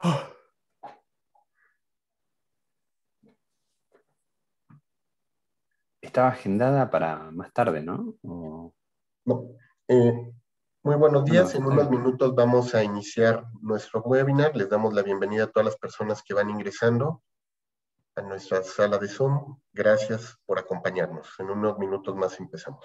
Estaba agendada para más tarde, ¿no? No. Muy buenos No, días. En está unos bien. minutos vamos a iniciar nuestro webinar. Les damos la bienvenida a todas las personas que van ingresando a nuestra sala de Zoom. Gracias por acompañarnos. En unos minutos más empezamos.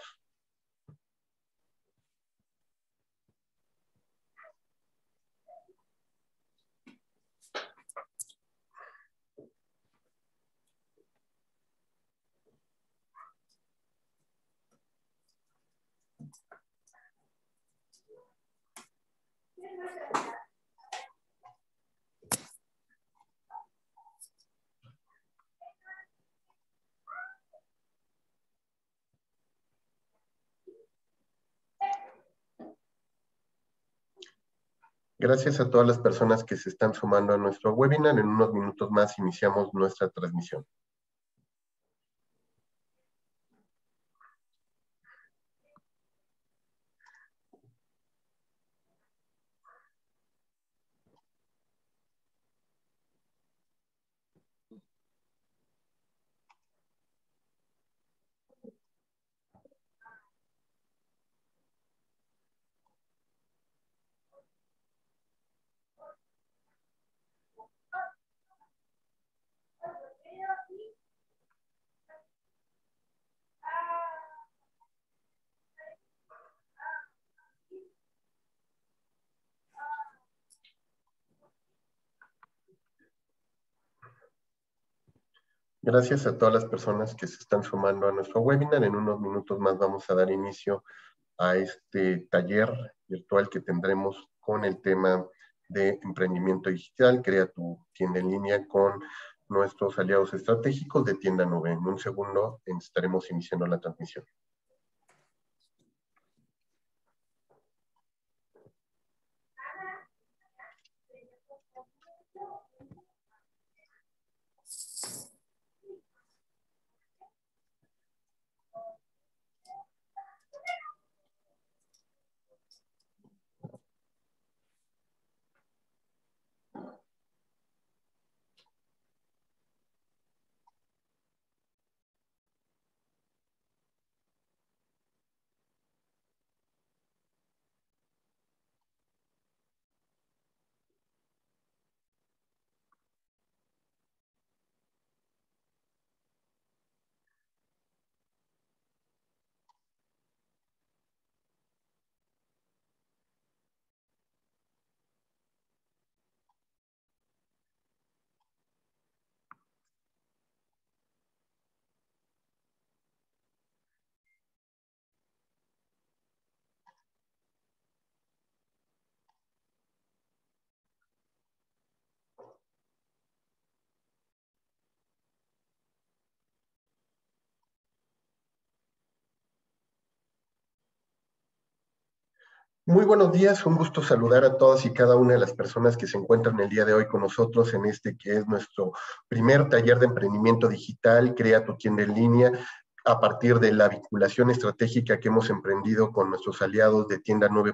Gracias a todas las personas que se están sumando a nuestro webinar. En unos minutos más iniciamos nuestra transmisión. Gracias a todas las personas que se están sumando a nuestro webinar. En unos minutos más vamos a dar inicio a este taller virtual que tendremos con el tema de emprendimiento digital. Crea tu tienda en línea con nuestros aliados estratégicos de Tienda Nube. En un segundo estaremos iniciando la transmisión. Muy buenos días, un gusto saludar a todas y cada una de las personas que se encuentran el día de hoy con nosotros en este que es nuestro primer taller de emprendimiento digital, Crea tu tienda en línea, a partir de la vinculación estratégica que hemos emprendido con nuestros aliados de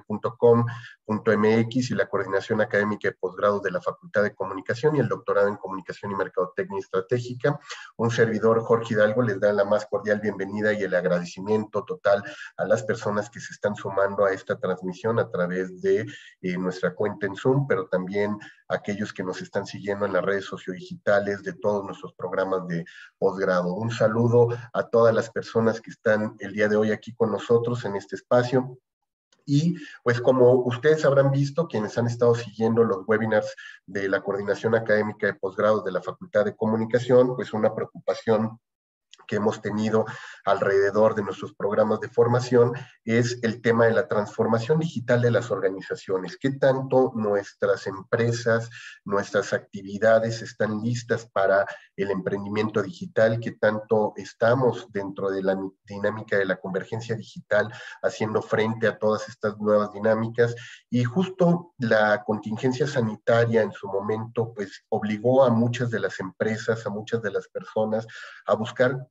tienda9.com.mx y la coordinación académica de posgrados de la Facultad de Comunicación y el doctorado en Comunicación y Mercadotecnia Estratégica. Un servidor, Jorge Hidalgo, les da la más cordial bienvenida y el agradecimiento total a las personas que se están sumando a esta transmisión a través de nuestra cuenta en Zoom, pero también a aquellos que nos están siguiendo en las redes sociodigitales de todos nuestros programas de posgrado. Un saludo a todas las personas que están el día de hoy aquí con nosotros en este espacio. Y pues como ustedes habrán visto, quienes han estado siguiendo los webinars de la Coordinación Académica de Posgrados de la Facultad de Comunicación, pues una preocupación que hemos tenido alrededor de nuestros programas de formación es el tema de la transformación digital de las organizaciones. ¿Qué tanto nuestras empresas, nuestras actividades están listas para el emprendimiento digital? ¿Qué tanto estamos dentro de la dinámica de la convergencia digital haciendo frente a todas estas nuevas dinámicas? Y justo la contingencia sanitaria en su momento pues obligó a muchas de las empresas, a muchas de las personas a buscar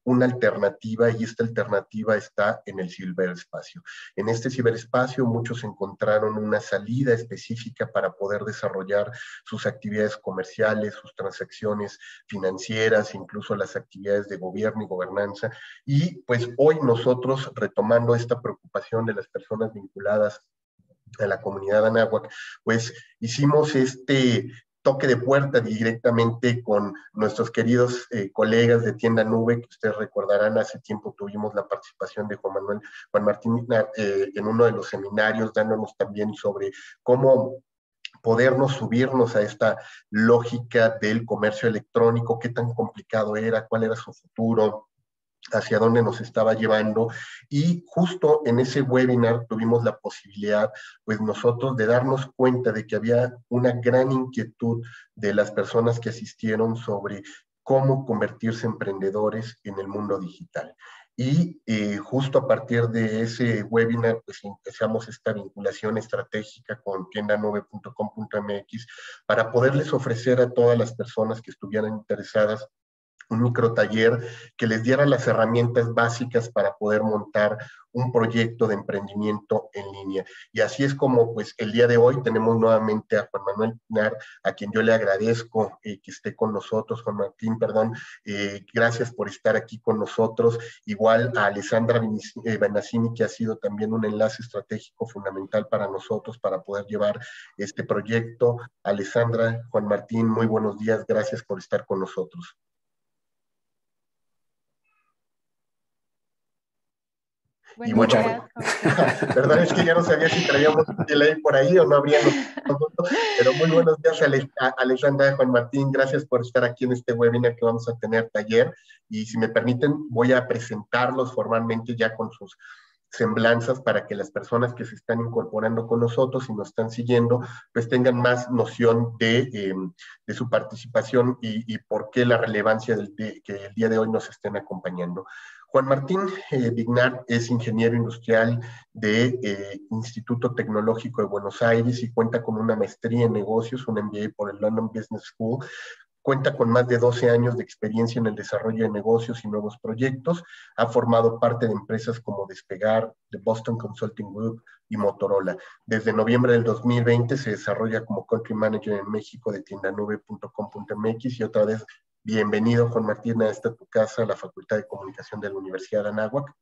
una alternativa, y esta alternativa está en el ciberespacio. En este ciberespacio muchos encontraron una salida específica para poder desarrollar sus actividades comerciales, sus transacciones financieras, incluso las actividades de gobierno y gobernanza. Y pues hoy nosotros, retomando esta preocupación de las personas vinculadas a la comunidad anáhuac, pues hicimos este toque de puerta directamente con nuestros queridos colegas de Tienda Nube, que ustedes recordarán, hace tiempo tuvimos la participación de Juan Martín en uno de los seminarios, dándonos también sobre cómo podernos subirnos a esta lógica del comercio electrónico, qué tan complicado era, cuál era su futuro, hacia dónde nos estaba llevando, y justo en ese webinar tuvimos la posibilidad, pues nosotros, de darnos cuenta de que había una gran inquietud de las personas que asistieron sobre cómo convertirse en emprendedores en el mundo digital. Y justo a partir de ese webinar, pues empezamos esta vinculación estratégica con tiendanube.com.mx para poderles ofrecer a todas las personas que estuvieran interesadas un microtaller que les diera las herramientas básicas para poder montar un proyecto de emprendimiento en línea. Y así es como, pues, el día de hoy tenemos nuevamente a Juan Manuel Pinar, a quien yo le agradezco que esté con nosotros, Juan Martín, perdón, gracias por estar aquí con nosotros. Igual a Alessandra Benassini, que ha sido también un enlace estratégico fundamental para nosotros para poder llevar este proyecto. Alessandra, Juan Martín, muy buenos días, gracias por estar con nosotros. Buenos bueno, días. Perdón, es que ya no sabía si traíamos un delay por ahí o no habría nosotros, pero muy buenos días a Alessandra, Juan Martín, gracias por estar aquí en este webinar que vamos a tener taller, y si me permiten voy a presentarlos formalmente ya con sus semblanzas para que las personas que se están incorporando con nosotros y nos están siguiendo, pues tengan más noción de su participación y por qué la relevancia que el día de hoy nos estén acompañando. Juan Martín Vignart es ingeniero industrial del Instituto Tecnológico de Buenos Aires y cuenta con una maestría en negocios, un MBA por el London Business School. Cuenta con más de 12 años de experiencia en el desarrollo de negocios y nuevos proyectos. Ha formado parte de empresas como Despegar, The Boston Consulting Group y Motorola. Desde noviembre del 2020 se desarrolla como Country Manager en México de tiendanube.com.mx. Y otra vez, bienvenido, Juan Martín, a esta tu casa, la Facultad de Comunicación de la Universidad de Anáhuac.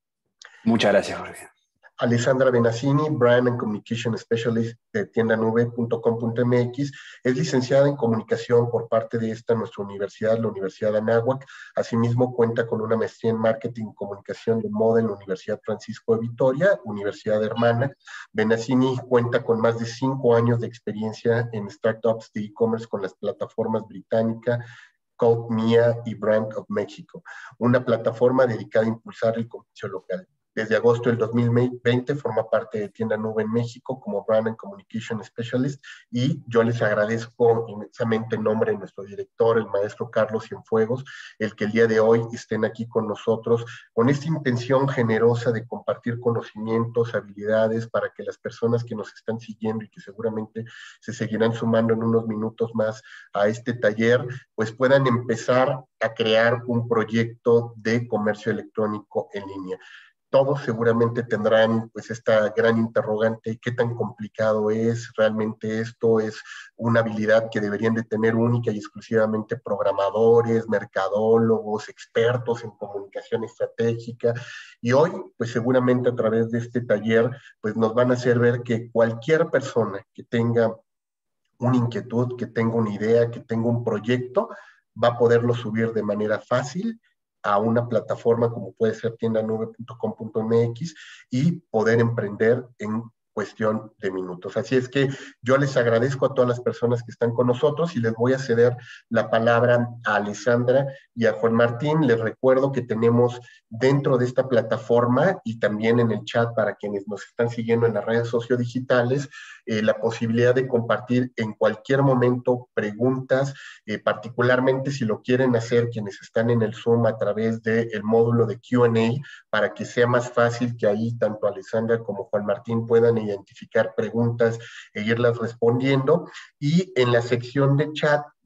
Muchas gracias, Jorge. Alessandra Benassini, Brand and Communication Specialist de tiendanube.com.mx, es licenciada en comunicación por parte de nuestra universidad, la Universidad de Anáhuac. Asimismo, cuenta con una maestría en marketing y comunicación de moda en la Universidad Francisco de Vitoria, Universidad Hermana. Benassini cuenta con más de 5 años de experiencia en startups de e-commerce con las plataformas británicas Cult Mia y Brand of Mexico, una plataforma dedicada a impulsar el comercio local. Desde agosto del 2020 forma parte de Tienda Nube en México como Brand and Communication Specialist, y yo les agradezco inmensamente en nombre de nuestro director, el maestro Carlos Cienfuegos, el que el día de hoy estén aquí con nosotros con esta intención generosa de compartir conocimientos, habilidades, para que las personas que nos están siguiendo y que seguramente se seguirán sumando en unos minutos más a este taller, pues puedan empezar a crear un proyecto de comercio electrónico en línea. Todos seguramente tendrán pues esta gran interrogante: ¿qué tan complicado es? ¿Realmente esto es una habilidad que deberían de tener única y exclusivamente programadores, mercadólogos, expertos en comunicación estratégica? Y hoy pues seguramente a través de este taller pues nos van a hacer ver que cualquier persona que tenga una inquietud, que tenga una idea, que tenga un proyecto, va a poderlo subir de manera fácil a una plataforma como puede ser tiendanube.com.mx y poder emprender en cuestión de minutos. Así es que yo les agradezco a todas las personas que están con nosotros y les voy a ceder la palabra a Alessandra y a Juan Martín. Les recuerdo que tenemos dentro de esta plataforma y también en el chat para quienes nos están siguiendo en las redes sociodigitales, la posibilidad de compartir en cualquier momento preguntas, particularmente si lo quieren hacer quienes están en el Zoom a través del módulo de Q&A, para que sea más fácil que ahí tanto Alessandra como Juan Martín puedan identificar preguntas e irlas respondiendo. Y en la sección de chat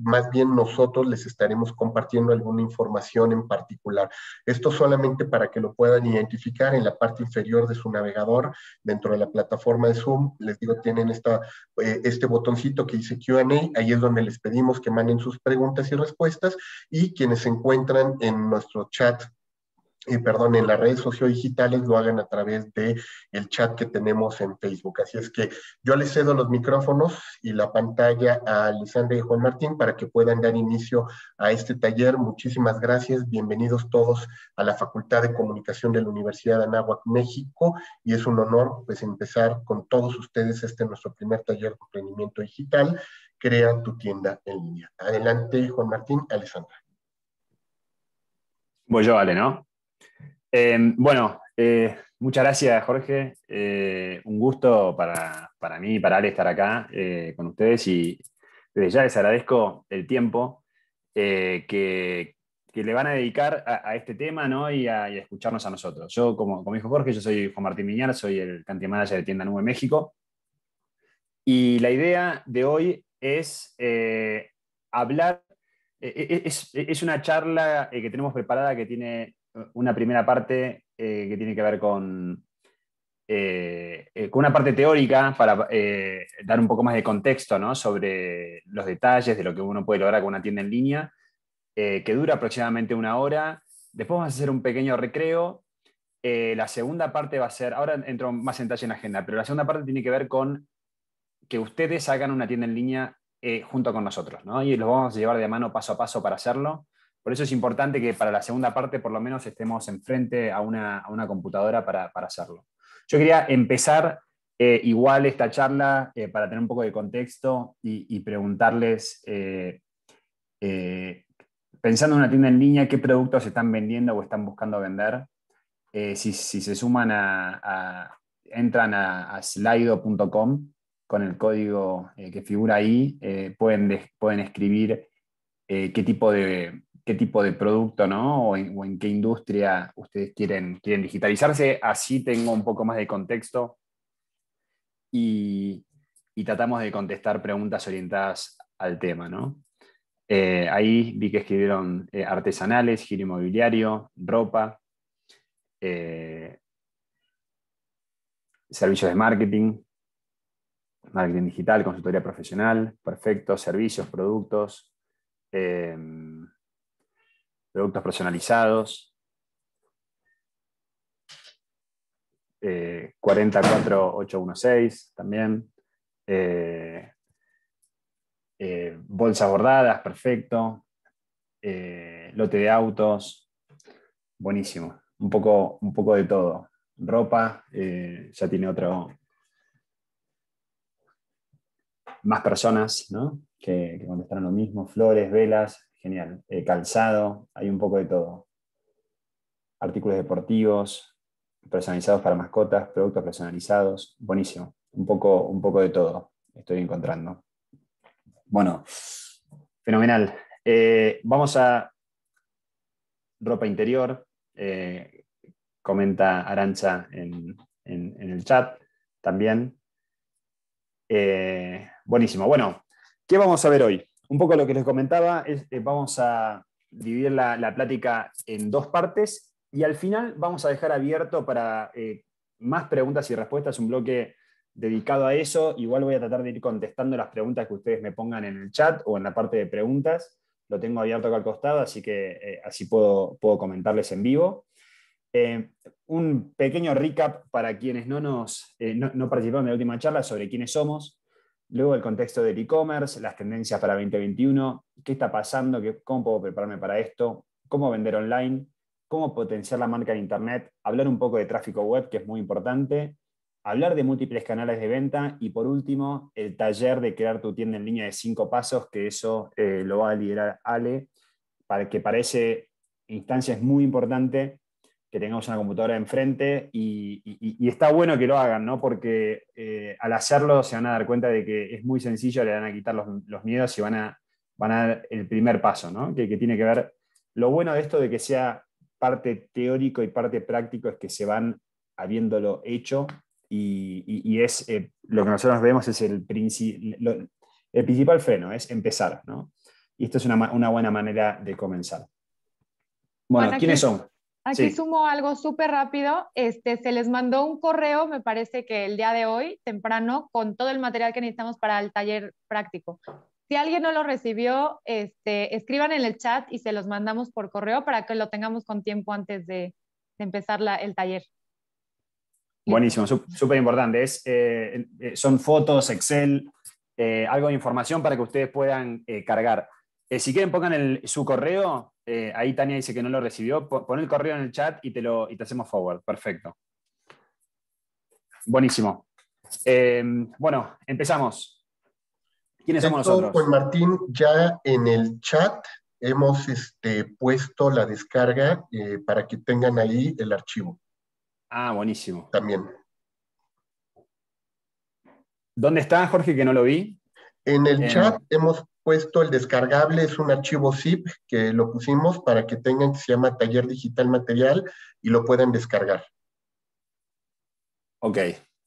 más bien nosotros les estaremos compartiendo alguna información en particular. Esto solamente para que lo puedan identificar en la parte inferior de su navegador, dentro de la plataforma de Zoom. Les digo, tienen este botoncito que dice Q&A, ahí es donde les pedimos que manden sus preguntas y respuestas, y quienes se encuentran en nuestro chat, en las redes sociodigitales, lo hagan a través de el chat que tenemos en Facebook. Así es que yo les cedo los micrófonos y la pantalla a Lisandra y Juan Martín para que puedan dar inicio a este taller. Muchísimas gracias, bienvenidos todos a la Facultad de Comunicación de la Universidad de Anáhuac, México, y es un honor pues empezar con todos ustedes nuestro primer taller de emprendimiento digital, Crea tu tienda en línea. Adelante, Juan Martín, Alessandra. Voy yo, Ale, ¿no? Muchas gracias, Jorge. Un gusto para mí y para Ale estar acá con ustedes, y desde ya les agradezco el tiempo que le van a dedicar a este tema, ¿no? y a escucharnos a nosotros. Yo, como dijo Jorge, yo soy Juan Martín Miñar, soy el Country Manager de Tienda Nube México, y la idea de hoy es hablar. Es una charla que tenemos preparada, que tiene una primera parte que tiene que ver con una parte teórica para dar un poco más de contexto, ¿no? Sobre los detalles de lo que uno puede lograr con una tienda en línea, que dura aproximadamente 1 hora. Después vamos a hacer un pequeño recreo. La segunda parte va a ser, ahora entro más en detalle en la agenda, pero la segunda parte tiene que ver con que ustedes hagan una tienda en línea junto con nosotros, ¿no? Y los vamos a llevar de mano paso a paso para hacerlo. Por eso es importante que para la segunda parte por lo menos estemos enfrente a una computadora para hacerlo. Yo quería empezar igual esta charla para tener un poco de contexto y preguntarles, pensando en una tienda en línea, ¿qué productos están vendiendo o están buscando vender? Si se suman entran a slido.com con el código que figura ahí, pueden escribir qué tipo de producto, ¿no? o en qué industria ustedes quieren digitalizarse. Así tengo un poco más de contexto y tratamos de contestar preguntas orientadas al tema, ¿no? Ahí vi que escribieron artesanales, giro inmobiliario, ropa, servicios de marketing digital, consultoría profesional, perfecto, servicios, productos personalizados, 44816 también, bolsas bordadas, perfecto, lote de autos, buenísimo, un poco de todo. Ropa, ya tiene más personas, ¿no? que contestaron lo mismo. Flores, velas, genial. Calzado, hay un poco de todo. Artículos deportivos, personalizados para mascotas, productos personalizados, buenísimo. Un poco de todo estoy encontrando. Bueno, fenomenal. Vamos a ropa interior. Comenta Arantxa en el chat también. Buenísimo. Bueno, ¿qué vamos a ver hoy? Un poco lo que les comentaba, vamos a dividir la plática en dos partes, y al final vamos a dejar abierto para más preguntas y respuestas, un bloque dedicado a eso. Igual voy a tratar de ir contestando las preguntas que ustedes me pongan en el chat o en la parte de preguntas. Lo tengo abierto acá al costado, así que así puedo comentarles en vivo. Un pequeño recap para quienes no participaron de la última charla sobre quiénes somos, luego el contexto del e-commerce, las tendencias para 2021, qué está pasando, cómo puedo prepararme para esto, cómo vender online, cómo potenciar la marca en Internet, hablar un poco de tráfico web, que es muy importante, hablar de múltiples canales de venta, y por último, el taller de crear tu tienda en línea de 5 pasos, que eso lo va a liderar Ale, para esa instancia es muy importante que tengamos una computadora enfrente, y está bueno que lo hagan, ¿no? Porque al hacerlo se van a dar cuenta de que es muy sencillo, le van a quitar los miedos y van a dar el primer paso, ¿no? Que tiene que ver, lo bueno de esto de que sea parte teórico y parte práctico es que se van habiéndolo hecho, y es lo que nosotros vemos es el principal freno, es empezar, ¿no? y esto es una buena manera de comenzar. Bueno, ¿quiénes son? Aquí Sí. sumo algo súper rápido. Se les mandó un correo, me parece que el día de hoy, temprano, con todo el material que necesitamos para el taller práctico. Si alguien no lo recibió, escriban en el chat y se los mandamos por correo para que lo tengamos con tiempo antes de empezar el taller. Buenísimo, súper importante. Son fotos, Excel, algo de información para que ustedes puedan cargar. Si quieren, pongan su correo. Ahí Tania dice que no lo recibió. Pon el correo en el chat y te hacemos forward. Perfecto. Buenísimo. Bueno, empezamos. ¿Quiénes somos nosotros? Juan Martín, ya en el chat hemos puesto la descarga para que tengan ahí el archivo. Ah, buenísimo. También. ¿Dónde está, Jorge, que no lo vi? En el chat hemos puesto el descargable, es un archivo zip que lo pusimos para que tengan, que se llama Taller Digital Material, y lo puedan descargar. Ok.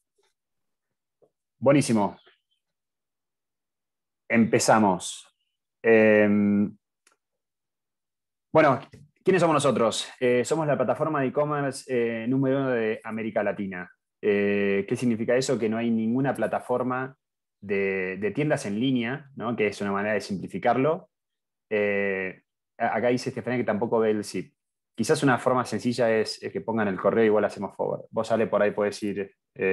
Buenísimo. Empezamos. Bueno, ¿quiénes somos nosotros? Somos la plataforma de e-commerce número 1 de América Latina. ¿Qué significa eso? Que no hay ninguna plataforma de tiendas en línea, ¿no? Que es una manera de simplificarlo. Acá dice Estefanía que tampoco ve el zip. Quizás una forma sencilla es que pongan el correo y igual hacemos forward. Vos, Ale, por ahí podés ir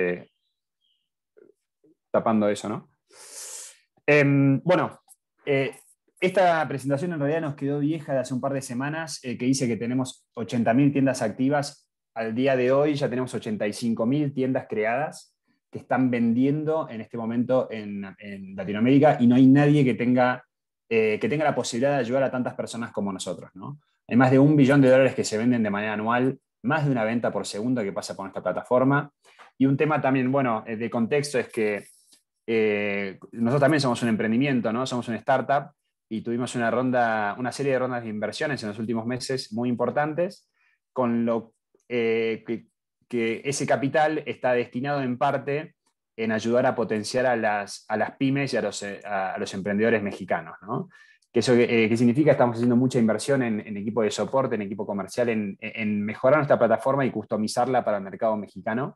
tapando eso, ¿no? Bueno, esta presentación en realidad nos quedó vieja de hace un par de semanas, que dice que tenemos 80.000 tiendas activas. Al día de hoy ya tenemos 85.000 tiendas creadas que están vendiendo en este momento en Latinoamérica, y no hay nadie que tenga la posibilidad de ayudar a tantas personas como nosotros, ¿no? Hay más de $1 billón que se venden de manera anual, más de una venta por segundo que pasa por nuestra plataforma. Y un tema también, bueno, de contexto es que nosotros también somos un emprendimiento, ¿no? Somos una startup, y tuvimos una serie de rondas de inversiones en los últimos meses muy importantes, con lo que ese capital está destinado en parte en ayudar a potenciar a las pymes y a los emprendedores mexicanos, ¿no? ¿Eso qué significa? Estamos haciendo mucha inversión en equipo de soporte, en equipo comercial, en mejorar nuestra plataforma y customizarla para el mercado mexicano.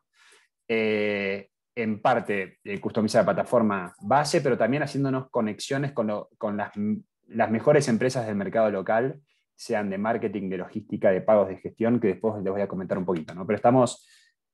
En parte customizar la plataforma base, pero también haciéndonos conexiones con las mejores empresas del mercado local, sean de marketing, de logística, de pagos, de gestión, que después les voy a comentar un poquito, ¿no? Pero estamos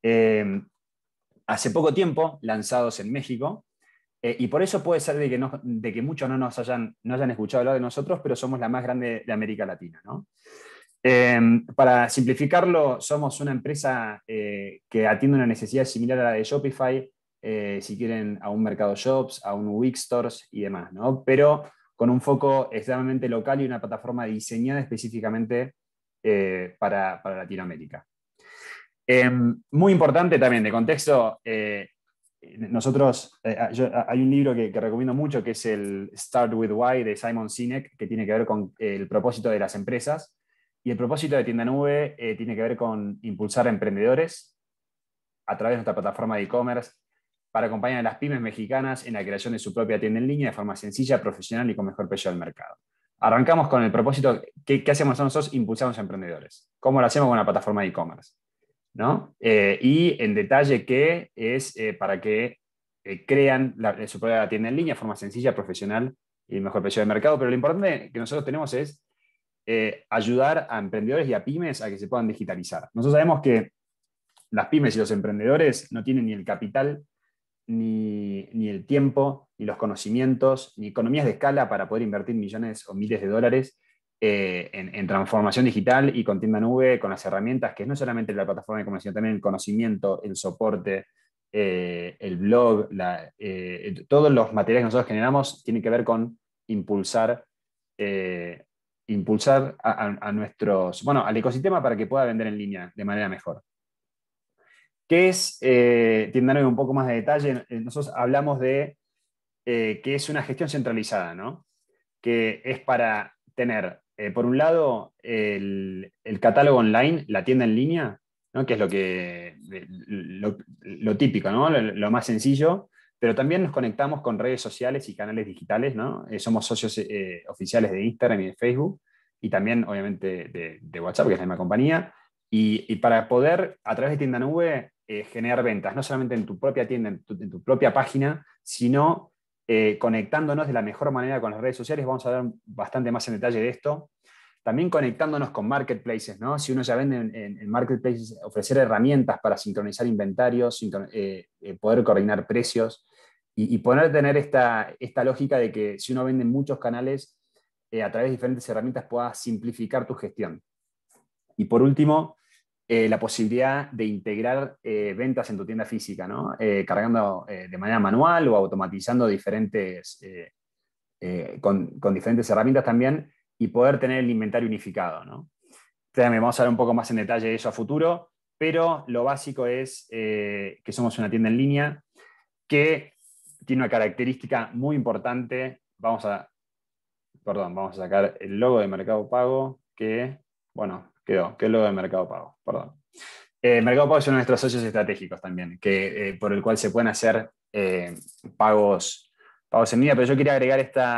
hace poco tiempo lanzados en México, y por eso puede ser de que muchos no hayan escuchado hablar de nosotros, pero somos la más grande de América Latina, ¿no? Para simplificarlo, somos una empresa que atiende una necesidad similar a la de Shopify, si quieren, a un Mercado Shops, a un Wix Stores y demás, ¿no? Pero con un foco extremadamente local y una plataforma diseñada específicamente para Latinoamérica. Muy importante también de contexto, nosotros, hay un libro que recomiendo mucho, que es el Start with Why de Simon Sinek, que tiene que ver con el propósito de las empresas. Y el propósito de Tienda Nube tiene que ver con impulsar a emprendedores a través de nuestra plataforma de e-commerce para acompañar a las pymes mexicanas en la creación de su propia tienda en línea de forma sencilla, profesional y con mejor precio del mercado. Arrancamos con el propósito. ¿Qué hacemos nosotros? Impulsamos a emprendedores. ¿Cómo lo hacemos con una plataforma de e-commerce? ¿No? Y en detalle qué es para que crean su propia tienda en línea de forma sencilla, profesional y mejor precio del mercado. Pero lo importante que nosotros tenemos es ayudar a emprendedores y a pymes a que se puedan digitalizar. Nosotros sabemos que las pymes y los emprendedores no tienen ni el capital, ni el tiempo, ni los conocimientos, ni economías de escala para poder invertir millones o miles de dólares en transformación digital y con tienda nube, con las herramientas que no solamente la plataforma de comercio, sino también el conocimiento, el soporte, el blog, todos los materiales que nosotros generamos tienen que ver con impulsar al ecosistema para que pueda vender en línea de manera mejor. ¿Qué es Tienda Nube? Un poco más de detalle. Nosotros hablamos de que es una gestión centralizada, ¿no? Que es para tener, por un lado, el catálogo online, la tienda en línea, ¿no? Que es lo típico, ¿no? Lo más sencillo, pero también nos conectamos con redes sociales y canales digitales, ¿no? Somos socios oficiales de Instagram y de Facebook, y también, obviamente, de WhatsApp, que es la misma compañía, y para poder, a través de Tienda Nube, generar ventas, no solamente en tu propia tienda, en tu propia página, sino conectándonos de la mejor manera con las redes sociales. Vamos a hablar bastante más en detalle de esto. También conectándonos con marketplaces, ¿no? Si uno ya vende en marketplaces, ofrecer herramientas para sincronizar inventarios, poder coordinar precios y poder tener esta lógica de que si uno vende en muchos canales, a través de diferentes herramientas pueda simplificar tu gestión. Y por último, la posibilidad de integrar ventas en tu tienda física, ¿no? Cargando de manera manual o automatizando con diferentes herramientas también, y poder tener el inventario unificado, ¿no? Entonces, vamos a hablar un poco más en detalle de eso a futuro, pero lo básico es que somos una tienda en línea que tiene una característica muy importante. Vamos a sacar el logo de Mercado Pago, que, bueno, quedó el logo de Mercado Pago, perdón. Mercado Pago es uno de nuestros socios estratégicos también, por el cual se pueden hacer pagos en línea, pero yo quería agregar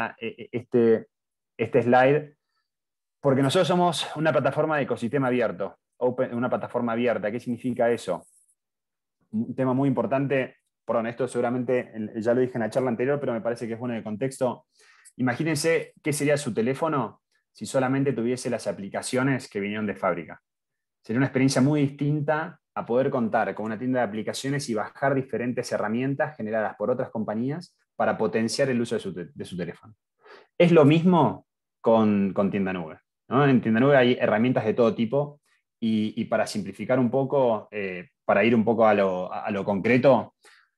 este slide, porque nosotros somos una plataforma de ecosistema abierto, una plataforma abierta. ¿Qué significa eso? Un tema muy importante, perdón, esto seguramente ya lo dije en la charla anterior, pero me parece que es bueno de contexto. Imagínense qué sería su teléfono si solamente tuviese las aplicaciones que vinieron de fábrica. Sería una experiencia muy distinta a poder contar con una tienda de aplicaciones y bajar diferentes herramientas generadas por otras compañías para potenciar el uso de su teléfono. Es lo mismo con Tienda Nube, ¿no? En Tienda Nube hay herramientas de todo tipo, y para simplificar un poco, para ir un poco a lo concreto,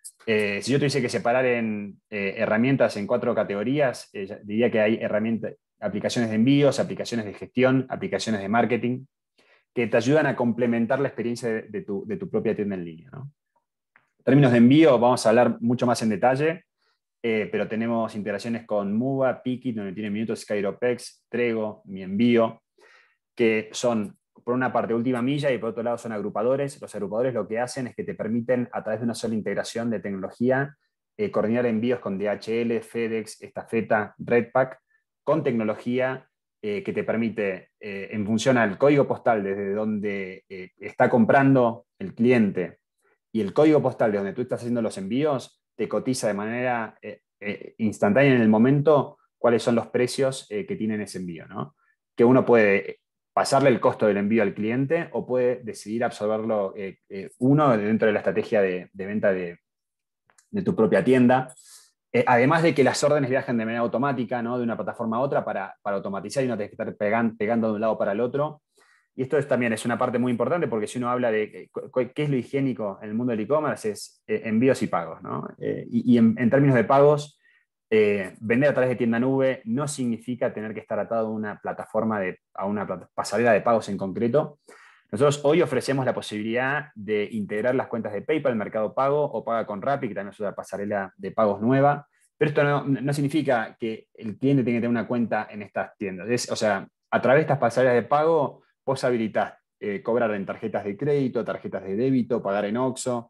si yo tuviese que separar en herramientas en 4 categorías, diría que hay aplicaciones de envíos, aplicaciones de gestión, aplicaciones de marketing, que te ayudan a complementar la experiencia de tu propia tienda en línea, ¿no? En términos de envío, vamos a hablar mucho más en detalle, pero tenemos integraciones con Muba, Pikit, 99 Minutos, Skyropex, Trego, Mi Envío, que son, por una parte, última milla, y por otro lado son agrupadores. Los agrupadores lo que hacen es que te permiten, a través de una sola integración de tecnología, coordinar envíos con DHL, FedEx, Estafeta, Redpack, con tecnología que te permite, en función al código postal desde donde está comprando el cliente y el código postal de donde tú estás haciendo los envíos, te cotiza de manera instantánea en el momento cuáles son los precios que tienen ese envío, ¿no? Que uno puede pasarle el costo del envío al cliente o puede decidir absorberlo uno dentro de la estrategia de venta de tu propia tienda. Además de que las órdenes viajan de manera automática, ¿no? De una plataforma a otra para automatizar y no tener que estar pegando de un lado para el otro. Y esto también es una parte muy importante, porque si uno habla de qué es lo higiénico en el mundo del e-commerce, es envíos y pagos, ¿no? Y en términos de pagos, vender a través de Tienda Nube no significa tener que estar atado a una plataforma, a una pasarela de pagos en concreto. Nosotros hoy ofrecemos la posibilidad de integrar las cuentas de PayPal, Mercado Pago o Paga con Rappi, que también es otra pasarela de pagos nueva. Pero esto no significa que el cliente tenga que tener una cuenta en estas tiendas. O sea, a través de estas pasarelas de pago, vos habilitás cobrar en tarjetas de crédito, tarjetas de débito, pagar en OXXO,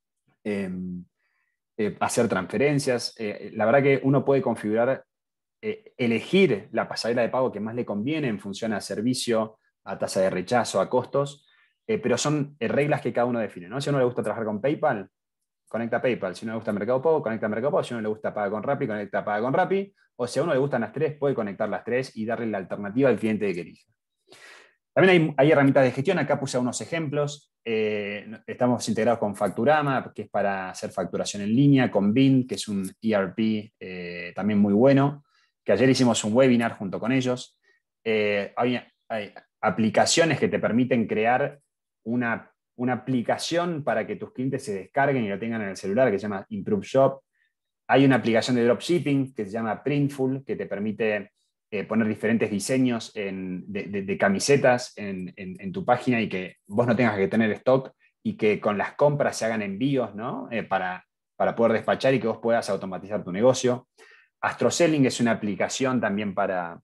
hacer transferencias. La verdad que uno puede configurar, elegir la pasarela de pago que más le conviene en función a servicio, a tasa de rechazo, a costos, pero son reglas que cada uno define, ¿no? Si a uno le gusta trabajar con PayPal, conecta PayPal. Si a uno le gusta Mercado Pago, conecta Mercado Pago. Si a uno le gusta Paga con Rappi, conecta Paga con Rappi. O si a uno le gustan las tres, puede conectar las tres y darle la alternativa al cliente que elija. También hay herramientas de gestión. Acá puse unos ejemplos. Estamos integrados con Facturama, que es para hacer facturación en línea, con Vint, que es un ERP también muy bueno, que ayer hicimos un webinar junto con ellos. Hay aplicaciones que te permiten crear una aplicación para que tus clientes se descarguen y lo tengan en el celular, que se llama Improve Shop. Hay una aplicación de dropshipping que se llama Printful, que te permite poner diferentes diseños de camisetas en tu página y que vos no tengas que tener stock y que con las compras se hagan envíos, ¿no? para poder despachar y que vos puedas automatizar tu negocio. AstroSelling es una aplicación también para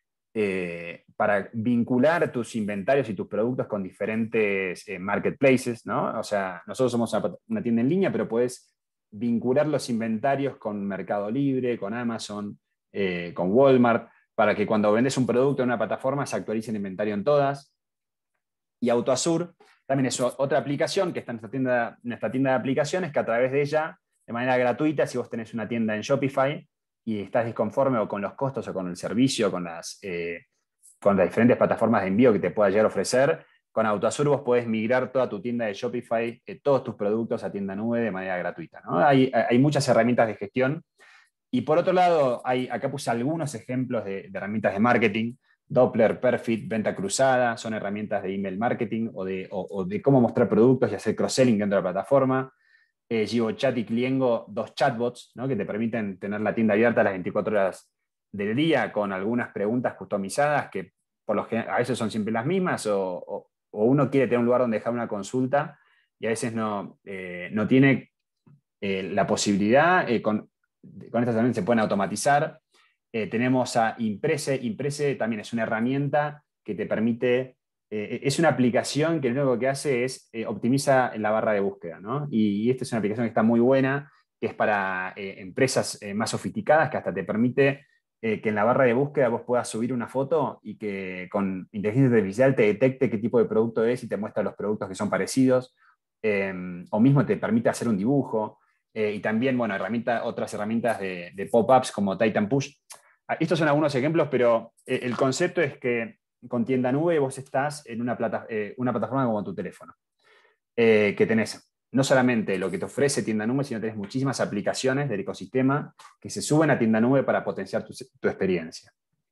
vincular tus inventarios y tus productos con diferentes marketplaces, ¿no? O sea, nosotros somos una tienda en línea, pero puedes vincular los inventarios con Mercado Libre, con Amazon, con Walmart, para que cuando vendes un producto en una plataforma se actualice el inventario en todas. Y AutoAzur también es otra aplicación que está en nuestra tienda de aplicaciones, que a través de ella, de manera gratuita, si vos tenés una tienda en Shopify y estás disconforme o con los costos o con el servicio, con las diferentes plataformas de envío que te pueda llegar a ofrecer, con AutoAzur vos podés migrar toda tu tienda de Shopify, todos tus productos a tienda nube de manera gratuita, ¿no? Hay muchas herramientas de gestión. Y por otro lado, acá puse algunos ejemplos de herramientas de marketing. Doppler, Perfit, Venta Cruzada, son herramientas de email marketing o de cómo mostrar productos y hacer cross-selling dentro de la plataforma. GivoChat y Cliengo, 2 chatbots, ¿no? Que te permiten tener la tienda abierta a las 24 horas del día con algunas preguntas customizadas que a veces son siempre las mismas o uno quiere tener un lugar donde dejar una consulta y a veces no tiene la posibilidad. Con estas también se pueden automatizar. Tenemos a Imprese. Imprese también es una herramienta que te permite, es una aplicación que lo único que hace es optimiza la barra de búsqueda, ¿no? Y esta es una aplicación que está muy buena, que es para empresas más sofisticadas, que hasta te permite que en la barra de búsqueda vos puedas subir una foto y que con inteligencia artificial te detecte qué tipo de producto es y te muestra los productos que son parecidos, o mismo te permite hacer un dibujo. Y también, bueno, otras herramientas de pop-ups como Titan Push. Estos son algunos ejemplos, pero el concepto es que con Tienda Nube vos estás en una plataforma como tu teléfono, que tenés no solamente lo que te ofrece Tienda Nube, sino tenés muchísimas aplicaciones del ecosistema que se suben a Tienda Nube para potenciar tu experiencia.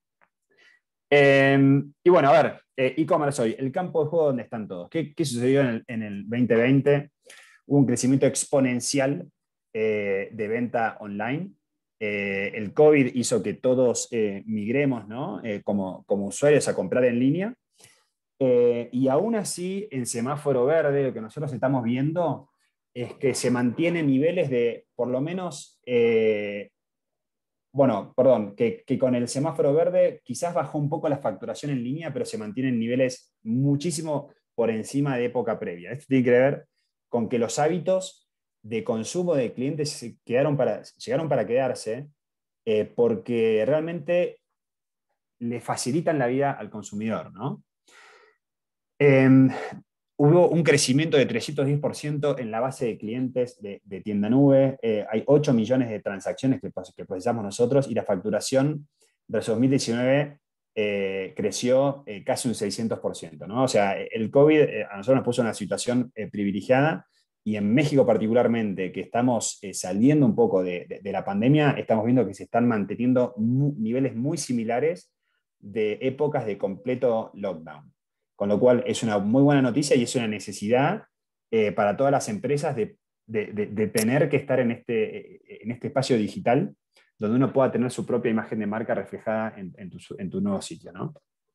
Y bueno, a ver, e-commerce hoy, el campo de juego donde están todos. ¿Qué sucedió en el 2020? Hubo un crecimiento exponencial de venta online. El COVID hizo que todos migremos, ¿no? como usuarios a comprar en línea. Y aún así, en semáforo verde, lo que nosotros estamos viendo es que se mantienen niveles de, por lo menos, que con el semáforo verde quizás bajó un poco la facturación en línea, pero se mantienen niveles muchísimo por encima de época previa. Esto tiene que ver con que los hábitos de consumo de clientes llegaron para quedarse, porque realmente le facilitan la vida al consumidor, ¿no? Hubo un crecimiento de 310% en la base de clientes de Tienda Nube. Hay 8 millones de transacciones que procesamos nosotros y la facturación versus 2019 creció casi un 600%, ¿no? O sea, el COVID a nosotros nos puso en una situación privilegiada, y en México particularmente, que estamos saliendo un poco de la pandemia, estamos viendo que se están manteniendo niveles muy similares de épocas de completo lockdown. Con lo cual es una muy buena noticia y es una necesidad para todas las empresas de tener que estar en este espacio digital, donde uno pueda tener su propia imagen de marca reflejada en tu nuevo sitio, ¿no?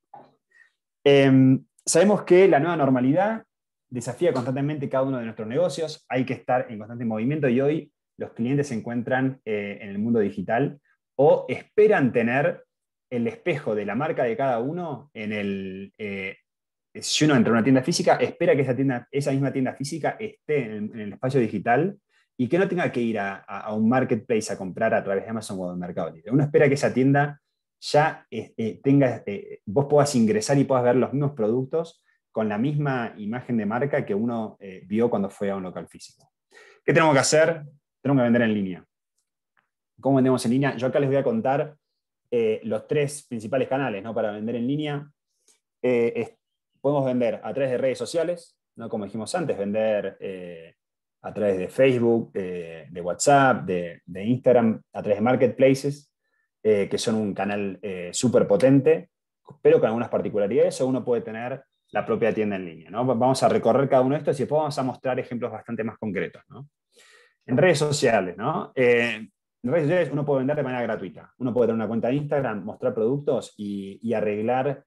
Sabemos que la nueva normalidad desafía constantemente cada uno de nuestros negocios, hay que estar en constante movimiento, y hoy los clientes se encuentran en el mundo digital o esperan tener el espejo de la marca de cada uno si uno entra a una tienda física, espera que esa misma tienda física esté en el espacio digital y que no tenga que ir a un marketplace a comprar a través de Amazon o de Mercado Libre. Uno espera que esa tienda ya vos puedas ingresar y puedas ver los mismos productos con la misma imagen de marca que uno vio cuando fue a un local físico. ¿Qué tenemos que hacer? Tenemos que vender en línea. ¿Cómo vendemos en línea? Yo acá les voy a contar los 3 principales canales, ¿no? Para vender en línea. Podemos vender a través de redes sociales, ¿no? Como dijimos antes, vender a través de Facebook, de WhatsApp, de Instagram, a través de marketplaces, que son un canal súper potente, pero con algunas particularidades, o uno puede tener la propia tienda en línea, ¿no? Vamos a recorrer cada uno de estos y después vamos a mostrar ejemplos bastante más concretos, ¿no? En redes sociales, ¿no? En redes sociales uno puede vender de manera gratuita. Uno puede tener una cuenta de Instagram, mostrar productos y arreglar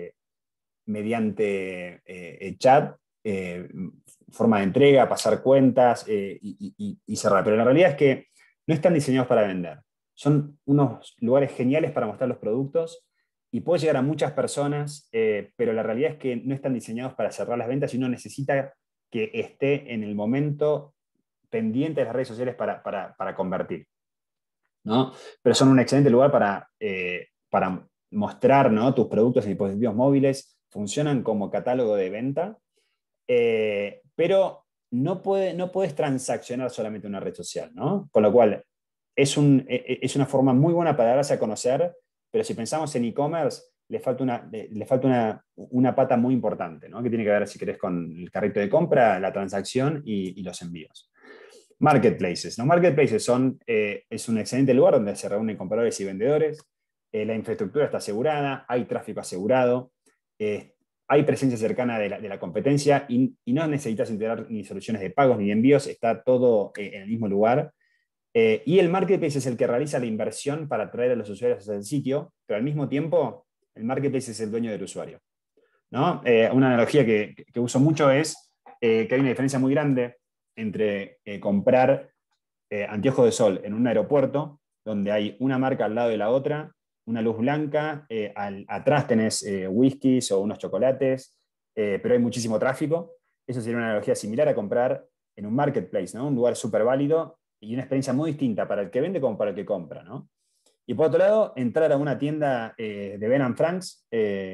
mediante chat, forma de entrega, pasar cuentas y cerrar. Pero la realidad es que no están diseñados para vender. Son unos lugares geniales para mostrar los productos y puede llegar a muchas personas, pero la realidad es que no están diseñados para cerrar las ventas y uno necesita que esté en el momento pendientes de las redes sociales para convertir, ¿no? Pero son un excelente lugar para mostrar, ¿no? Tus productos en dispositivos móviles, funcionan como catálogo de venta, pero no puedes transaccionar solamente en una red social, ¿no? Con lo cual, es una forma muy buena para darse a conocer, pero si pensamos en e-commerce, le falta una pata muy importante, ¿no? Que tiene que ver, si querés, con el carrito de compra, la transacción y los envíos. Marketplaces. Los marketplaces es un excelente lugar donde se reúnen compradores y vendedores. La infraestructura está asegurada, hay tráfico asegurado, hay presencia cercana de la competencia y no necesitas integrar ni soluciones de pagos ni de envíos, está todo en el mismo lugar. Y el marketplace es el que realiza la inversión para atraer a los usuarios al sitio, pero al mismo tiempo el marketplace es el dueño del usuario, ¿no? Una analogía que uso mucho es que hay una diferencia muy grande entre comprar anteojos de sol en un aeropuerto, donde hay una marca al lado de la otra, una luz blanca, atrás tenés whiskies o unos chocolates, pero hay muchísimo tráfico. Eso sería una analogía similar a comprar en un marketplace, ¿no? Un lugar súper válido y una experiencia muy distinta para el que vende como para el que compra, ¿no? Y por otro lado, entrar a una tienda de Ben & Franks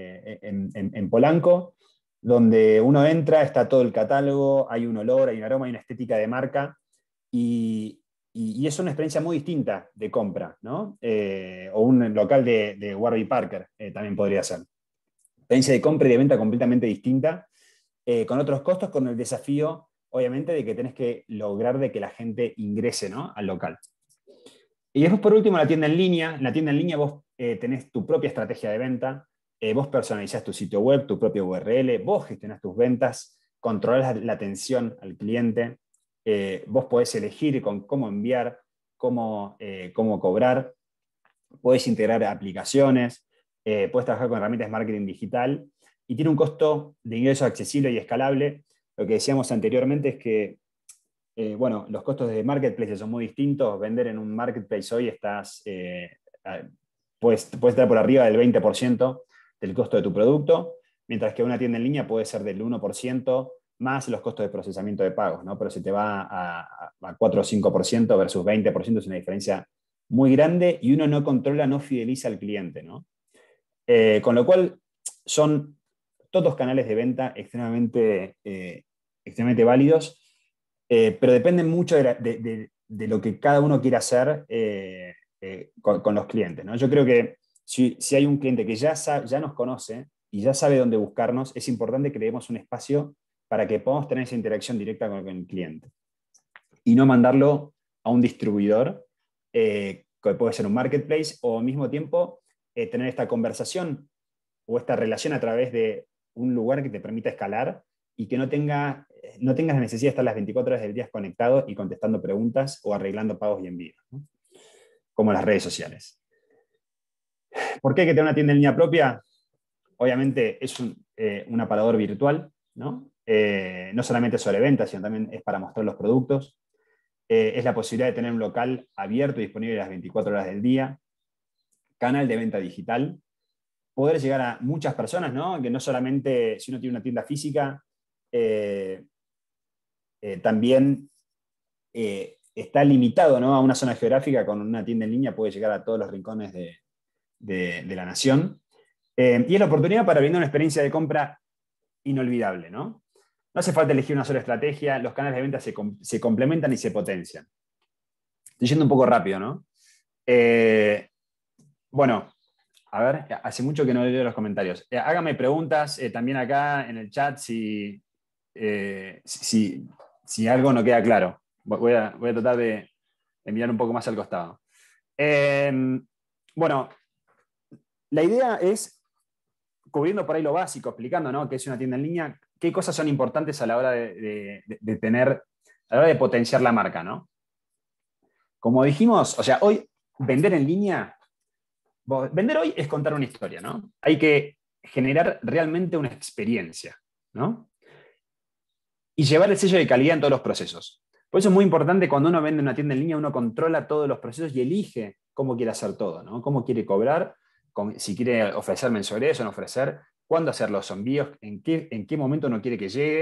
en Polanco, donde uno entra, está todo el catálogo, hay un olor, hay un aroma, hay una estética de marca, y es una experiencia muy distinta de compra, ¿no? O un local de Warby Parker también podría ser. Experiencia de compra y de venta completamente distinta, con otros costos, con el desafío, obviamente, de que tenés que lograr de que la gente ingrese, ¿no?, al local. Y después, por último, la tienda en línea. En la tienda en línea vos tenés tu propia estrategia de venta, vos personalizás tu sitio web, tu propio URL, vos gestionás tus ventas, controlás la atención al cliente, vos podés elegir con cómo enviar, cómo cobrar, podés integrar aplicaciones, podés trabajar con herramientas de marketing digital y tiene un costo de ingreso accesible y escalable. Lo que decíamos anteriormente es que bueno, los costos de marketplace son muy distintos. Vender en un marketplace hoy puedes estar por arriba del 20% del costo de tu producto, mientras que una tienda en línea puede ser del 1% más los costos de procesamiento de pagos, ¿no? Pero se te va a 4 o 5% versus 20%, es una diferencia muy grande y uno no controla, no fideliza al cliente, ¿no? Con lo cual son todos canales de venta extremadamente válidos. Pero dependen mucho de lo que cada uno quiera hacer con los clientes, ¿no? Yo creo que si hay un cliente que ya nos conoce y ya sabe dónde buscarnos, es importante que le demos un espacio para que podamos tener esa interacción directa con el cliente. Y no mandarlo a un distribuidor, que puede ser un marketplace, o al mismo tiempo tener esta conversación o esta relación a través de un lugar que te permita escalar y que no tengas la necesidad de estar las 24 horas del día conectado y contestando preguntas o arreglando pagos y envíos, ¿no? Como las redes sociales. ¿Por qué hay que tener una tienda en línea propia? Obviamente es un aparador virtual, ¿no? No solamente sobre ventas, sino también es para mostrar los productos. Es la posibilidad de tener un local abierto y disponible las 24 horas del día. Canal de venta digital. Poder llegar a muchas personas, ¿no? Que no solamente si uno tiene una tienda física, también está limitado, ¿no?, a una zona geográfica. Con una tienda en línea puede llegar a todos los rincones de la nación. Y es la oportunidad para brindar una experiencia de compra inolvidable, ¿no? No hace falta elegir una sola estrategia, los canales de venta se complementan y se potencian. Estoy yendo un poco rápido, ¿no? Bueno, a ver, hace mucho que no leo los comentarios. Hágame preguntas también acá en el chat si algo no queda claro. Voy a tratar de mirar un poco más al costado. Bueno, la idea es, cubriendo por ahí lo básico, explicando, ¿no?, qué es una tienda en línea, qué cosas son importantes a la hora de a la hora de potenciar la marca, ¿no? Como dijimos, o sea, hoy vender en línea, vender hoy es contar una historia, ¿no? Hay que generar realmente una experiencia, ¿no? Y llevar el sello de calidad en todos los procesos. Por eso es muy importante, cuando uno vende una tienda en línea, uno controla todos los procesos y elige cómo quiere hacer todo, ¿no? Cómo quiere cobrar, si quiere ofrecer mensualidades o no ofrecer, cuándo hacer los envíos, en qué momento uno quiere que llegue,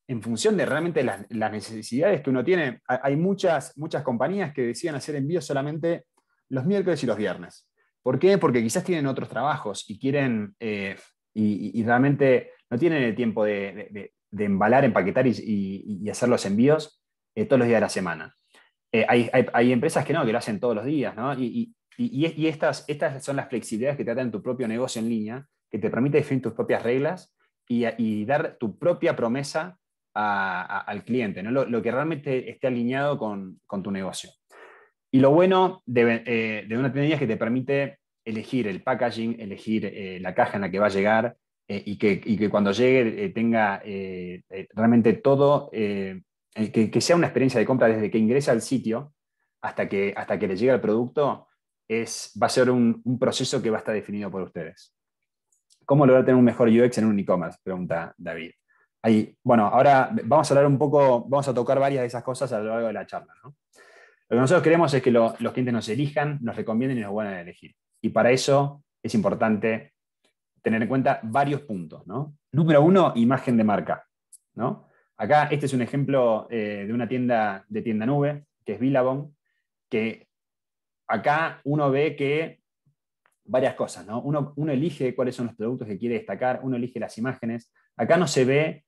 en función de realmente las necesidades que uno tiene. Hay muchas compañías que deciden hacer envíos solamente los miércoles y los viernes. ¿Por qué? Porque quizás tienen otros trabajos y quieren, y realmente no tienen el tiempo de embalar, empaquetar y hacer los envíos todos los días de la semana. Hay empresas que no, que lo hacen todos los días, ¿no? Y estas son las flexibilidades que te dan tu propio negocio en línea, que te permite definir tus propias reglas y dar tu propia promesa al cliente, ¿no? Lo que realmente esté alineado con tu negocio. Y lo bueno de una tienda es que te permite elegir el packaging, elegir la caja en la que va a llegar y que cuando llegue tenga realmente todo, que sea una experiencia de compra desde que ingresa al sitio hasta que le llega el producto, va a ser un proceso que va a estar definido por ustedes. ¿Cómo lograr tener un mejor UX en un e-commerce? Pregunta David. Bueno, ahora vamos a hablar un poco, vamos a tocar varias de esas cosas a lo largo de la charla, ¿no? Lo que nosotros queremos es que los clientes nos elijan, nos recomienden y nos vuelvan a elegir. Y para eso es importante tener en cuenta varios puntos, ¿no? Número 1, imagen de marca, ¿no? Acá este es un ejemplo de una tienda nube, que es Billabong, que acá uno ve que varias cosas, ¿no? Uno elige cuáles son los productos que quiere destacar, uno elige las imágenes. Acá no se ve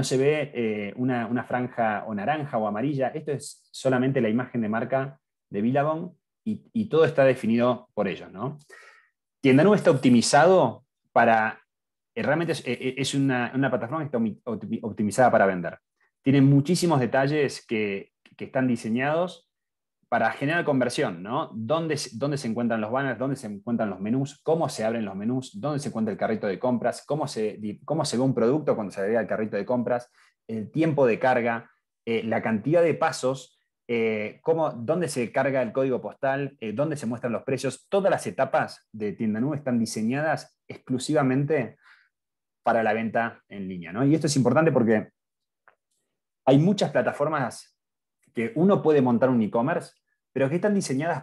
una franja o naranja o amarilla. Esto es solamente la imagen de marca de Billabong y todo está definido por ellos, ¿no? Tienda Nube está optimizado para... realmente es una plataforma que está optimizada para vender. Tiene muchísimos detalles que están diseñados para generar conversión, ¿no? ¿Dónde se encuentran los banners? ¿Dónde se encuentran los menús? ¿Cómo se abren los menús? ¿Dónde se encuentra el carrito de compras? ¿Cómo se ve un producto cuando se agrega al carrito de compras? El tiempo de carga, la cantidad de pasos, dónde se carga el código postal, dónde se muestran los precios. Todas las etapas de Tienda Nube están diseñadas exclusivamente para la venta en línea, ¿no? Y esto es importante porque hay muchas plataformas que uno puede montar un e-commerce, pero que están diseñadas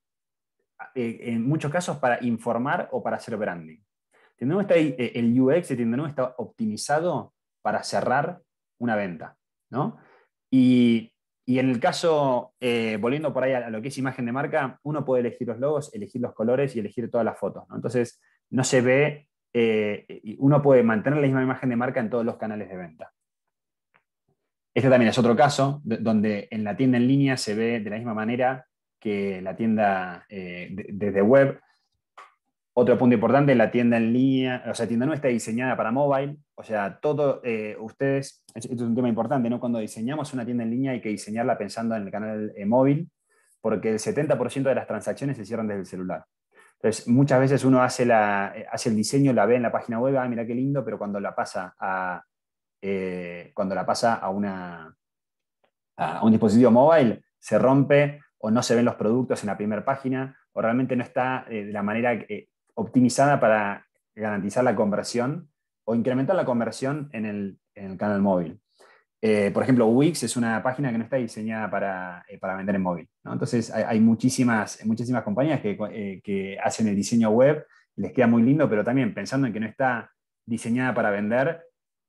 en muchos casos, para informar o para hacer branding. El UX de Tienda Nube está optimizado para cerrar una venta, ¿no? Y en el caso, volviendo por ahí a lo que es imagen de marca, uno puede elegir los logos, elegir los colores y elegir todas las fotos, ¿no? Entonces, no se ve, uno puede mantener la misma imagen de marca en todos los canales de venta. Este también es otro caso, donde en la tienda en línea se ve de la misma manera que la tienda desde web. Otro punto importante, la tienda en línea, o sea, Tienda Nube está diseñada para mobile, o sea, todo, ustedes, esto es un tema importante, ¿no? Cuando diseñamos una tienda en línea hay que diseñarla pensando en el canal móvil, porque el 70% de las transacciones se cierran desde el celular. Entonces, muchas veces uno hace el diseño, la ve en la página web, mira qué lindo, pero cuando la pasa a un dispositivo móvil, se rompe o no se ven los productos en la primera página, o realmente no está de la manera optimizada para garantizar la conversión o incrementar la conversión en el canal móvil. Por ejemplo, Wix es una página que no está diseñada para vender en móvil, ¿no? Entonces hay muchísimas compañías que hacen el diseño web, les queda muy lindo, pero también pensando en que no está diseñada para vender,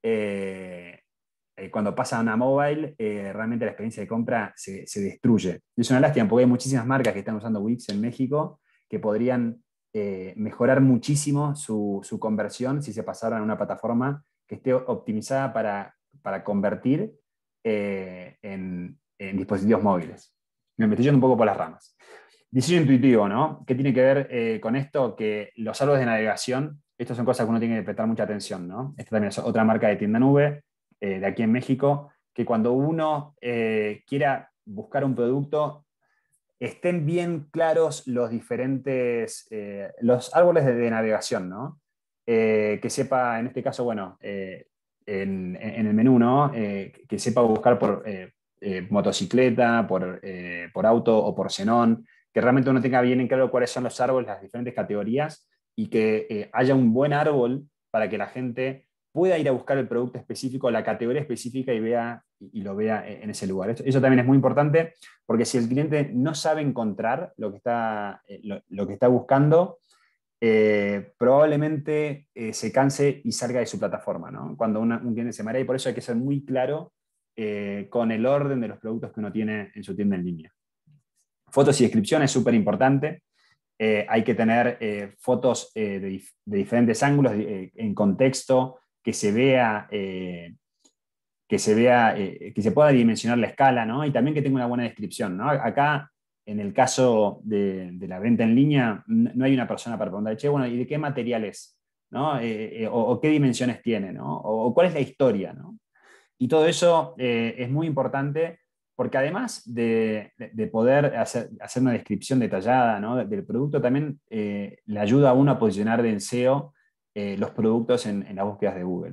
cuando pasan a mobile, realmente la experiencia de compra se destruye. Y es una lástima porque hay muchísimas marcas que están usando Wix en México que podrían mejorar muchísimo su conversión si se pasaran a una plataforma que esté optimizada para convertir en dispositivos móviles. Me estoy yendo un poco por las ramas. Diseño intuitivo, ¿no? ¿Qué tiene que ver con esto? Que los árboles de navegación, estas son cosas que uno tiene que prestar mucha atención, ¿no? Esta también es otra marca de Tienda Nube, de aquí en México, que cuando uno quiera buscar un producto, estén bien claros los diferentes, los árboles de navegación, ¿no? Que sepa, en este caso, bueno, en el menú, ¿no? Que sepa buscar por motocicleta, por auto o por xenón, que realmente uno tenga bien en claro cuáles son los árboles, las diferentes categorías, y que haya un buen árbol para que la gente pueda ir a buscar el producto específico, la categoría específica y lo vea en ese lugar. Eso también es muy importante, porque si el cliente no sabe encontrar lo que está buscando, probablemente se canse y salga de su plataforma, ¿no? Cuando un cliente se marea, y por eso hay que ser muy claro con el orden de los productos que uno tiene en su tienda en línea. Fotos y descripción es súper importante. Hay que tener fotos de diferentes ángulos, en contexto, que se vea, que se pueda dimensionar la escala, ¿no? Y también que tenga una buena descripción, ¿no? Acá, en el caso de la venta en línea, no hay una persona para preguntar, che, bueno, ¿y de qué material es? ¿No? O qué dimensiones tiene, ¿no? O cuál es la historia, ¿no? Y todo eso es muy importante porque además de poder hacer una descripción detallada, ¿no?, del producto, también le ayuda a uno a posicionar en SEO los productos en las búsquedas de Google.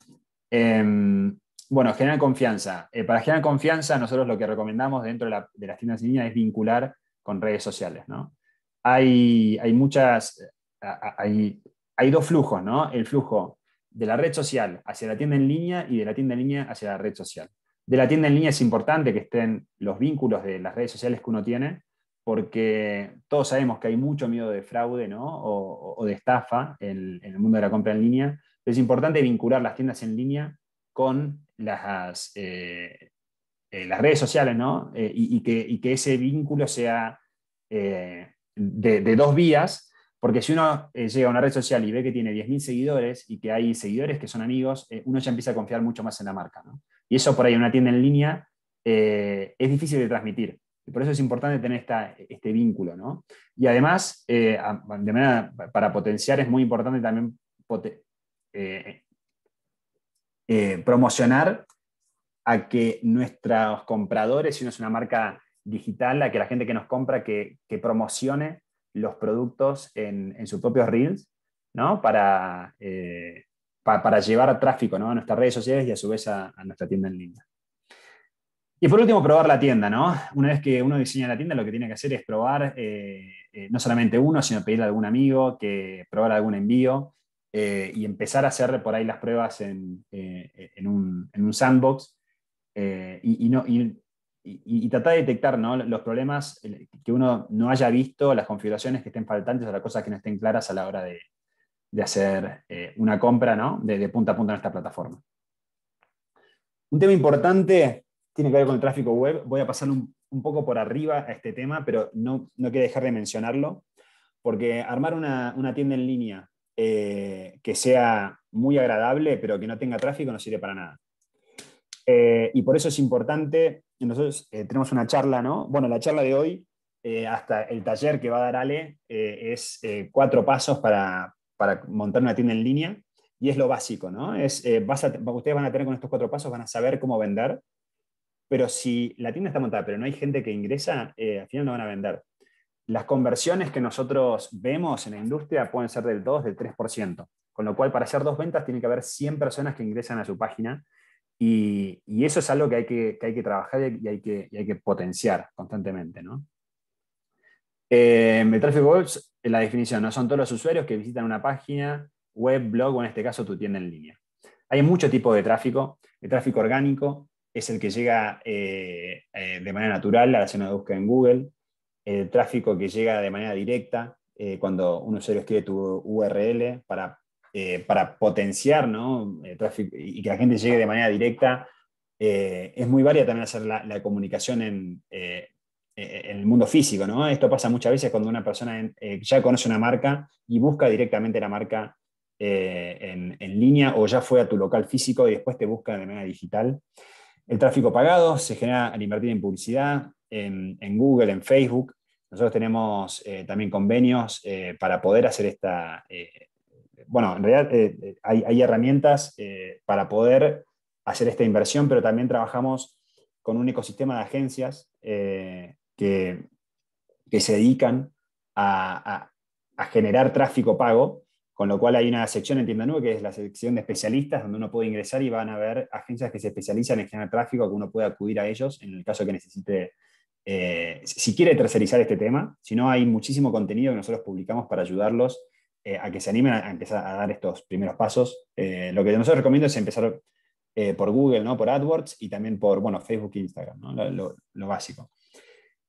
Bueno, generar confianza. Para generar confianza, nosotros lo que recomendamos dentro de las tiendas en línea es vincular con redes sociales, ¿no? Hay dos flujos, ¿no? El flujo de la red social hacia la tienda en línea y de la tienda en línea hacia la red social. De la tienda en línea es importante que estén los vínculos de las redes sociales que uno tiene, porque todos sabemos que hay mucho miedo de fraude, ¿no?, o de estafa en el mundo de la compra en línea. Es importante vincular las tiendas en línea con las redes sociales, ¿no? Y que ese vínculo sea de dos vías, porque si uno llega a una red social y ve que tiene 10.000 seguidores y que hay seguidores que son amigos, uno ya empieza a confiar mucho más en la marca, ¿no? Y eso por ahí en una tienda en línea es difícil de transmitir. Y por eso es importante tener este vínculo, ¿no? Y además, para potenciar, es muy importante también promocionar a que nuestros compradores, si uno es una marca digital, a que la gente que nos compra que promocione los productos en sus propios reels, ¿no?, para llevar tráfico, ¿no?, a nuestras redes sociales y a su vez a nuestra tienda en línea. Y por último, probar la tienda, ¿no? Una vez que uno diseña la tienda, lo que tiene que hacer es probar, no solamente uno, sino pedirle a algún amigo que probar algún envío, y empezar a hacer por ahí las pruebas en un sandbox, y tratar de detectar, ¿no?, los problemas que uno no haya visto, las configuraciones que estén faltantes o las cosas que no estén claras a la hora de hacer una compra, ¿no?, de punta a punta en esta plataforma. Un tema importante tiene que ver con el tráfico web. Voy a pasar un poco por arriba a este tema, pero no quiero dejar de mencionarlo, porque armar una tienda en línea que sea muy agradable, pero que no tenga tráfico, no sirve para nada. Y por eso es importante, nosotros tenemos una charla, ¿no? Bueno, la charla de hoy, hasta el taller que va a dar Ale, es 4 pasos para montar una tienda en línea, y es lo básico, ¿no? Ustedes van a tener con estos 4 pasos, van a saber cómo vender, pero si la tienda está montada, pero no hay gente que ingresa, al final no van a vender. Las conversiones que nosotros vemos en la industria pueden ser del 2, del 3%, con lo cual para hacer 2 ventas tiene que haber 100 personas que ingresan a su página, y eso es algo que hay que trabajar y hay que potenciar constantemente, ¿no? El tráfico web, la definición, no son todos los usuarios que visitan una página web, blog o en este caso tu tienda en línea. Hay muchos tipos de tráfico. El tráfico orgánico es el que llega de manera natural a la zona de búsqueda en Google. El tráfico que llega de manera directa, cuando un usuario escribe tu URL para potenciar, ¿no?, tráfico, y que la gente llegue de manera directa. Es muy válida también hacer la comunicación en el mundo físico, ¿no? Esto pasa muchas veces cuando una persona ya conoce una marca y busca directamente la marca en línea, o ya fue a tu local físico y después te busca de manera digital. El tráfico pagado se genera al invertir en publicidad, en Google, en Facebook. Nosotros tenemos también convenios para poder hacer esta... bueno, en realidad hay herramientas para poder hacer esta inversión, pero también trabajamos con un ecosistema de agencias que se dedican a generar tráfico pago, con lo cual hay una sección en Tienda Nube que es la sección de especialistas, donde uno puede ingresar y van a ver agencias que se especializan en generar tráfico, que uno puede acudir a ellos en el caso que necesite, si quiere tercerizar este tema. Si no, hay muchísimo contenido que nosotros publicamos para ayudarlos a que se animen a empezar a dar estos primeros pasos. Lo que nosotros recomiendo es empezar por Google, ¿no?, por AdWords, y también por Facebook e Instagram, ¿no?, lo básico.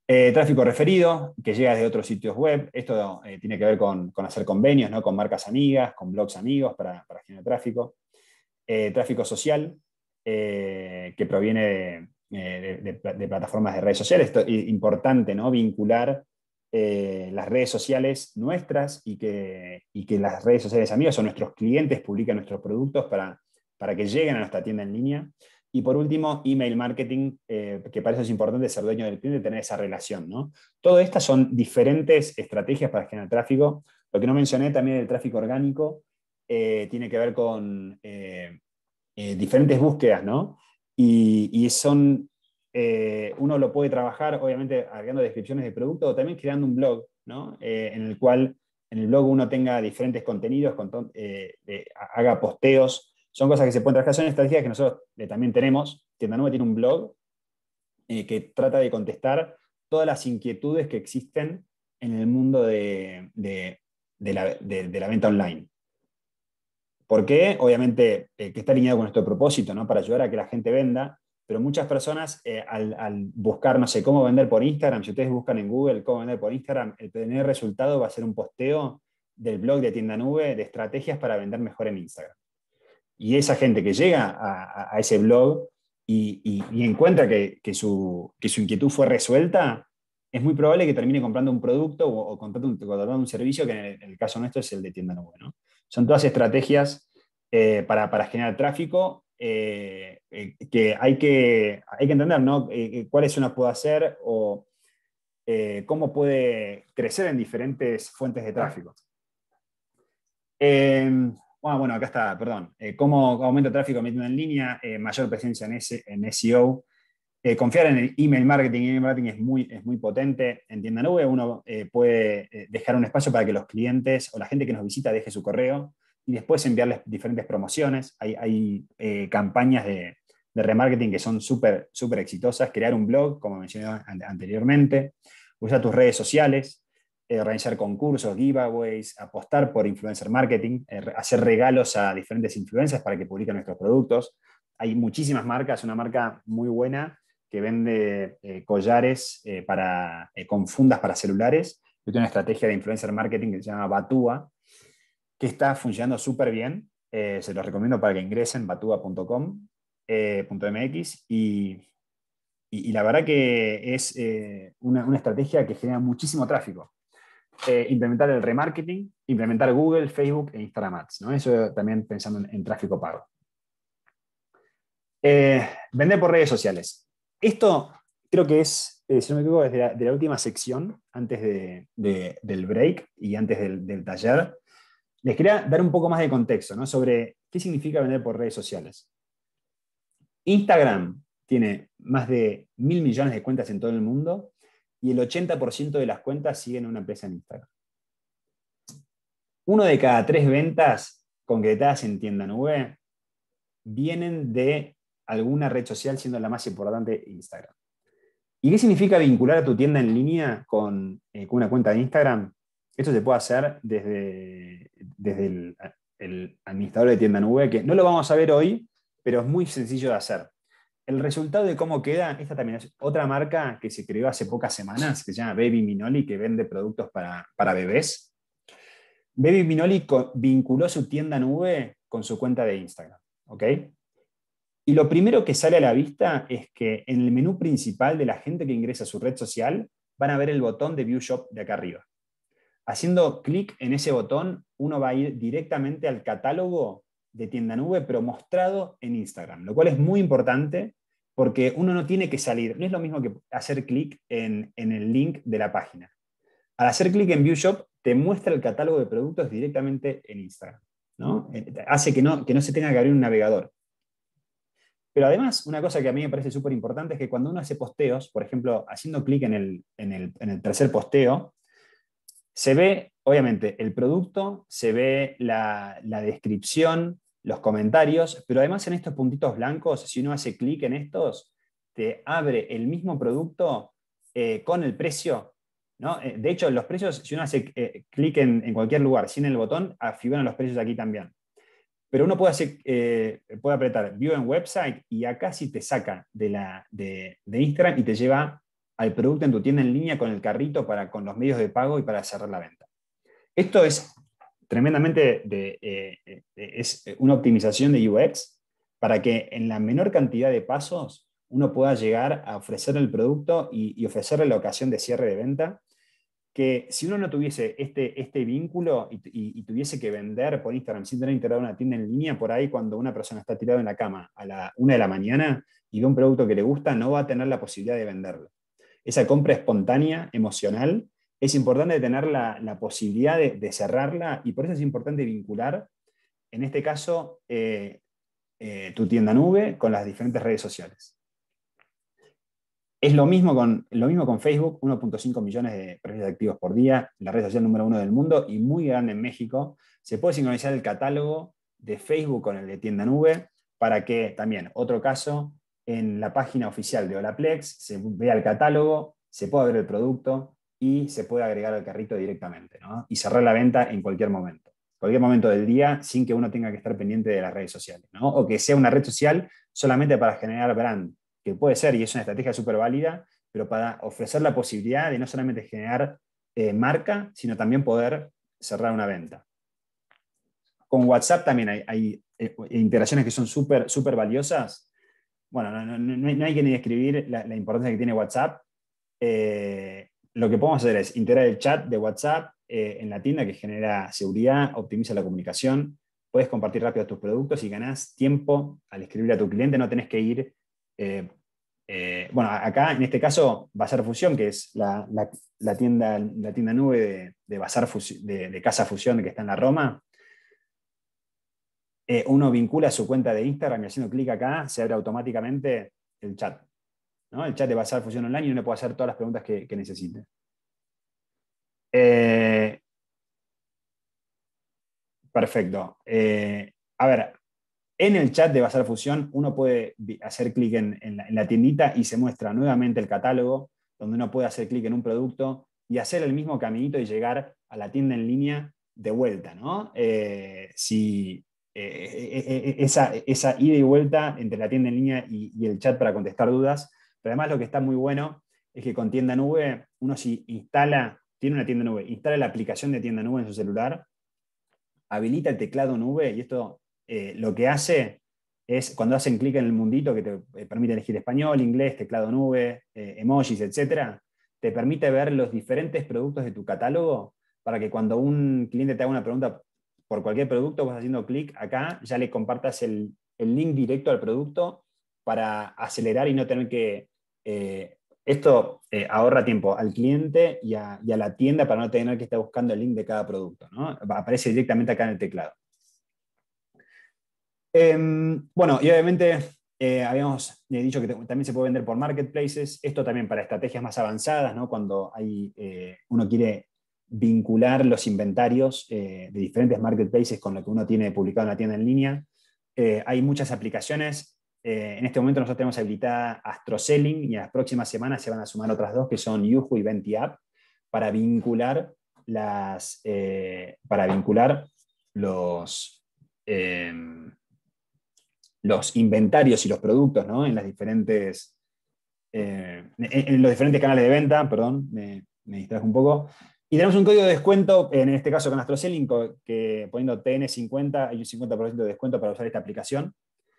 Tráfico referido, que llega desde otros sitios web. Esto tiene que ver con hacer convenios, ¿no? Con marcas amigas, con blogs amigos para generar tráfico. Tráfico social, que proviene de plataformas de redes sociales. Esto es importante, ¿no? Vincular las redes sociales nuestras y que las redes sociales amigas o nuestros clientes publiquen nuestros productos para que lleguen a nuestra tienda en línea. Y por último, email marketing, que para eso es importante ser dueño del cliente, tener esa relación, ¿no? Todas estas son diferentes estrategias para generar tráfico. Lo que no mencioné también del tráfico orgánico tiene que ver con diferentes búsquedas, ¿no? Y son, uno lo puede trabajar, obviamente, agregando descripciones de producto o también creando un blog, ¿no? En el cual en el blog uno tenga diferentes contenidos, haga posteos. Son cosas que se pueden trabajar, son estrategias que nosotros también tenemos. Tienda Nube tiene un blog que trata de contestar todas las inquietudes que existen en el mundo de la venta online. ¿Por qué? Obviamente que está alineado con nuestro propósito, ¿no? Para ayudar a que la gente venda, pero muchas personas al buscar, no sé, cómo vender por Instagram, si ustedes buscan en Google cómo vender por Instagram, el primer resultado va a ser un posteo del blog de Tienda Nube de estrategias para vender mejor en Instagram. Y esa gente que llega a ese blog y encuentra que su inquietud fue resuelta, es muy probable que termine comprando un producto o contratando un servicio que en el caso nuestro es el de Tienda Nube, ¿no? Son todas estrategias para generar tráfico que hay que entender, ¿no? Cuáles uno puede hacer o cómo puede crecer en diferentes fuentes de tráfico. Bueno, acá está, perdón. ¿Cómo aumenta el tráfico metiendo en línea? Mayor presencia en SEO. Confiar en el email marketing. Email marketing es muy potente. En Tienda Nube uno puede dejar un espacio para que los clientes o la gente que nos visita deje su correo y después enviarles diferentes promociones. Hay campañas de remarketing que son súper exitosas. Crear un blog, como mencioné anteriormente. Usar tus redes sociales. Organizar concursos, giveaways, apostar por influencer marketing, hacer regalos a diferentes influencers para que publiquen nuestros productos. Hay muchísimas marcas, una marca muy buena que vende collares con fundas para celulares. Yo tengo una estrategia de influencer marketing que se llama Batua, que está funcionando súper bien. Se los recomiendo para que ingresen, batua.com.mx y la verdad que es una estrategia que genera muchísimo tráfico. Implementar el remarketing, implementar Google, Facebook e Instagram Ads, ¿no? Eso también pensando en tráfico pago. Vender por redes sociales. Esto creo que es, si no me equivoco, de la última sección, antes del break y antes del taller. Les quería dar un poco más de contexto, ¿no? Sobre qué significa vender por redes sociales. Instagram tiene más de 1.000 millones de cuentas en todo el mundo y el 80% de las cuentas siguen a una empresa en Instagram. 1 de cada 3 ventas concretadas en Tienda Nube vienen de alguna red social, siendo la más importante Instagram. ¿Y qué significa vincular a tu tienda en línea con una cuenta de Instagram? Esto se puede hacer desde el administrador de Tienda Nube, que no lo vamos a ver hoy, pero es muy sencillo de hacer. El resultado de cómo queda, esta también es otra marca que se creó hace pocas semanas, que se llama Baby Minoli, que vende productos para bebés. Baby Minoli vinculó su Tienda Nube con su cuenta de Instagram, ¿ok? Y lo primero que sale a la vista es que en el menú principal de la gente que ingresa a su red social van a ver el botón de View Shop de acá arriba. Haciendo clic en ese botón, uno va a ir directamente al catálogo de Tienda Nube, pero mostrado en Instagram, lo cual es muy importante porque uno no tiene que salir. No es lo mismo que hacer clic en el link de la página. Al hacer clic en View Shop, te muestra el catálogo de productos directamente en Instagram, ¿no? Hace que no se tenga que abrir un navegador. Pero además, una cosa que a mí me parece súper importante es que cuando uno hace posteos, por ejemplo, haciendo clic en el tercer posteo, se ve, obviamente, el producto, se ve la descripción, los comentarios, pero además en estos puntitos blancos, si uno hace clic en estos, te abre el mismo producto con el precio, ¿no? De hecho, los precios, si uno hace clic en cualquier lugar sin el botón, figuran los precios aquí también. Pero uno puede apretar View en Website y acá sí te saca de Instagram y te lleva al producto en tu tienda en línea con el carrito, con los medios de pago y para cerrar la venta. Esto es tremendamente es una optimización de UX para que en la menor cantidad de pasos uno pueda llegar a ofrecer el producto y ofrecerle la ocasión de cierre de venta, que si uno no tuviese este vínculo y tuviese que vender por Instagram sin tener integrado una tienda en línea, por ahí cuando una persona está tirada en la cama a la 1 de la mañana y ve un producto que le gusta, no va a tener la posibilidad de venderlo. Esa compra espontánea, emocional, es importante tener la posibilidad de cerrarla, y por eso es importante vincular, en este caso, tu tienda nube con las diferentes redes sociales. Es lo mismo con Facebook, 1.5 millones de perfiles activos por día, la red social número 1 del mundo y muy grande en México. Se puede sincronizar el catálogo de Facebook con el de tienda nube para que también, otro caso, en la página oficial de Olaplex se vea el catálogo, se pueda ver el producto y se puede agregar al carrito directamente, ¿no? Y cerrar la venta en cualquier momento del día, sin que uno tenga que estar pendiente de las redes sociales, ¿no? O que sea una red social solamente para generar brand, que puede ser, y es una estrategia súper válida, pero para ofrecer la posibilidad de no solamente generar marca, sino también poder cerrar una venta. Con WhatsApp también hay interacciones que son súper valiosas. Bueno, no hay que ni describir la importancia que tiene WhatsApp. Lo que podemos hacer es integrar el chat de WhatsApp en la tienda, que genera seguridad, optimiza la comunicación, puedes compartir rápido tus productos y ganás tiempo al escribirle a tu cliente, no tenés que ir. Bueno, acá en este caso, Bazar Fusión, que es la tienda nube de Bazar de Casa Fusión, que está en la Roma, uno vincula su cuenta de Instagram y haciendo clic acá se abre automáticamente el chat, ¿no? El chat de Bazar Fusión Online, y uno puede hacer todas las preguntas que necesite. Perfecto. A ver, en el chat de Bazar Fusión uno puede hacer clic en la tiendita y se muestra nuevamente el catálogo, donde uno puede hacer clic en un producto y hacer el mismo caminito y llegar a la tienda en línea de vuelta, ¿no? Esa ida y vuelta entre la tienda en línea y el chat para contestar dudas. Pero además lo que está muy bueno es que con tienda nube, uno si tiene una tienda nube, instala la aplicación de tienda nube en su celular, habilita el teclado nube, y esto lo que hace es, cuando hacen clic en el mundito que te permite elegir español, inglés, teclado nube, emojis, etc., te permite ver los diferentes productos de tu catálogo, para que cuando un cliente te haga una pregunta por cualquier producto, vos haciendo clic acá, ya le compartas el link directo al producto para acelerar y no tener que... esto ahorra tiempo al cliente y a la tienda para no tener que estar buscando el link de cada producto, ¿no? Aparece directamente acá en el teclado. Bueno, y obviamente habíamos dicho que también se puede vender por marketplaces. Esto también para estrategias más avanzadas, ¿no? Cuando uno quiere vincular los inventarios de diferentes marketplaces con lo que uno tiene publicado en la tienda en línea. Hay muchas aplicaciones. En este momento nosotros tenemos habilitada AstroSelling, y en las próximas semanas se van a sumar otras dos, que son Yuhu y VentiApp, para vincular los inventarios y los productos, ¿no? En los diferentes canales de venta. Perdón, me distrajo un poco. Y tenemos un código de descuento, en este caso con AstroSelling, que poniendo TN50 hay un 50% de descuento para usar esta aplicación.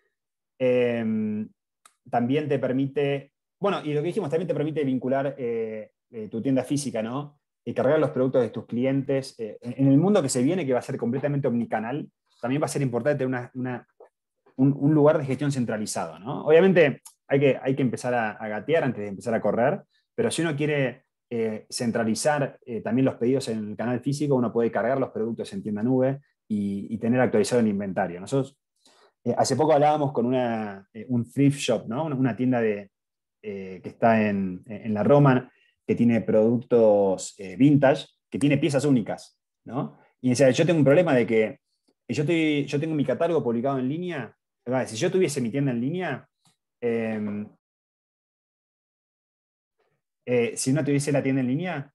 También te permite, bueno, y lo que dijimos, también te permite vincular tu tienda física, ¿no? Y cargar los productos de tus clientes. En el mundo que se viene, que va a ser completamente omnicanal, también va a ser importante tener un lugar de gestión centralizado, ¿no? Obviamente hay que empezar a gatear antes de empezar a correr, pero si uno quiere centralizar también los pedidos en el canal físico, uno puede cargar los productos en tienda nube y tener actualizado el inventario. Nosotros hace poco hablábamos con un thrift shop, ¿no? Una tienda que está en la Roma, que tiene productos vintage, que tiene piezas únicas, ¿no? Y decía, yo tengo un problema de que yo tengo mi catálogo publicado en línea. Si yo tuviese mi tienda en línea, si no tuviese la tienda en línea,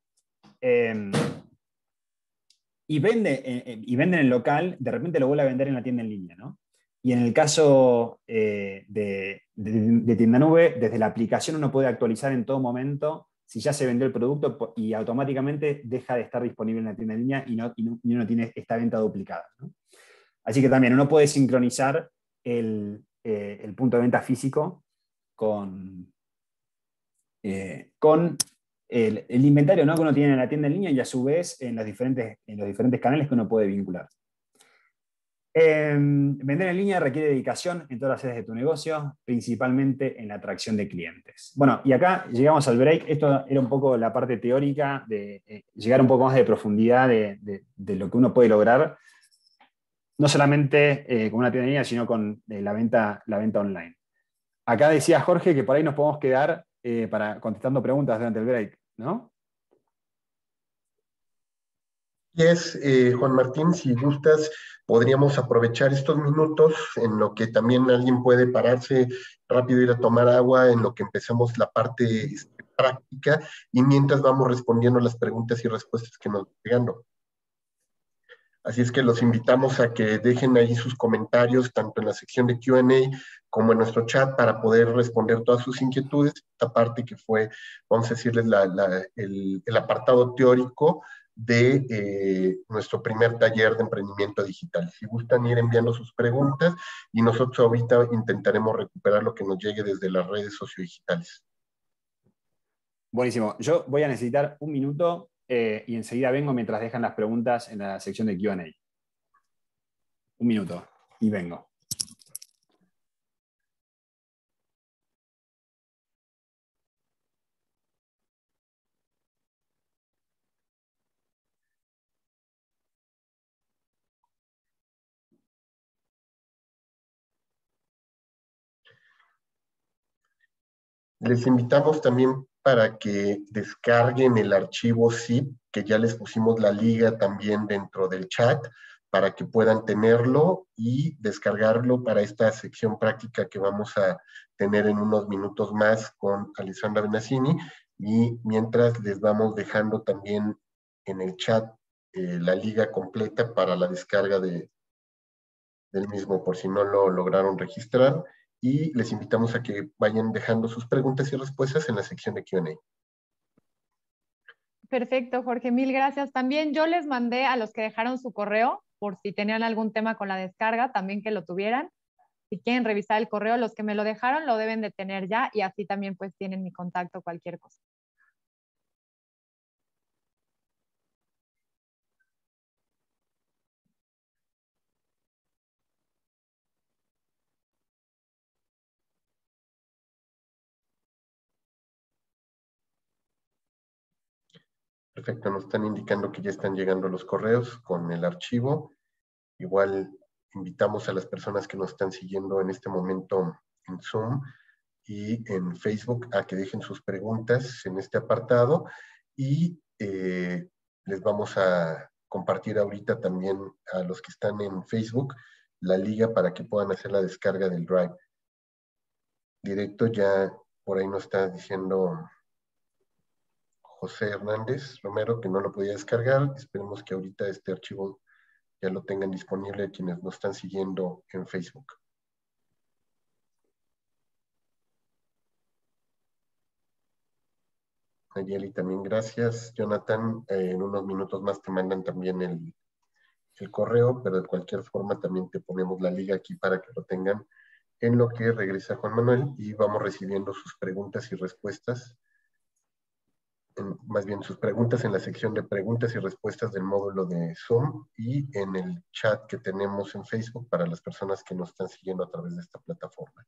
y vende en el local, de repente lo vuelve a vender en la tienda en línea, ¿no? Y en el caso de tienda nube, desde la aplicación uno puede actualizar en todo momento si ya se vendió el producto y automáticamente deja de estar disponible en la tienda en línea y no tiene esta venta duplicada, ¿no? Así que también uno puede sincronizar el punto de venta físico con el inventario, ¿no?, que uno tiene en la tienda en línea y a su vez en los diferentes canales que uno puede vincular. Vender en línea requiere dedicación en todas las áreas de tu negocio, principalmente en la atracción de clientes. Bueno, y acá llegamos al break. Esto era un poco la parte teórica de llegar un poco más de profundidad de lo que uno puede lograr, no solamente con una tienda en línea, sino con la venta online. Acá decía Jorge que por ahí nos podemos quedar contestando preguntas durante el break, ¿no? Y Juan Martín, si gustas, podríamos aprovechar estos minutos en lo que también alguien puede pararse rápido, ir a tomar agua, en lo que empezamos la parte práctica, y mientras vamos respondiendo las preguntas y respuestas que nos van llegando. Así es que los invitamos a que dejen ahí sus comentarios, tanto en la sección de Q&A como en nuestro chat, para poder responder todas sus inquietudes. Esta parte que fue, vamos a decirles, el apartado teórico de nuestro primer taller de emprendimiento digital. Si gustan ir enviando sus preguntas, y nosotros ahorita intentaremos recuperar lo que nos llegue desde las redes sociodigitales. Buenísimo. Yo voy a necesitar un minuto y enseguida vengo mientras dejan las preguntas en la sección de Q&A. Un minuto y vengo. Les invitamos también para que descarguen el archivo zip, que ya les pusimos la liga también dentro del chat, para que puedan tenerlo y descargarlo para esta sección práctica que vamos a tener en unos minutos más con Alessandra Benassini. Y mientras les vamos dejando también en el chat la liga completa para la descarga del mismo, por si no lo lograron registrar. Y les invitamos a que vayan dejando sus preguntas y respuestas en la sección de Q&A. Perfecto, Jorge, mil gracias. También yo les mandé a los que dejaron su correo, por si tenían algún tema con la descarga, también que lo tuvieran. Si quieren revisar el correo, los que me lo dejaron lo deben de tener ya, y así también pues tienen mi contacto, cualquier cosa. Perfecto, nos están indicando que ya están llegando los correos con el archivo. Igual invitamos a las personas que nos están siguiendo en este momento en Zoom y en Facebook a que dejen sus preguntas en este apartado, y les vamos a compartir ahorita también a los que están en Facebook la liga para que puedan hacer la descarga del Drive. Directo ya por ahí nos está diciendo José Hernández Romero que no lo podía descargar. Esperemos que ahorita este archivo ya lo tengan disponible quienes nos están siguiendo en Facebook. Nayeli, también gracias. Jonathan, en unos minutos más te mandan también el correo, pero de cualquier forma también te ponemos la liga aquí para que lo tengan en lo que regresa Juan Manuel, y vamos recibiendo sus preguntas y respuestas, más bien sus preguntas en la sección de preguntas y respuestas del módulo de Zoom y en el chat que tenemos en Facebook para las personas que nos están siguiendo a través de esta plataforma.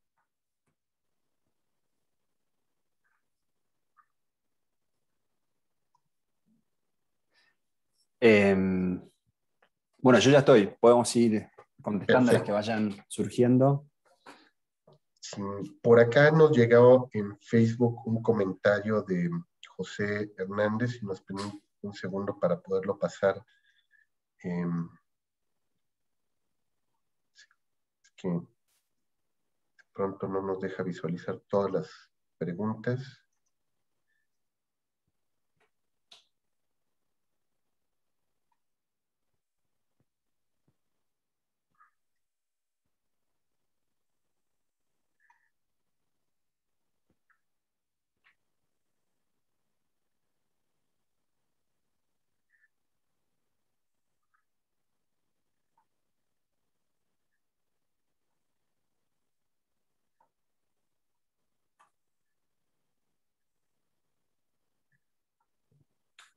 Bueno, yo ya estoy. Podemos ir contestando a las que Perfecto. vayan surgiendo. Sí, por acá nos llegó en Facebook un comentario de José Hernández, y nos permite un segundo para poderlo pasar. Es que de pronto no nos deja visualizar todas las preguntas.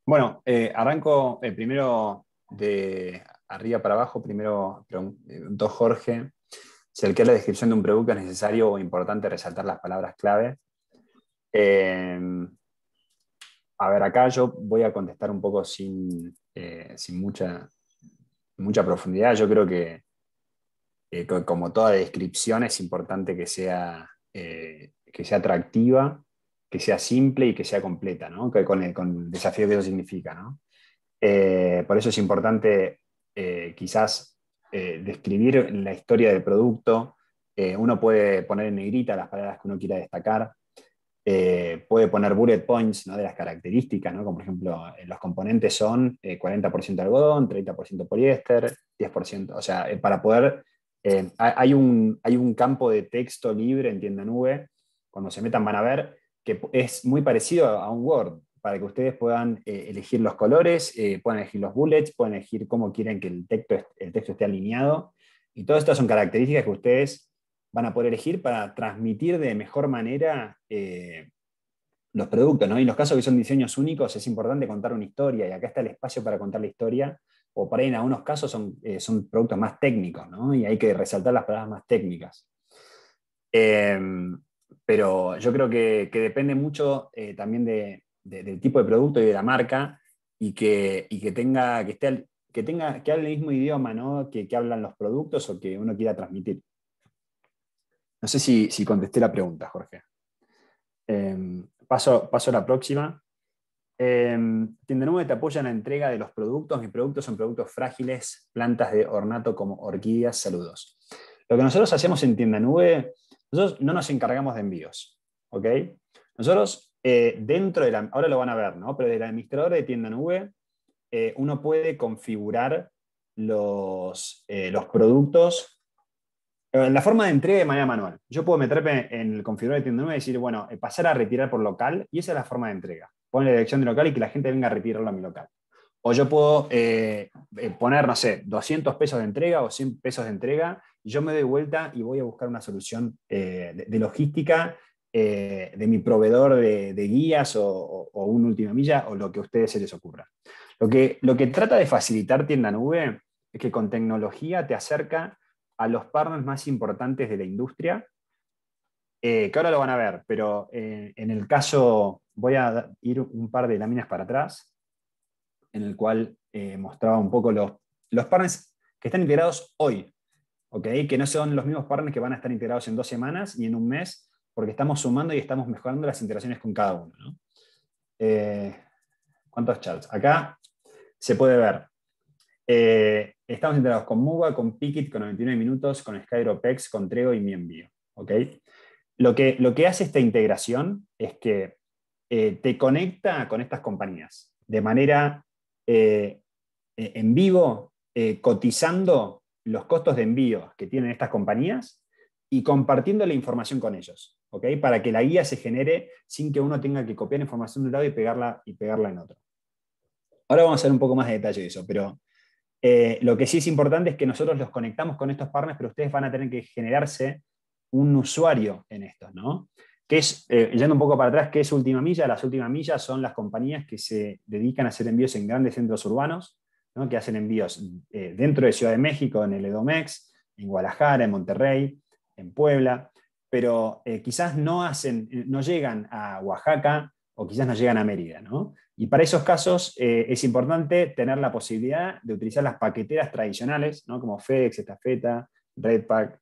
Bueno, arranco primero de arriba para abajo. Primero preguntó Jorge si al que la descripción de un producto es necesario o importante resaltar las palabras clave. Eh, a ver, acá yo voy a contestar un poco sin mucha profundidad. Yo creo que como toda descripción es importante que sea atractiva, que sea simple y que sea completa, ¿no? Con el desafío que eso significa, ¿no? Por eso es importante quizás describir la historia del producto. Uno puede poner en negrita las palabras que uno quiera destacar. Puede poner bullet points, ¿no? De las características, ¿no? Como por ejemplo, los componentes son 40% algodón, 30% poliéster, 10%. O sea, para poder... hay un campo de texto libre en Tienda Nube, cuando se metan van a ver, que es muy parecido a un Word, para que ustedes puedan elegir los colores, puedan elegir los bullets, pueden elegir cómo quieren que el texto esté alineado. Y todas estas son características que ustedes van a poder elegir para transmitir de mejor manera los productos, ¿no? Y en los casos que son diseños únicos es importante contar una historia, y acá está el espacio para contar la historia, o por ahí en algunos casos son productos más técnicos, ¿no? Y hay que resaltar las palabras más técnicas. Pero yo creo que depende mucho también del tipo de producto y de la marca, y que hable el mismo idioma, ¿no? que hablan los productos o que uno quiera transmitir. No sé si contesté la pregunta, Jorge. Paso a la próxima. Tienda Nube te apoya en la entrega de los productos. Mis productos son productos frágiles, plantas de ornato como orquídeas. Saludos. Lo que nosotros hacemos en Tienda Nube, nosotros no nos encargamos de envíos, ¿ok? Nosotros, ahora lo van a ver, ¿no? Pero del administrador de Tienda Nube, uno puede configurar los productos la forma de entrega de manera manual. Yo puedo meterme en el configurador de Tienda Nube y decir, bueno, pasar a retirar por local, y esa es la forma de entrega. Poner la dirección de local y que la gente venga a retirarlo a mi local. O yo puedo poner, no sé, 200 pesos de entrega o 100 pesos de entrega, y yo me doy vuelta y voy a buscar una solución de logística de mi proveedor de guías o un última milla, o lo que a ustedes se les ocurra. Lo que trata de facilitar Tienda Nube es que con tecnología te acerca a los partners más importantes de la industria, que ahora lo van a ver, pero en el caso, voy a ir un par de láminas para atrás, en el cual mostraba un poco los partners que están integrados hoy, ¿okay? Que no son los mismos partners que van a estar integrados en 2 semanas y en un mes, porque estamos sumando y estamos mejorando las integraciones con cada uno, ¿no? ¿Cuántos charts? Acá se puede ver. Estamos integrados con Muga, con Pickit, con 99 minutos, con SkyDropX, con Trego y Mi Envío. ¿Okay? Lo que hace esta integración es que te conecta con estas compañías de manera en vivo, cotizando los costos de envío que tienen estas compañías y compartiendo la información con ellos, ¿okay? Para que la guía se genere sin que uno tenga que copiar información de un lado y pegarla en otro. Ahora vamos a hacer un poco más de detalle de eso, pero lo que sí es importante es que nosotros los conectamos con estos partners, pero ustedes van a tener que generarse un usuario en estos, ¿no? Que es, yendo un poco para atrás, ¿qué es Última Milla? Las Últimas Millas son las compañías que se dedican a hacer envíos en grandes centros urbanos, ¿no? Que hacen envíos dentro de Ciudad de México, en el Edomex, en Guadalajara, en Monterrey, en Puebla, pero quizás no llegan a Oaxaca o quizás no llegan a Mérida, ¿no? Y para esos casos es importante tener la posibilidad de utilizar las paqueteras tradicionales, ¿no? Como FedEx, Estafeta, Redpack,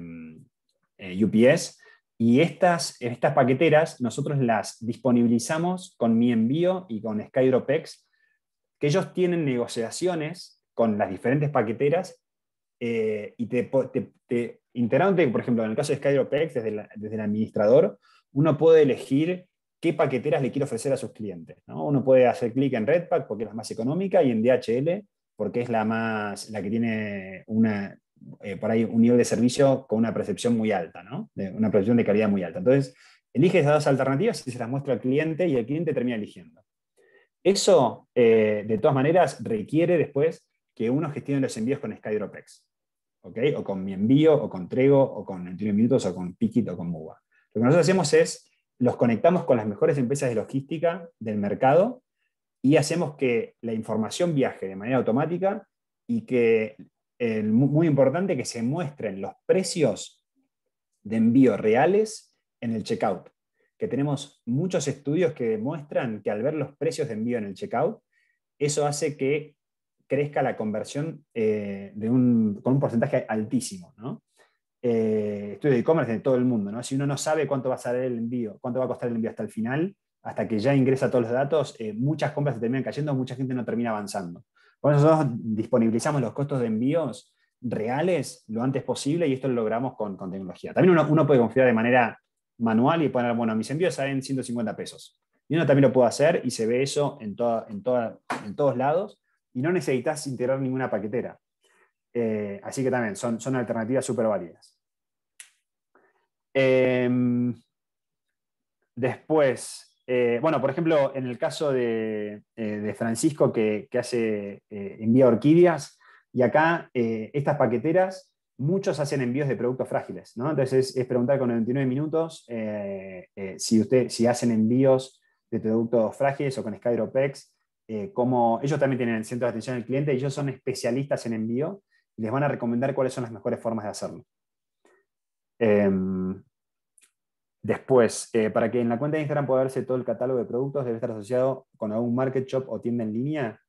UPS, y estas paqueteras nosotros las disponibilizamos con Mi Envío y con SkyDropX, que ellos tienen negociaciones con las diferentes paqueteras y integrándote, por ejemplo, en el caso de SkyDropX, desde el administrador, uno puede elegir qué paqueteras le quiere ofrecer a sus clientes, ¿no? Uno puede hacer clic en Redpack porque es la más económica y en DHL porque es la que tiene por ahí un nivel de servicio con una percepción muy alta, ¿no? Una percepción de calidad muy alta. Entonces, elige esas 2 alternativas y se las muestra al cliente y el cliente termina eligiendo. Eso, de todas maneras, requiere después que uno gestione los envíos con SkyDropX, ¿okay? O con Mi Envío, o con Trego, o con 99 minutos, o con Pickit, o con Muga. Lo que nosotros hacemos es los conectamos con las mejores empresas de logística del mercado y hacemos que la información viaje de manera automática y que, muy importante, que se muestren los precios de envío reales en el checkout. Que tenemos muchos estudios que demuestran que al ver los precios de envío en el checkout, eso hace que crezca la conversión con un porcentaje altísimo, ¿no? Estudios de e-commerce de todo el mundo, ¿no? Si uno no sabe cuánto va a salir el envío, cuánto va a costar el envío hasta el final, hasta que ya ingresa todos los datos, muchas compras se terminan cayendo, mucha gente no termina avanzando. Por eso nosotros disponibilizamos los costos de envíos reales lo antes posible y esto lo logramos con tecnología. También uno puede confiar de manera manual y poner, bueno, mis envíos salen 150 pesos. Y uno también lo puede hacer y se ve eso en todos lados y no necesitas integrar ninguna paquetera. Así que también son alternativas súper válidas. Después, bueno, por ejemplo, en el caso de Francisco que hace envía orquídeas, y acá estas paqueteras, muchos hacen envíos de productos frágiles, ¿no? Entonces es preguntar con 99 minutos si hacen envíos de productos frágiles o con SkyDropX, como ellos también tienen el centro de atención al cliente y ellos son especialistas en envío y les van a recomendar cuáles son las mejores formas de hacerlo. Después, para que en la cuenta de Instagram pueda verse todo el catálogo de productos, debe estar asociado con algún market shop o tienda en línea.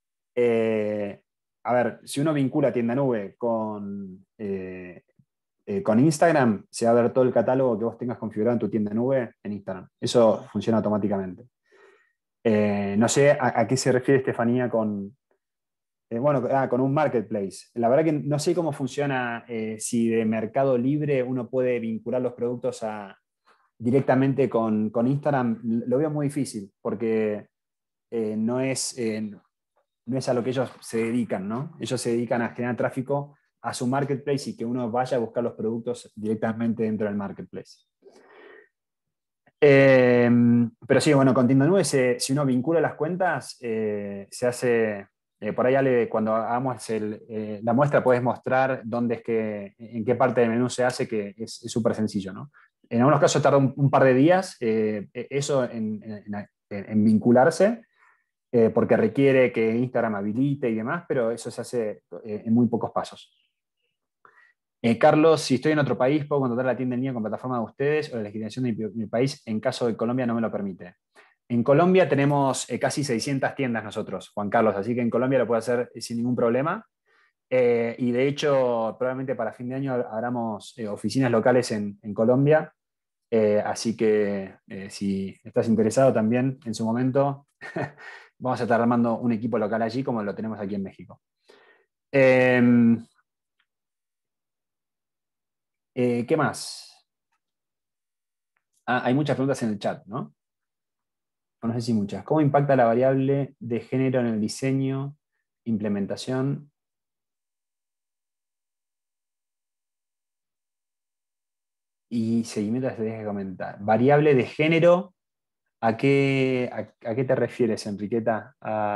A ver, si uno vincula tienda nube con Instagram, se va a ver todo el catálogo que vos tengas configurado en tu tienda nube en Instagram. Eso funciona automáticamente. No sé a qué se refiere Estefanía con un marketplace. La verdad que no sé cómo funciona, si de Mercado Libre uno puede vincular los productos directamente con Instagram. Lo veo muy difícil, porque no es a lo que ellos se dedican, ¿no? Ellos se dedican a generar tráfico a su marketplace y que uno vaya a buscar los productos directamente dentro del marketplace. Pero sí, bueno, con tienda nube, si uno vincula las cuentas, se hace... por ahí, Ale, cuando hagamos la muestra, puedes mostrar en qué parte del menú se hace, que es súper sencillo, ¿no? En algunos casos tarda un par de días eso en vincularse, porque requiere que Instagram habilite y demás, pero eso se hace en muy pocos pasos. Carlos, si estoy en otro país, ¿puedo contratar la tienda en línea con plataforma de ustedes o la legislación de mi país en caso de Colombia no me lo permite? En Colombia tenemos casi 600 tiendas nosotros, Juan Carlos, así que en Colombia lo puede hacer sin ningún problema. Y de hecho, probablemente para fin de año abramos oficinas locales en Colombia. Así que si estás interesado también, en su momento, vamos a estar armando un equipo local allí como lo tenemos aquí en México. ¿Qué más? Hay muchas preguntas en el chat, ¿no? No sé si muchas. ¿Cómo impacta la variable de género en el diseño, implementación? Y seguimiento de estrategias que comentar. Variable de género, ¿a qué te refieres, Enriqueta?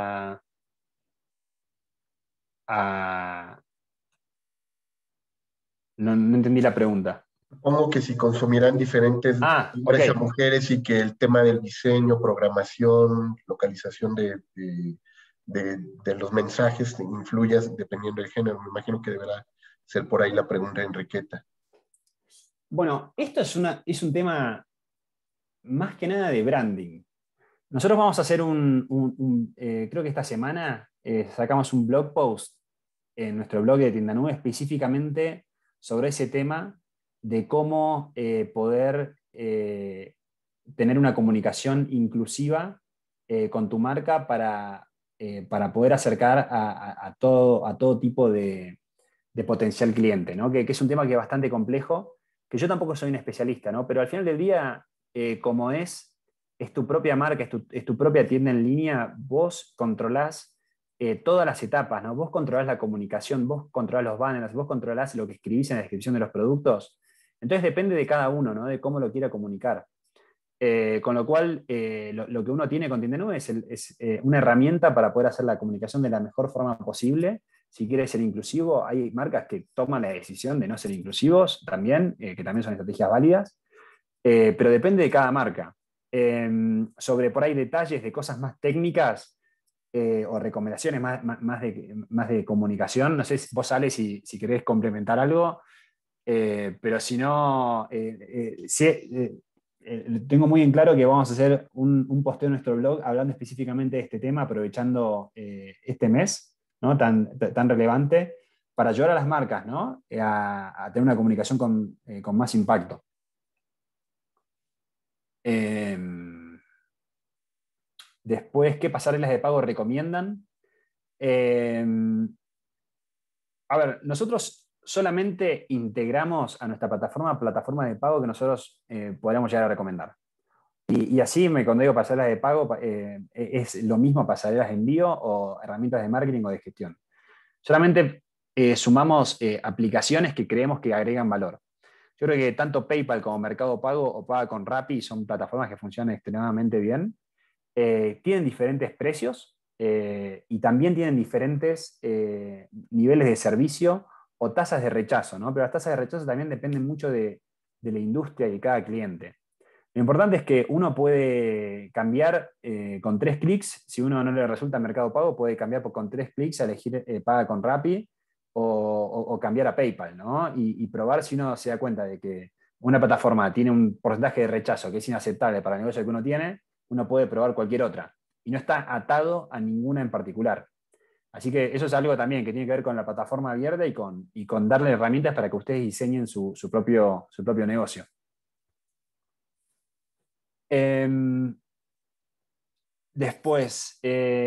No entendí la pregunta. Supongo que si consumirán diferentes hombres a mujeres y que el tema del diseño, programación, localización de los mensajes influya dependiendo del género. Me imagino que deberá ser por ahí la pregunta de Enriqueta. Bueno, esto es un tema más que nada de branding. Nosotros vamos a hacer creo que esta semana sacamos un blog post en nuestro blog de Tienda Nube específicamente sobre ese tema de cómo poder tener una comunicación inclusiva con tu marca para poder acercar a todo tipo de potencial cliente, ¿no? Que es un tema que es bastante complejo, que yo tampoco soy un especialista, ¿no? Pero al final del día, como es tu propia marca, es tu propia tienda en línea, vos controlás todas las etapas, ¿no? Vos controlás la comunicación, vos controlás los banners, vos controlás lo que escribís en la descripción de los productos. Entonces depende de cada uno, ¿no? De cómo lo quiera comunicar. Con lo cual, lo que uno tiene con Tienda Nube es una herramienta para poder hacer la comunicación de la mejor forma posible. Si quieres ser inclusivo, hay marcas que toman la decisión de no ser inclusivos también, que también son estrategias válidas, pero depende de cada marca. Sobre por ahí detalles de cosas más técnicas, o recomendaciones más de comunicación. No sé si vos, Ale, si querés complementar algo, pero si no, tengo muy en claro que vamos a hacer un posteo en nuestro blog hablando específicamente de este tema, aprovechando este mes, ¿no? tan relevante, para ayudar a las marcas, ¿no? A tener una comunicación con más impacto. Después, ¿qué pasarelas de pago recomiendan? A ver, nosotros solamente integramos a nuestra plataforma de pago que nosotros podríamos llegar a recomendar. Y así, cuando digo pasarelas de pago, es lo mismo pasarelas de envío o herramientas de marketing o de gestión. Solamente sumamos aplicaciones que creemos que agregan valor. Yo creo que tanto PayPal como Mercado Pago o Paga con Rappi son plataformas que funcionan extremadamente bien. Tienen diferentes precios y también tienen diferentes niveles de servicio o tasas de rechazo, ¿no? Pero las tasas de rechazo también dependen mucho de la industria y de cada cliente. Lo importante es que uno puede cambiar con 3 clics. Si uno no le resulta Mercado Pago, puede cambiar con 3 clics a elegir Paga con Rappi o cambiar a PayPal, ¿no? Y probar si uno se da cuenta de que una plataforma tiene un porcentaje de rechazo que es inaceptable para el negocio que uno tiene, uno puede probar cualquier otra. Y no está atado a ninguna en particular. Así que eso es algo también que tiene que ver con la plataforma abierta y con darle herramientas para que ustedes diseñen su propio negocio. Después,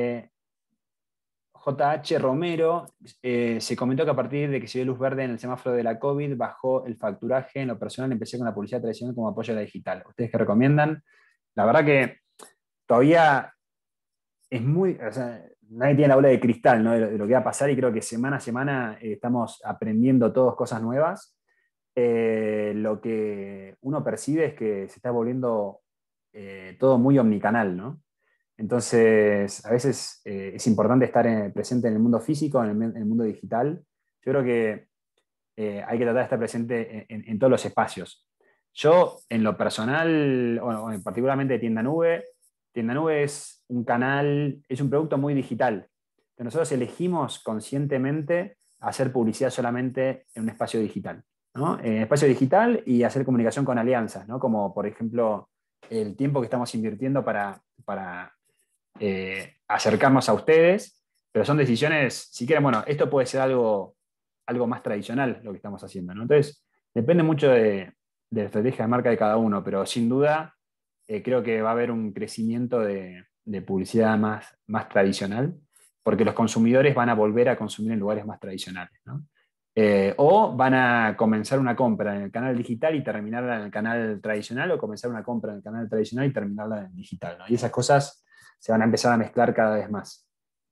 JH Romero se comentó que a partir de que se dio luz verde en el semáforo de la COVID, bajó el facturaje. En lo personal empecé con la publicidad tradicional como apoyo a la digital. ¿Ustedes qué recomiendan? La verdad que todavía es o sea, nadie tiene la bola de cristal, ¿no? de lo que va a pasar, y creo que semana a semana estamos aprendiendo todos cosas nuevas. Lo que uno percibe es que se está volviendo todo muy omnicanal, ¿no? Entonces, a veces es importante estar presente en el mundo físico, en el mundo digital. Yo creo que hay que tratar de estar presente en todos los espacios. Yo, en lo personal, o particularmente de Tienda Nube es un canal, es un producto muy digital. Pero nosotros elegimos conscientemente hacer publicidad solamente en un espacio digital, ¿no? En espacio digital y hacer comunicación con alianzas, ¿no? Como por ejemplo el tiempo que estamos invirtiendo para acercarnos a ustedes, pero son decisiones, si quieren, bueno, esto puede ser algo más tradicional lo que estamos haciendo, ¿no? Entonces, depende mucho de la estrategia de marca de cada uno, pero sin duda creo que va a haber un crecimiento de publicidad más tradicional, porque los consumidores van a volver a consumir en lugares más tradicionales, ¿no? O van a comenzar una compra en el canal digital y terminarla en el canal tradicional, o comenzar una compra en el canal tradicional y terminarla en el digital, ¿no? Y esas cosas se van a empezar a mezclar cada vez más.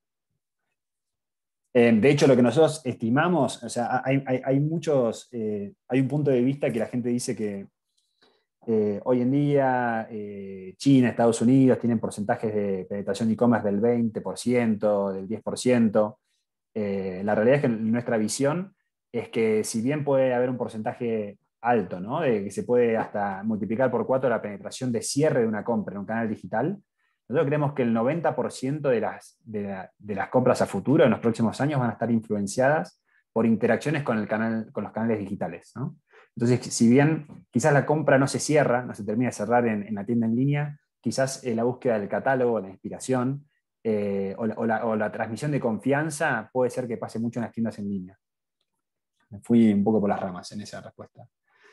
De hecho, lo que nosotros estimamos, o sea, hay un punto de vista que la gente dice que hoy en día China, Estados Unidos tienen porcentajes de penetración de e-commerce del 20%, del 10%. La realidad es que nuestra visión es que si bien puede haber un porcentaje alto, ¿no? De que se puede hasta multiplicar por 4 la penetración de cierre de una compra en un canal digital, nosotros creemos que el 90% de las compras a futuro en los próximos años van a estar influenciadas por interacciones con los canales digitales, ¿no? Entonces, si bien quizás la compra no se cierra, no se termina de cerrar en la tienda en línea, quizás la búsqueda del catálogo, la inspiración o la transmisión de confianza puede ser que pase mucho en las tiendas en línea. Me fui un poco por las ramas en esa respuesta.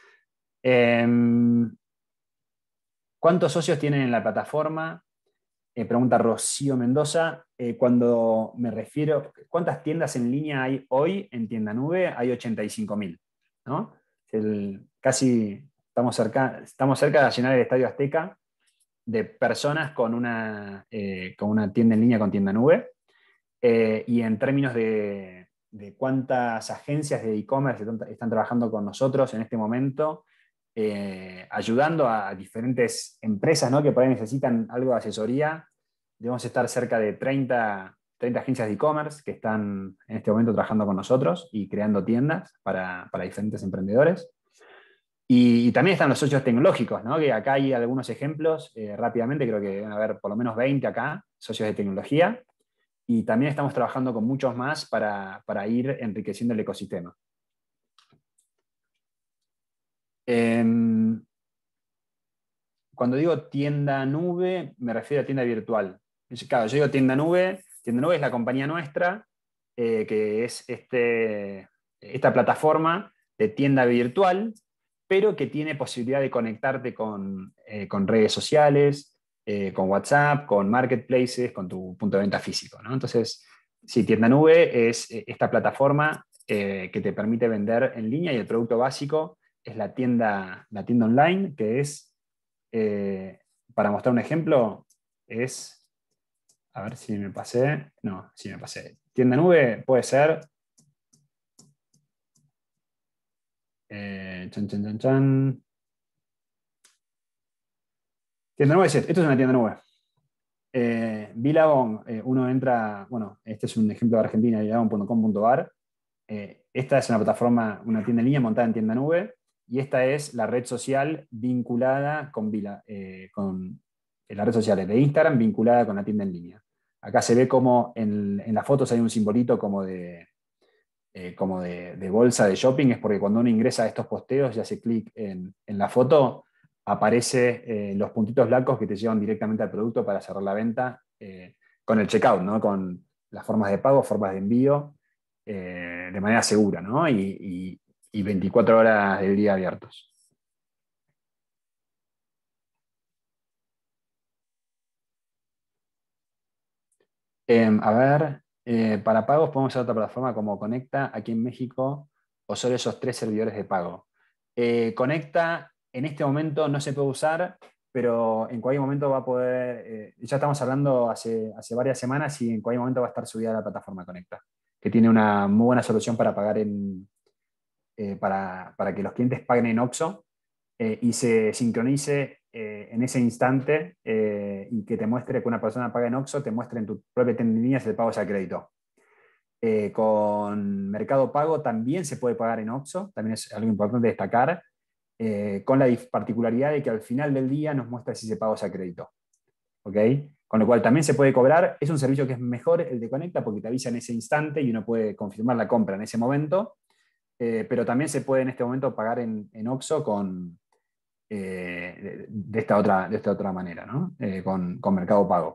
¿Cuántos socios tienen en la plataforma? Pregunta Rocío Mendoza. Cuando me refiero, ¿cuántas tiendas en línea hay hoy en Tienda Nube? Hay 85.000, ¿no? Casi estamos cerca de llenar el Estadio Azteca de personas con una tienda en línea con Tienda Nube. Y en términos de cuántas agencias de e-commerce están trabajando con nosotros en este momento, ayudando a diferentes empresas, ¿no? Que por ahí necesitan algo de asesoría, debemos estar cerca de 30 agencias de e-commerce que están en este momento trabajando con nosotros y creando tiendas para diferentes emprendedores. Y también están los socios tecnológicos, ¿no? Que acá hay algunos ejemplos, rápidamente, creo que van a haber por lo menos 20 acá, socios de tecnología, y también estamos trabajando con muchos más para ir enriqueciendo el ecosistema. Cuando digo tienda nube, me refiero a tienda virtual. Claro, yo digo tienda nube es la compañía nuestra, que es esta plataforma de tienda virtual, pero que tiene posibilidad de conectarte con redes sociales, con WhatsApp, con marketplaces, con tu punto de venta físico, ¿no? Entonces, sí, tienda nube es esta plataforma que te permite vender en línea, y el producto básico es la tienda online, que es, para mostrar un ejemplo, es, a ver si me pasé, no, sí me pasé. Tienda nube puede ser, chan, chan, chan, chan. Tienda nube es esto es una tienda nube. Billabong, uno entra, bueno, este es un ejemplo de Argentina, billabong.com.ar. Esta es una plataforma, una tienda en línea montada en tienda nube, y esta es la red social vinculada con las redes sociales de Instagram vinculada con la tienda en línea. Acá se ve como en las fotos hay un simbolito como de bolsa de shopping, es porque cuando uno ingresa a estos posteos y hace clic en la foto, aparece los puntitos blancos que te llevan directamente al producto para cerrar la venta, con el checkout, ¿no? Con las formas de pago, formas de envío, de manera segura, ¿no? Y 24 horas del día abiertos. A ver, para pagos podemos usar otra plataforma como Conecta aquí en México, o solo esos 3 servidores de pago. Conecta en este momento no se puede usar, pero en cualquier momento va a poder, ya estamos hablando hace varias semanas, y en cualquier momento va a estar subida a la plataforma Conecta, que tiene una muy buena solución para pagar para que los clientes paguen en OXXO, y se sincronice en ese instante, y que te muestre que una persona paga en OXXO, te muestre en tu propia tienda en línea si el pago se acreditó. Con Mercado Pago también se puede pagar en OXXO, también es algo importante destacar, con la particularidad de que al final del día nos muestra si ese pago se acreditó. ¿Ok? Con lo cual también se puede cobrar. Es un servicio que es mejor el de Conecta porque te avisa en ese instante y uno puede confirmar la compra en ese momento, pero también se puede en este momento pagar en OXXO de esta otra manera, ¿no? Con Mercado Pago.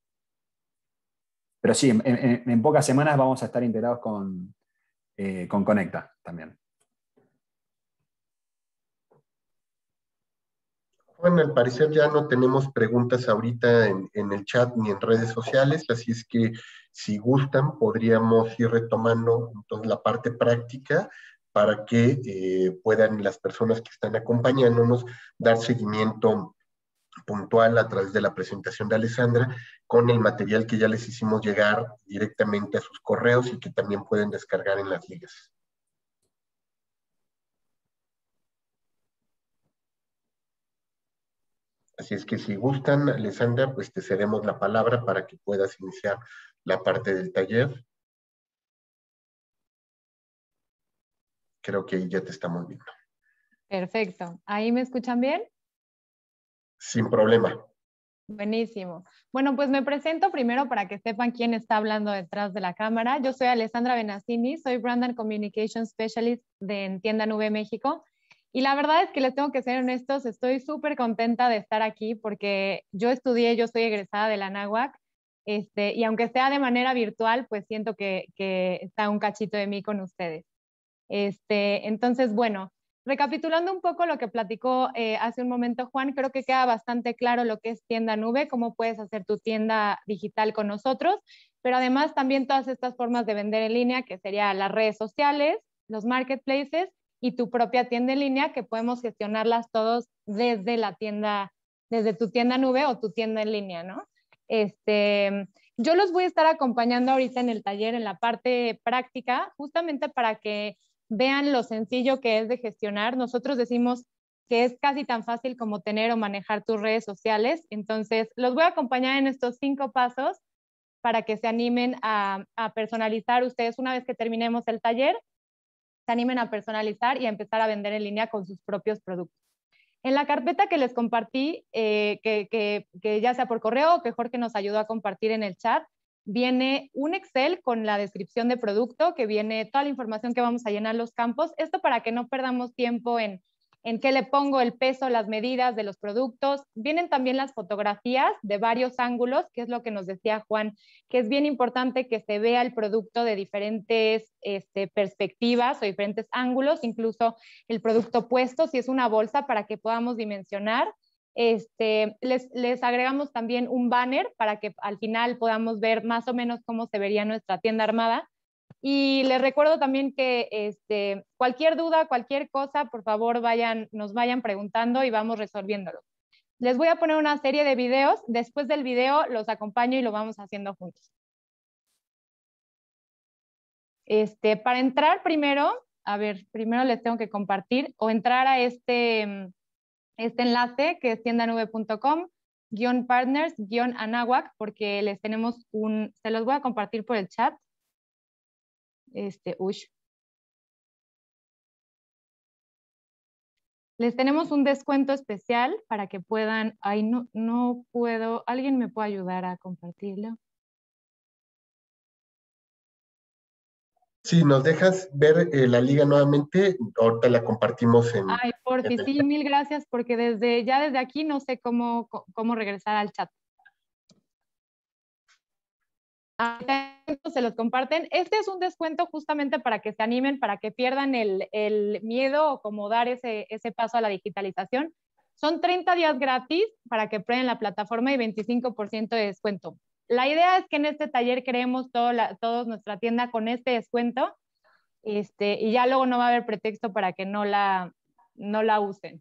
Pero sí, en pocas semanas vamos a estar integrados con Conecta también. Juan, al parecer ya no tenemos preguntas ahorita en el chat ni en redes sociales, así es que si gustan podríamos ir retomando entonces la parte práctica para que puedan las personas que están acompañándonos dar seguimiento puntual a través de la presentación de Alessandra con el material que ya les hicimos llegar directamente a sus correos y que también pueden descargar en las ligas. Así es que si gustan, Alessandra, pues te cedemos la palabra para que puedas iniciar la parte del taller. Creo que ya te estamos viendo. Perfecto. ¿Ahí me escuchan bien? Sin problema. Buenísimo. Bueno, pues me presento primero para que sepan quién está hablando detrás de la cámara. Yo soy Alessandra Benassini, soy Brand and Communication Specialist en Tienda Nube México. Y la verdad es que les tengo que ser honestos, estoy súper contenta de estar aquí porque yo soy egresada de la Anáhuac, y aunque sea de manera virtual, pues siento que está un cachito de mí con ustedes. Entonces, bueno, recapitulando un poco lo que platicó hace un momento Juan, creo que queda bastante claro lo que es tienda nube, cómo puedes hacer tu tienda digital con nosotros, pero además también todas estas formas de vender en línea, que serían las redes sociales, los marketplaces y tu propia tienda en línea, que podemos gestionarlas todos desde la tienda, desde tu tienda nube o tu tienda en línea, ¿no? Yo los voy a estar acompañando ahorita en el taller en la parte práctica, justamente para que vean lo sencillo que es de gestionar. Nosotros decimos que es casi tan fácil como tener o manejar tus redes sociales. Entonces, los voy a acompañar en estos 5 pasos para que se animen a personalizar ustedes una vez que terminemos el taller, se animen a personalizar y a empezar a vender en línea con sus propios productos. En la carpeta que les compartí, que ya sea por correo o que Jorge nos ayudó a compartir en el chat, viene un Excel con la descripción de producto, que viene toda la información que vamos a llenar los campos. Esto para que no perdamos tiempo en qué le pongo, el peso, las medidas de los productos. Vienen también las fotografías de varios ángulos, que es lo que nos decía Juan, que es bien importante que se vea el producto de diferentes perspectivas o diferentes ángulos, incluso el producto puesto, si es una bolsa, para que podamos dimensionar. Les agregamos también un banner para que al final podamos ver más o menos cómo se vería nuestra tienda armada. Y les recuerdo también que cualquier duda, cualquier cosa, por favor nos vayan preguntando y vamos resolviéndolo. Les voy a poner una serie de videos. Después del video los acompaño y lo vamos haciendo juntos. Para entrar primero, primero les tengo que compartir o entrar a este enlace que es tiendanube.com/partners/Anáhuac, porque les tenemos se los voy a compartir por el chat. Les tenemos un descuento especial para que puedan, no puedo, ¿alguien me puede ayudar a compartirlo? Si nos dejas ver la liga nuevamente, ahorita la compartimos en... Ay, porfi, sí, mil gracias, porque desde aquí no sé cómo regresar al chat. Se los comparten. Este es un descuento justamente para que se animen, para que pierdan el miedo o como dar ese paso a la digitalización. Son 30 días gratis para que prueben la plataforma y 25% de descuento. La idea es que en este taller creemos todos nuestra tienda con este descuento, y ya luego no va a haber pretexto para que no la usen.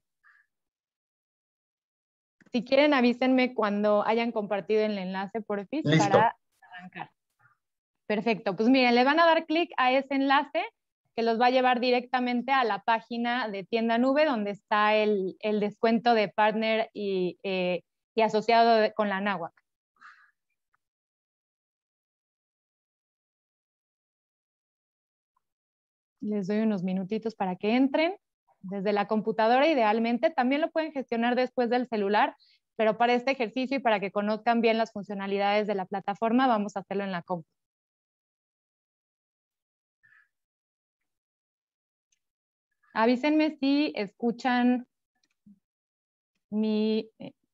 Si quieren, avísenme cuando hayan compartido el enlace, porfis, para arrancar. Perfecto, pues miren, le van a dar clic a ese enlace que los va a llevar directamente a la página de Tienda Nube, donde está el descuento de partner y asociado con la Anáhuac. Les doy unos minutitos para que entren desde la computadora idealmente. También lo pueden gestionar después del celular, pero para este ejercicio y para que conozcan bien las funcionalidades de la plataforma, vamos a hacerlo en la compu. Avísenme si escuchan mi...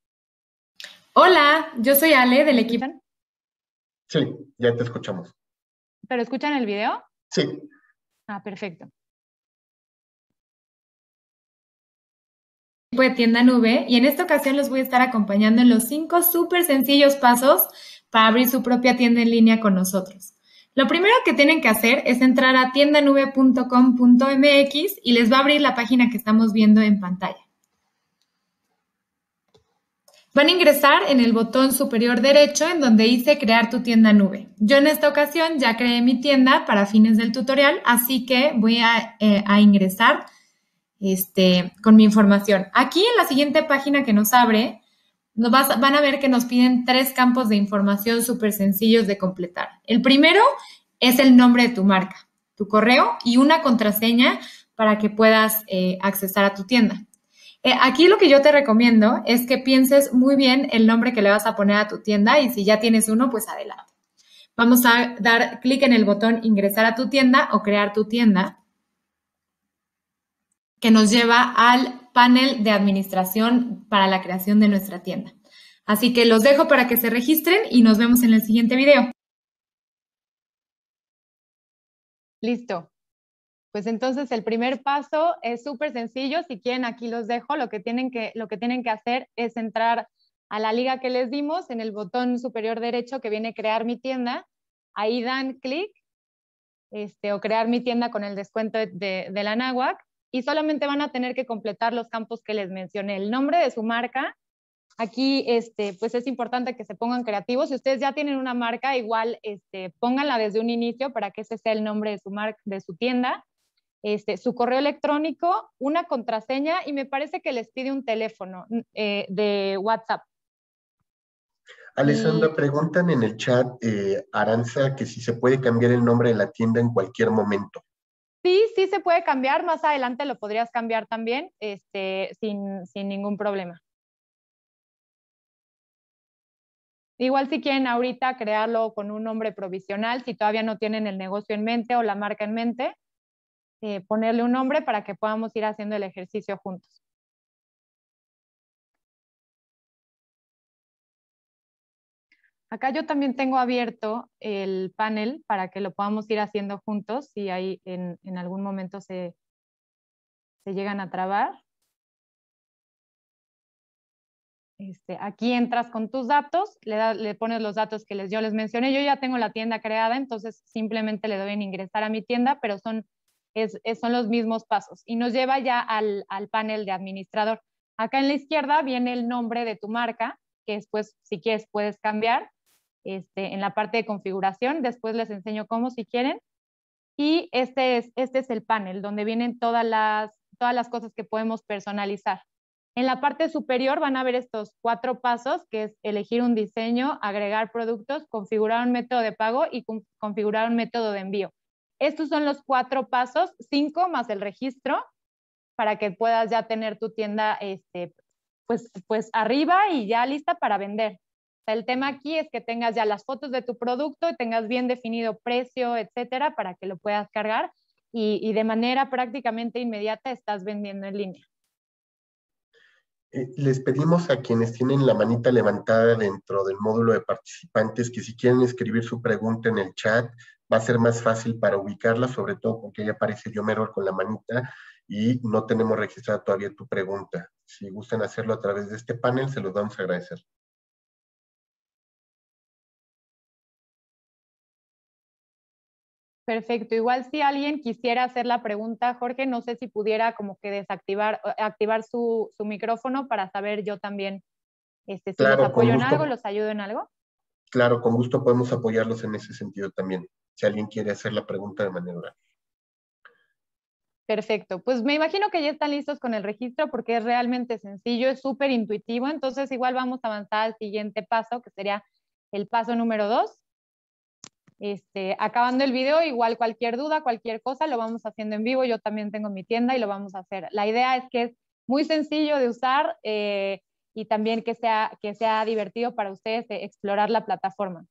Hola, yo soy Ale del equipo. Sí, ya te escuchamos. ¿Pero escuchan el video? Sí. Ah, perfecto. De Tienda Nube, y en esta ocasión los voy a estar acompañando en los 5 súper sencillos pasos para abrir su propia tienda en línea con nosotros. Lo primero que tienen que hacer es entrar a tiendanube.com.mx y les va a abrir la página que estamos viendo en pantalla. Van a ingresar en el botón superior derecho en donde dice crear tu tienda nube. Yo en esta ocasión ya creé mi tienda para fines del tutorial, así que voy a ingresar con mi información. Aquí en la siguiente página que nos abre, van a ver que nos piden 3 campos de información súper sencillos de completar. El primero es el nombre de tu marca, tu correo y una contraseña para que puedas accesar a tu tienda. Aquí lo que yo te recomiendo es que pienses muy bien el nombre que le vas a poner a tu tienda y si ya tienes uno, pues adelante. Vamos a dar clic en el botón ingresar a tu tienda o crear tu tienda, que nos lleva al panel de administración para la creación de nuestra tienda. Así que los dejo para que se registren y nos vemos en el siguiente video. Listo. Pues entonces el primer paso es súper sencillo. Si quieren, aquí los dejo. Lo que tienen que hacer es entrar a la liga que les dimos en el botón superior derecho que viene crear mi tienda. Ahí dan clic o crear mi tienda con el descuento de la Anáhuac y solamente van a tener que completar los campos que les mencioné. El nombre de su marca. Aquí, pues es importante que se pongan creativos. Si ustedes ya tienen una marca, igual pónganla desde un inicio para que ese sea el nombre de su tienda. Su correo electrónico, una contraseña y me parece que les pide un teléfono de WhatsApp. Alessandra, preguntan en el chat, Aranza, que si se puede cambiar el nombre de la tienda en cualquier momento. Sí, sí se puede cambiar. Más adelante lo podrías cambiar también sin ningún problema. Igual si quieren ahorita crearlo con un nombre provisional, si todavía no tienen el negocio en mente o la marca en mente, ponerle un nombre para que podamos ir haciendo el ejercicio juntos. Acá yo también tengo abierto el panel para que lo podamos ir haciendo juntos si ahí en algún momento se llegan a trabar. Aquí entras con tus datos, le pones los datos que yo les mencioné. Yo ya tengo la tienda creada, entonces simplemente le doy en ingresar a mi tienda, pero son los mismos pasos. Y nos lleva ya al panel de administrador. Acá en la izquierda viene el nombre de tu marca, que después, si quieres, puedes cambiar. En la parte de configuración, después les enseño cómo si quieren. Y este es el panel donde vienen todas las cosas que podemos personalizar. En la parte superior van a ver estos 4 pasos, que es elegir un diseño, agregar productos, configurar un método de pago y configurar un método de envío. Estos son los 4 pasos, 5 más el registro, para que puedas ya tener tu tienda pues arriba y ya lista para vender. El tema aquí es que tengas ya las fotos de tu producto y tengas bien definido precio, etcétera, para que lo puedas cargar y de manera prácticamente inmediata estás vendiendo en línea. Les pedimos a quienes tienen la manita levantada dentro del módulo de participantes que si quieren escribir su pregunta en el chat, va a ser más fácil para ubicarla, sobre todo porque ahí aparece Yomero con la manita y no tenemos registrada todavía tu pregunta. Si gustan hacerlo a través de este panel, se los vamos a agradecer. Perfecto. Igual si alguien quisiera hacer la pregunta, Jorge, no sé si pudiera como que activar su micrófono para saber yo también si Claro, los apoyo en algo, los ayudo en algo. Claro, con gusto podemos apoyarlos en ese sentido también, si alguien quiere hacer la pregunta de manera oral. Perfecto. Pues me imagino que ya están listos con el registro porque es realmente sencillo, es súper intuitivo. Entonces igual vamos a avanzar al siguiente paso, que sería el paso número 2. Acabando el video, igual cualquier duda, cualquier cosa, lo vamos haciendo en vivo. Yo también tengo mi tienda y lo vamos a hacer. La idea es que es muy sencillo de usar y también que sea divertido para ustedes explorar la plataforma.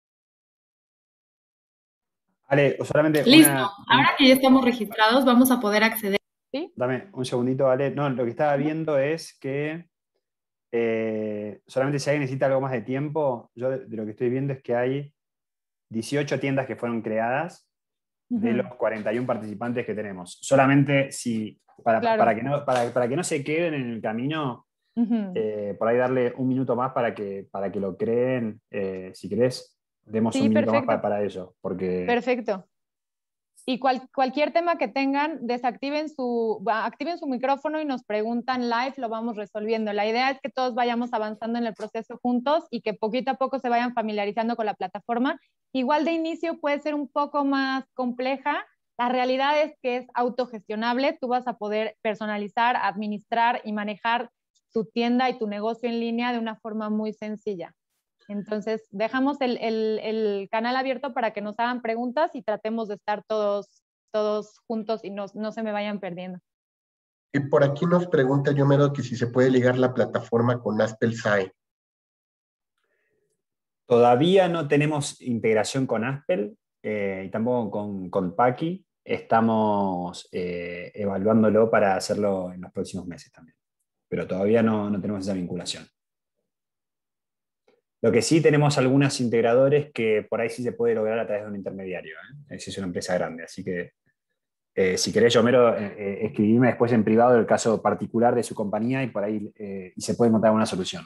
Ale, solamente Listo. Ahora que ya estamos registrados, vamos a poder acceder. ¿Sí? Dame un segundito, Ale. No, lo que estaba viendo es que solamente si alguien necesita algo más de tiempo, yo de lo que estoy viendo es que hay 18 tiendas que fueron creadas de los 41 participantes que tenemos. Solamente si, Claro. para que no se queden en el camino, por ahí darle un minuto más para que lo creen. Si querés, demos Sí, un minuto perfecto. más para ello. Porque... Perfecto. Y cualquier tema que tengan, activen su micrófono y nos preguntan live, lo vamos resolviendo. La idea es que todos vayamos avanzando en el proceso juntos y que poquito a poco se vayan familiarizando con la plataforma. Igual de inicio puede ser un poco más compleja. La realidad es que es autogestionable. Tú vas a poder personalizar, administrar y manejar tu tienda y tu negocio en línea de una forma muy sencilla. Entonces, dejamos el canal abierto para que nos hagan preguntas y tratemos de estar todos juntos y no se me vayan perdiendo. Y por aquí nos pregunta Yomero que si se puede ligar la plataforma con Aspel SAE. Todavía no tenemos integración con Aspel y tampoco con Paki. Estamos evaluándolo para hacerlo en los próximos meses también. Pero todavía no tenemos esa vinculación. Lo que sí tenemos algunos integradores que por ahí sí se puede lograr a través de un intermediario. Si es una empresa grande. Así que si querés, Yomero, escribirme después en privado el caso particular de su compañía y por ahí y se puede encontrar una solución.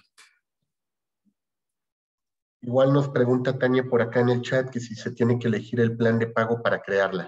Igual nos pregunta Tania por acá en el chat que si se tiene que elegir el plan de pago para crearla.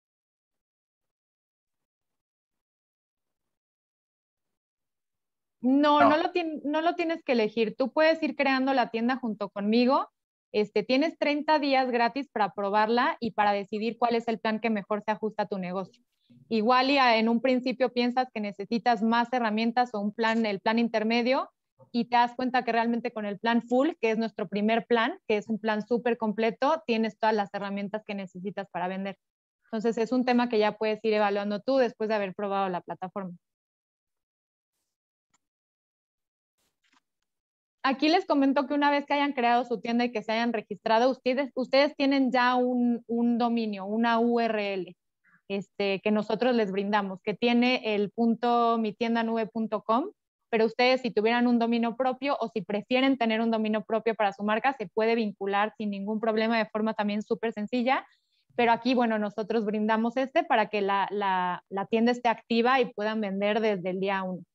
No lo tienes que elegir. Tú puedes ir creando la tienda junto conmigo. Tienes 30 días gratis para probarla y para decidir cuál es el plan que mejor se ajusta a tu negocio. Igual y en un principio piensas que necesitas más herramientas o el plan intermedio y te das cuenta que realmente con el plan full, que es nuestro primer plan, que es un plan súper completo, tienes todas las herramientas que necesitas para vender. Entonces es un tema que ya puedes ir evaluando tú después de haber probado la plataforma. Aquí les comento que una vez que hayan creado su tienda y que se hayan registrado, ustedes tienen ya un dominio, una URL, que nosotros les brindamos, que tiene el .mitiendanube.com, pero ustedes si tuvieran un dominio propio o si prefieren tener un dominio propio para su marca, se puede vincular sin ningún problema de forma también súper sencilla. Pero aquí, bueno, nosotros brindamos para que la tienda esté activa y puedan vender desde el día 1.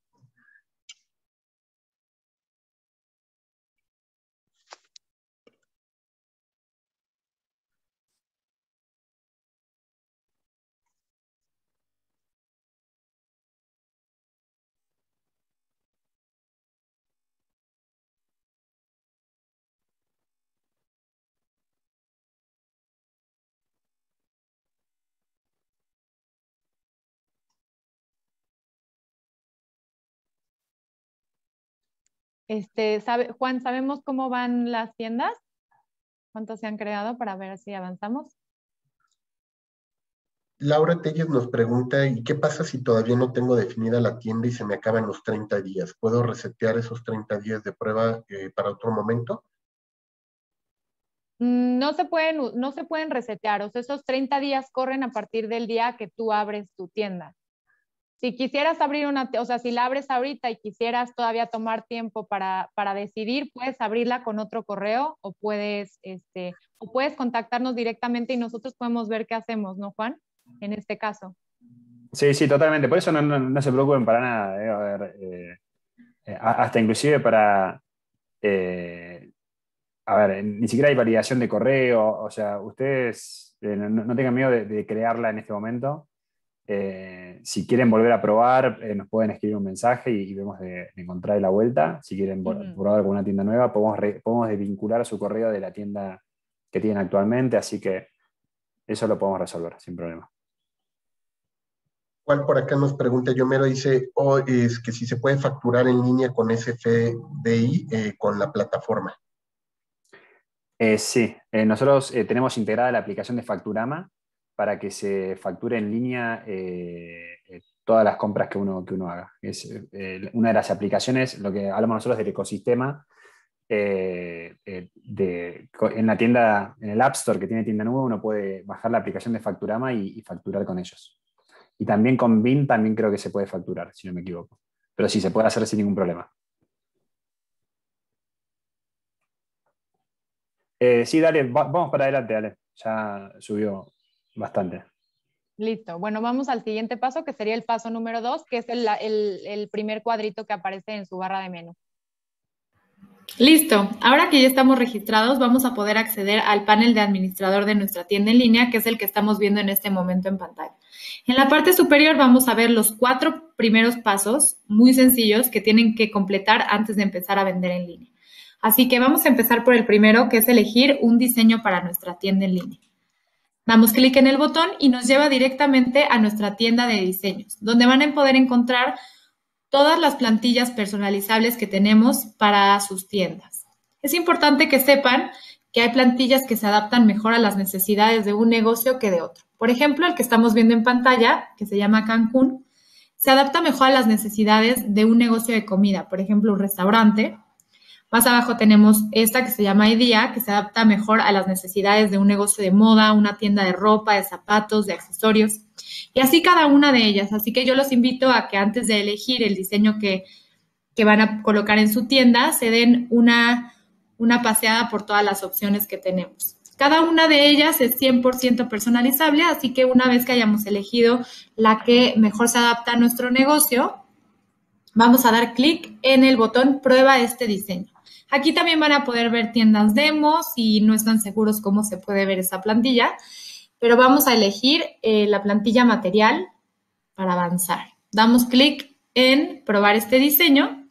Juan, ¿sabemos cómo van las tiendas? ¿Cuántos se han creado para ver si avanzamos? Laura Telles nos pregunta, ¿y qué pasa si todavía no tengo definida la tienda y se me acaban los 30 días? ¿Puedo resetear esos 30 días de prueba para otro momento? No se pueden resetear, o sea, esos 30 días corren a partir del día que tú abres tu tienda. Si quisieras abrir si la abres ahorita y quisieras todavía tomar tiempo para decidir, puedes abrirla con otro correo o puedes contactarnos directamente y nosotros podemos ver qué hacemos, ¿no, Juan? En este caso. Sí, totalmente. Por eso no se preocupen para nada. A ver, hasta inclusive para... a ver, ni siquiera hay validación de correo. O sea, ustedes no tengan miedo de crearla en este momento. Si quieren volver a probar, nos pueden escribir un mensaje y vemos de encontrar la vuelta. Si quieren probar con una tienda nueva, podemos desvincular su correo de la tienda que tienen actualmente, así que eso lo podemos resolver sin problema. Juan por acá nos pregunta, Yomero dice, es que si se puede facturar en línea con SFDI con la plataforma. Sí, nosotros tenemos integrada la aplicación de Facturama para que se facture en línea todas las compras que uno haga. Es una de las aplicaciones, lo que hablamos nosotros del ecosistema, en la tienda, en el App Store que tiene tienda nube, uno puede bajar la aplicación de Facturama y facturar con ellos. Y también con BIM también creo que se puede facturar, si no me equivoco. Pero sí, se puede hacer sin ningún problema. Sí, dale, vamos para adelante, dale. Ya subió bastante. Listo. Bueno, vamos al siguiente paso, que sería el paso número 2, que es el primer cuadrito que aparece en su barra de menú. Listo. Ahora que ya estamos registrados, vamos a poder acceder al panel de administrador de nuestra tienda en línea, que es el que estamos viendo en este momento en pantalla. En la parte superior vamos a ver los 4 primeros pasos muy sencillos que tienen que completar antes de empezar a vender en línea. Así que vamos a empezar por el primero, que es elegir un diseño para nuestra tienda en línea. Damos clic en el botón y nos lleva directamente a nuestra tienda de diseños, donde van a poder encontrar todas las plantillas personalizables que tenemos para sus tiendas. Es importante que sepan que hay plantillas que se adaptan mejor a las necesidades de un negocio que de otro. Por ejemplo, el que estamos viendo en pantalla, que se llama Cancún, se adapta mejor a las necesidades de un negocio de comida, por ejemplo, un restaurante. Más abajo tenemos esta que se llama IDEA, que se adapta mejor a las necesidades de un negocio de moda, una tienda de ropa, de zapatos, de accesorios, y así cada una de ellas. Así que yo los invito a que antes de elegir el diseño que van a colocar en su tienda, se den una paseada por todas las opciones que tenemos. Cada una de ellas es 100% personalizable, así que una vez que hayamos elegido la que mejor se adapta a nuestro negocio, vamos a dar clic en el botón Prueba este diseño. Aquí también van a poder ver tiendas demos si no están seguros cómo se puede ver esa plantilla, pero vamos a elegir la plantilla material para avanzar. Damos clic en Probar este diseño,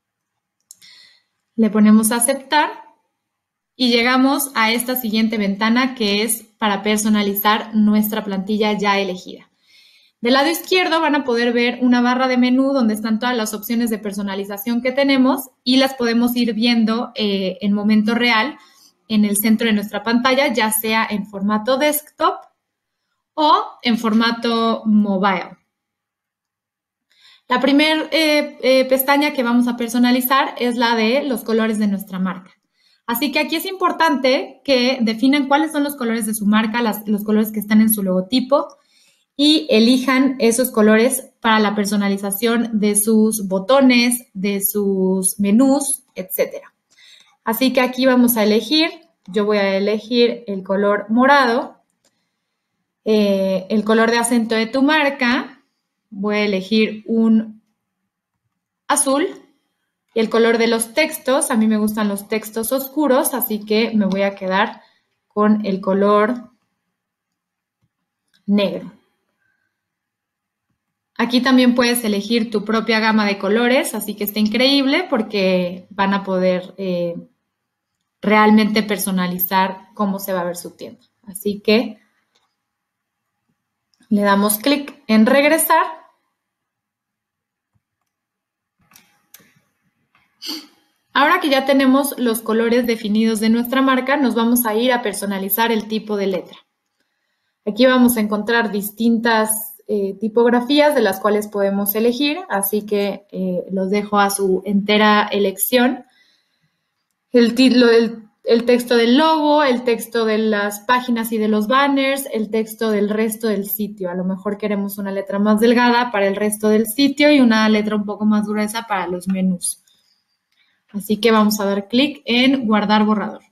le ponemos a aceptar y llegamos a esta siguiente ventana que es para personalizar nuestra plantilla ya elegida. Del lado izquierdo van a poder ver una barra de menú donde están todas las opciones de personalización que tenemos y las podemos ir viendo en momento real en el centro de nuestra pantalla, ya sea en formato desktop o en formato mobile. La primera pestaña que vamos a personalizar es la de los colores de nuestra marca. Así que aquí es importante que definan cuáles son los colores de su marca, los colores que están en su logotipo, y elijan esos colores para la personalización de sus botones, de sus menús, etc. Así que aquí vamos a elegir, yo voy a elegir el color morado, el color de acento de tu marca, voy a elegir un azul, y el color de los textos, a mí me gustan los textos oscuros, así que me voy a quedar con el color negro. Aquí también puedes elegir tu propia gama de colores, así que está increíble porque van a poder realmente personalizar cómo se va a ver su tienda. Así que le damos clic en regresar. Ahora que ya tenemos los colores definidos de nuestra marca, nos vamos a ir a personalizar el tipo de letra. Aquí vamos a encontrar distintas tipografías de las cuales podemos elegir, así que los dejo a su entera elección. El texto del logo, el texto de las páginas y de los banners, el texto del resto del sitio. A lo mejor queremos una letra más delgada para el resto del sitio y una letra un poco más gruesa para los menús. Así que vamos a dar clic en guardar borrador.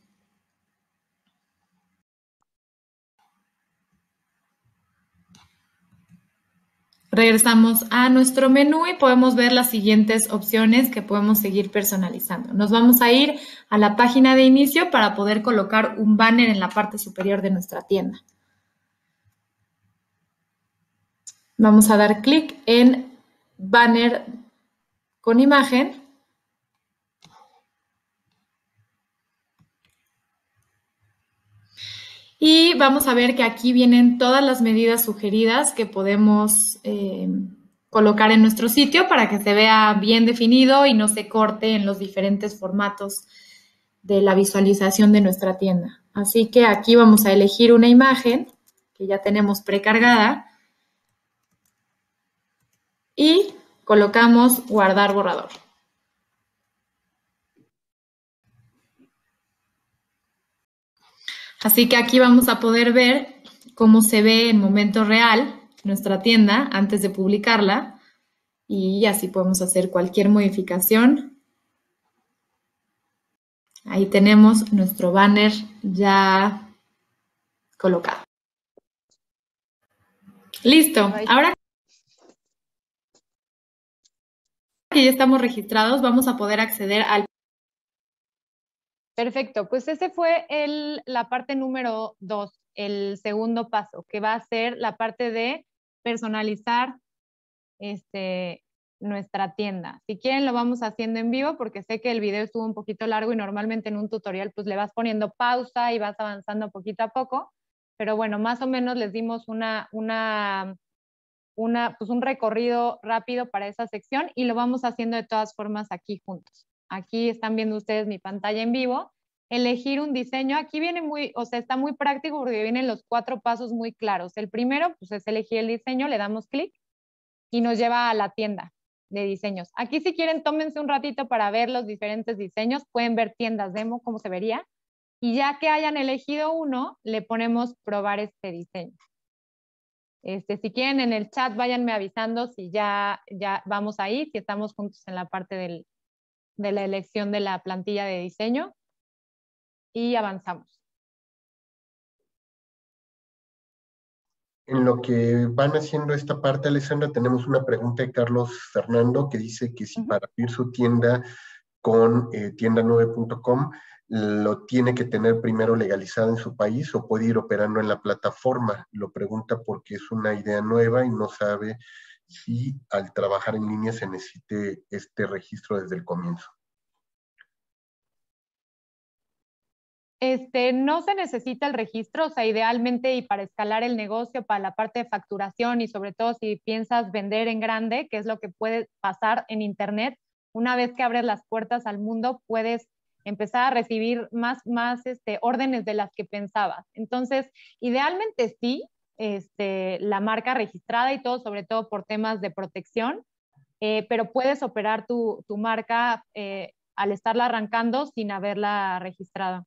Regresamos a nuestro menú y podemos ver las siguientes opciones que podemos seguir personalizando. Nos vamos a ir a la página de inicio para poder colocar un banner en la parte superior de nuestra tienda. Vamos a dar clic en banner con imagen. Y vamos a ver que aquí vienen todas las medidas sugeridas que podemos colocar en nuestro sitio para que se vea bien definido y no se corte en los diferentes formatos de la visualización de nuestra tienda. Así que aquí vamos a elegir una imagen que ya tenemos precargada y colocamos guardar borrador. Así que aquí vamos a poder ver cómo se ve en momento real nuestra tienda antes de publicarla y así podemos hacer cualquier modificación. Ahí tenemos nuestro banner ya colocado. Listo. Ahora que ya estamos registrados, vamos a poder acceder al... Perfecto, pues ese fue la parte número 2, el segundo paso, que va a ser la parte de personalizar nuestra tienda. Si quieren lo vamos haciendo en vivo porque sé que el video estuvo un poquito largo y normalmente en un tutorial pues le vas poniendo pausa y vas avanzando poquito a poco, pero bueno, más o menos les dimos pues un recorrido rápido para esa sección y lo vamos haciendo de todas formas aquí juntos. Aquí están viendo ustedes mi pantalla en vivo. Elegir un diseño. Aquí viene está muy práctico porque vienen los 4 pasos muy claros. El primero, pues es elegir el diseño, le damos clic y nos lleva a la tienda de diseños. Aquí si quieren, tómense un ratito para ver los diferentes diseños. Pueden ver tiendas demo, cómo se vería. Y ya que hayan elegido uno, le ponemos probar este diseño. Si quieren en el chat, váyanme avisando si ya vamos ahí, si estamos juntos en la parte de la elección de la plantilla de diseño y avanzamos. En lo que van haciendo esta parte, Alessandra, tenemos una pregunta de Carlos Fernando que dice que si para abrir su tienda con tienda9.com lo tiene que tener primero legalizado en su país o puede ir operando en la plataforma. Lo pregunta porque es una idea nueva y no sabe si al trabajar en línea se necesite este registro desde el comienzo. No se necesita el registro, o sea, idealmente y para escalar el negocio, para la parte de facturación y sobre todo si piensas vender en grande, que es lo que puede pasar en Internet, una vez que abres las puertas al mundo, puedes empezar a recibir más órdenes de las que pensabas. Entonces, idealmente sí, la marca registrada y todo, sobre todo por temas de protección, pero puedes operar tu marca al estarla arrancando sin haberla registrado.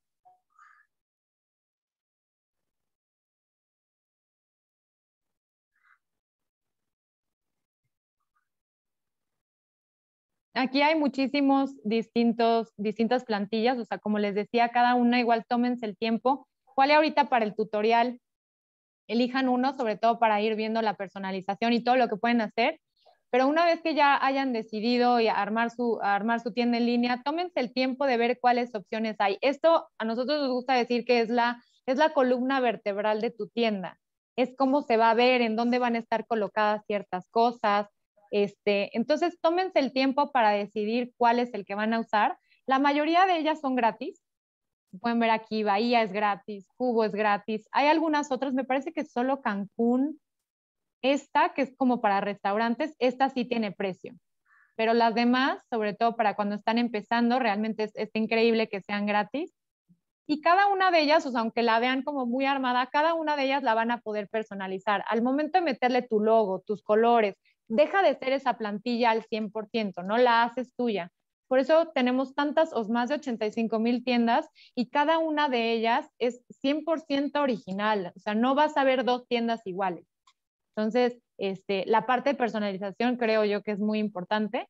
Aquí hay muchísimos distintas plantillas, o sea, como les decía, cada una igual tómense el tiempo. ¿Cuál es ahorita para el tutorial? Elijan uno, sobre todo para ir viendo la personalización y todo lo que pueden hacer. Pero una vez que ya hayan decidido y armar su tienda en línea, tómense el tiempo de ver cuáles opciones hay. Esto a nosotros nos gusta decir que es la columna vertebral de tu tienda. Es cómo se va a ver, en dónde van a estar colocadas ciertas cosas. Entonces, tómense el tiempo para decidir cuál es el que van a usar. La mayoría de ellas son gratis. Pueden ver aquí, Bahía es gratis, Cubo es gratis. Hay algunas otras, me parece que solo Cancún. Esta, que es como para restaurantes, esta sí tiene precio. Pero las demás, sobre todo para cuando están empezando, realmente es increíble que sean gratis. Y cada una de ellas, o sea, aunque la vean como muy armada, cada una de ellas la van a poder personalizar. Al momento de meterle tu logo, tus colores, deja de ser esa plantilla al 100%, no la haces tuya. Por eso tenemos tantas o más de 85,000 tiendas y cada una de ellas es 100% original. O sea, no vas a ver dos tiendas iguales. Entonces, la parte de personalización creo yo que es muy importante.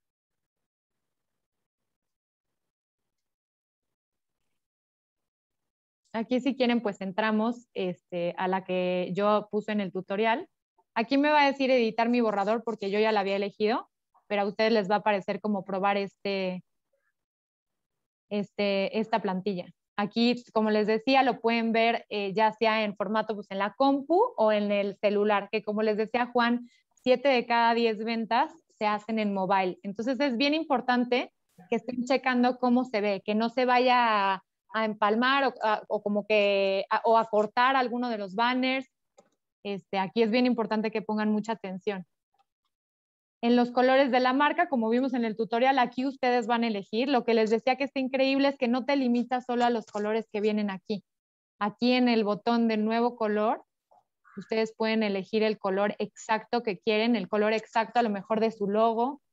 Aquí si quieren, pues entramos a la que yo puse en el tutorial. Aquí me va a decir editar mi borrador porque yo ya la había elegido, pero a ustedes les va a aparecer como probar esta plantilla. Aquí, como les decía, lo pueden ver ya sea en formato pues, en la compu o en el celular, que como les decía Juan, 7 de cada 10 ventas se hacen en mobile. Entonces es bien importante que estén checando cómo se ve, que no se vaya a empalmar o como que o a cortar alguno de los banners. Aquí es bien importante que pongan mucha atención. En los colores de la marca, como vimos en el tutorial, aquí ustedes van a elegir. Lo que les decía que está increíble es que no te limitas solo a los colores que vienen aquí. Aquí en el botón de nuevo color, ustedes pueden elegir el color exacto que quieren, el color exacto a lo mejor de su logo.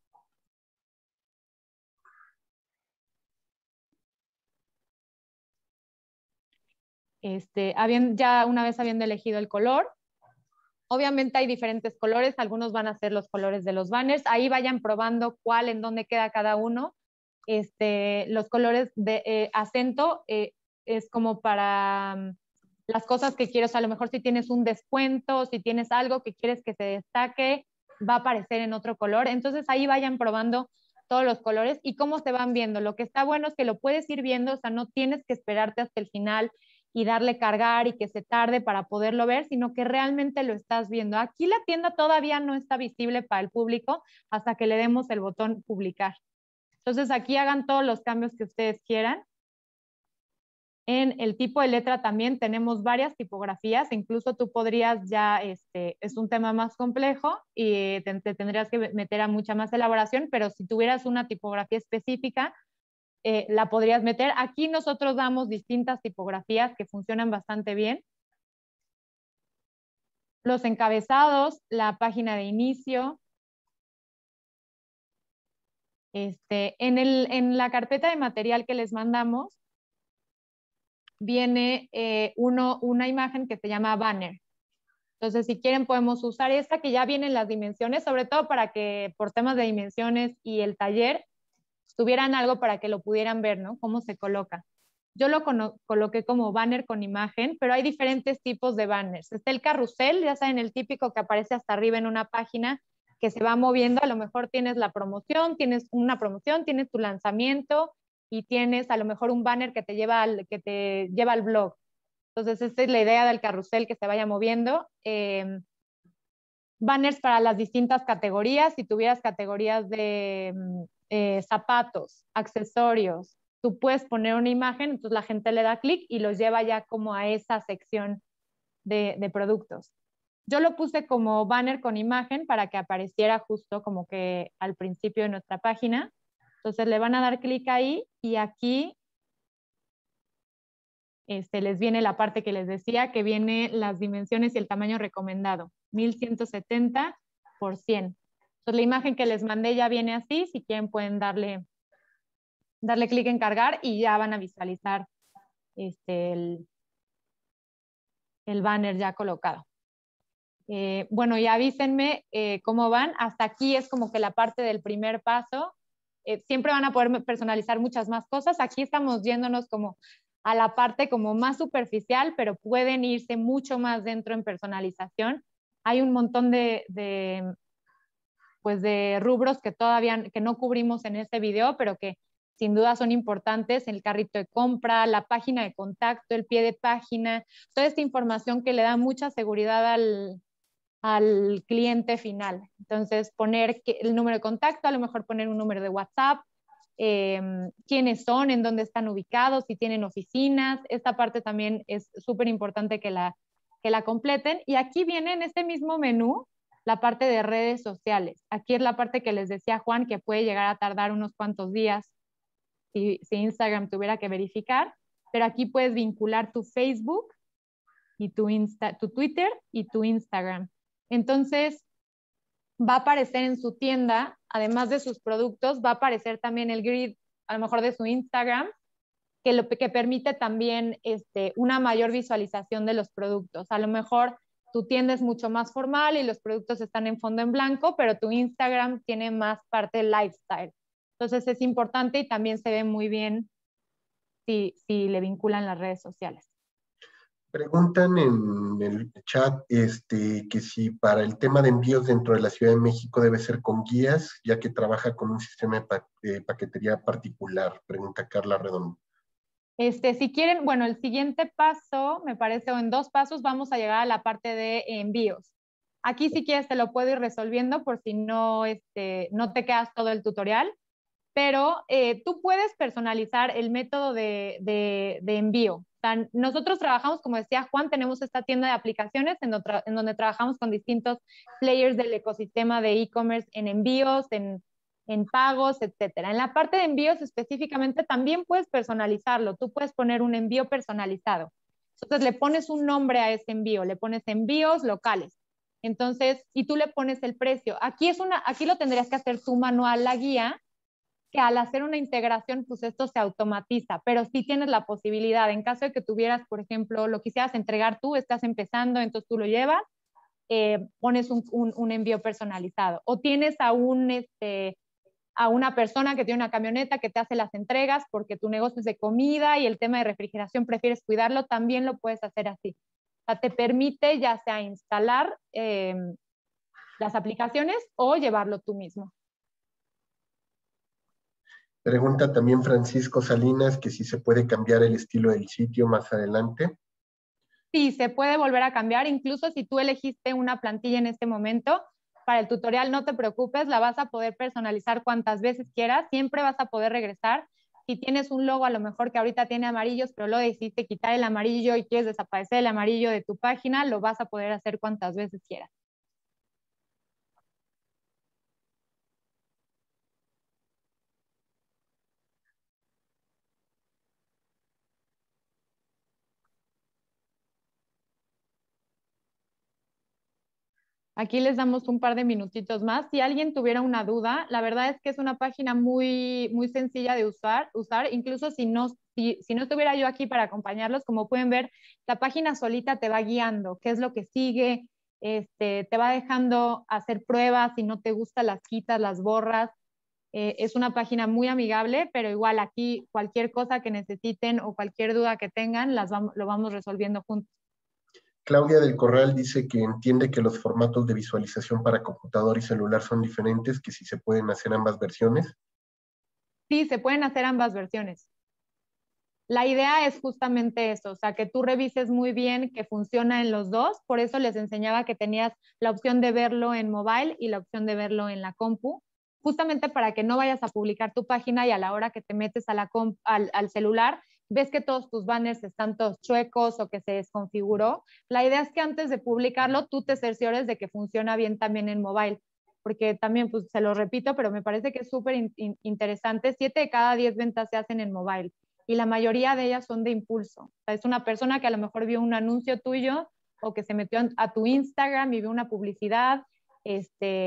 Ya una vez habiendo elegido el color, obviamente hay diferentes colores, algunos van a ser los colores de los banners, ahí vayan probando cuál, en dónde queda cada uno. Los colores de acento es como para las cosas que quieres, a lo mejor si tienes un descuento, si tienes algo que quieres que se destaque, va a aparecer en otro color. Entonces ahí vayan probando todos los colores y cómo se van viendo. Lo que está bueno es que lo puedes ir viendo, o sea, no tienes que esperarte hasta el final y darle cargar y que se tarde para poderlo ver, sino que realmente lo estás viendo. Aquí la tienda todavía no está visible para el público hasta que le demos el botón publicar. Entonces aquí hagan todos los cambios que ustedes quieran. En el tipo de letra también tenemos varias tipografías, incluso tú podrías ya, es un tema más complejo y te tendrías que meter a mucha más elaboración, pero si tuvieras una tipografía específica, la podrías meter. Aquí nosotros damos distintas tipografías que funcionan bastante bien. Los encabezados, la página de inicio. En la carpeta de material que les mandamos, viene una imagen que se llama banner. Entonces, si quieren, podemos usar esta que ya vienen las dimensiones, sobre todo para que por temas de dimensiones y el taller tuvieran algo para que lo pudieran ver, ¿no? Cómo se coloca. Yo lo coloqué como banner con imagen, pero hay diferentes tipos de banners. Está el carrusel, ya saben, el típico que aparece hasta arriba en una página que se va moviendo. A lo mejor tienes la promoción, tienes una promoción, tienes tu lanzamiento y tienes a lo mejor un banner que te lleva al blog. Entonces, esta es la idea del carrusel, que se vaya moviendo. Banners para las distintas categorías. Si tuvieras categorías de zapatos, accesorios, tú puedes poner una imagen, entonces la gente le da clic y los lleva ya como a esa sección de productos. Yo lo puse como banner con imagen para que apareciera justo como que al principio de nuestra página. Entonces le van a dar clic ahí y aquí les viene la parte que les decía, que viene las dimensiones y el tamaño recomendado, 1170 por 100. Entonces, la imagen que les mandé ya viene así. Si quieren pueden darle clic en cargar y ya van a visualizar el banner ya colocado. Bueno, y avísenme cómo van. Hasta aquí es como que la parte del primer paso. Siempre van a poder personalizar muchas más cosas. Aquí estamos yéndonos como a la parte como más superficial, pero pueden irse mucho más dentro en personalización. Hay un montón de rubros que todavía que no cubrimos en este video, pero que sin duda son importantes: el carrito de compra, la página de contacto, el pie de página, toda esta información que le da mucha seguridad al cliente final. Entonces, poner el número de contacto, a lo mejor poner un número de WhatsApp, quiénes son, en dónde están ubicados, si tienen oficinas. Esta parte también es súper importante que la completen. Y aquí viene en este mismo menú la parte de redes sociales. Aquí es la parte que les decía Juan, que puede llegar a tardar unos cuantos días si Instagram tuviera que verificar, pero aquí puedes vincular tu Facebook y tu Twitter y tu Instagram. Entonces, va a aparecer en su tienda, además de sus productos, va a aparecer también el grid, a lo mejor de su Instagram, que permite también una mayor visualización de los productos. A lo mejor tu tienda es mucho más formal y los productos están en fondo en blanco, pero tu Instagram tiene más parte lifestyle. Entonces es importante y también se ve muy bien si le vinculan las redes sociales. Preguntan en el chat que si para el tema de envíos dentro de la Ciudad de México debe ser con guías, ya que trabaja con un sistema de paquetería particular. Pregunta Carla Redondo. Si quieren, bueno, el siguiente paso, me parece, o en 2 pasos, vamos a llegar a la parte de envíos. Aquí si quieres te lo puedo ir resolviendo por si no, no te quedas todo el tutorial, pero tú puedes personalizar el método de envío. O sea, nosotros trabajamos, como decía Juan, tenemos esta tienda de aplicaciones en donde trabajamos con distintos players del ecosistema de e-commerce en envíos, en pagos, etcétera. En la parte de envíos específicamente también puedes personalizarlo. Tú puedes poner un envío personalizado. Entonces le pones un nombre a ese envío, le pones envíos locales. Entonces, y tú le pones el precio. Aquí lo tendrías que hacer tú manual, la guía, que al hacer una integración, pues esto se automatiza, pero sí tienes la posibilidad, en caso de que tuvieras, por ejemplo, lo quisieras entregar tú, estás empezando, entonces tú lo llevas, pones un envío personalizado. O tienes a una persona que tiene una camioneta que te hace las entregas porque tu negocio es de comida y el tema de refrigeración prefieres cuidarlo, también lo puedes hacer así. O sea, te permite ya sea instalar las aplicaciones o llevarlo tú mismo. Pregunta también Francisco Salinas que si se puede cambiar el estilo del sitio más adelante. Sí, se puede volver a cambiar, incluso si tú elegiste una plantilla en este momento. Para el tutorial no te preocupes, la vas a poder personalizar cuantas veces quieras, siempre vas a poder regresar. Si tienes un logo a lo mejor que ahorita tiene amarillos, pero lo decidiste quitar el amarillo y quieres desaparecer el amarillo de tu página, lo vas a poder hacer cuantas veces quieras. Aquí les damos un par de minutitos más. Si alguien tuviera una duda, la verdad es que es una página muy, muy sencilla de usar. Incluso si no estuviera yo aquí para acompañarlos, como pueden ver, la página solita te va guiando, qué es lo que sigue, te va dejando hacer pruebas, si no te gusta las quitas, las borras. Es una página muy amigable, pero igual aquí cualquier cosa que necesiten o cualquier duda que tengan, lo vamos resolviendo juntos. Claudia del Corral dice que entiende que los formatos de visualización para computador y celular son diferentes, que si se pueden hacer ambas versiones. Sí, se pueden hacer ambas versiones. La idea es justamente eso, o sea, que tú revises muy bien que funciona en los dos. Por eso les enseñaba que tenías la opción de verlo en mobile y la opción de verlo en la compu, justamente para que no vayas a publicar tu página y a la hora que te metes a al celular, ves que todos tus banners están todos chuecos o que se desconfiguró. La idea es que antes de publicarlo, tú te cerciores de que funciona bien también en mobile, porque también, pues se lo repito, pero me parece que es súper interesante. 7 de cada 10 ventas se hacen en mobile y la mayoría de ellas son de impulso. O sea, es una persona que a lo mejor vio un anuncio tuyo o que se metió a tu Instagram y vio una publicidad,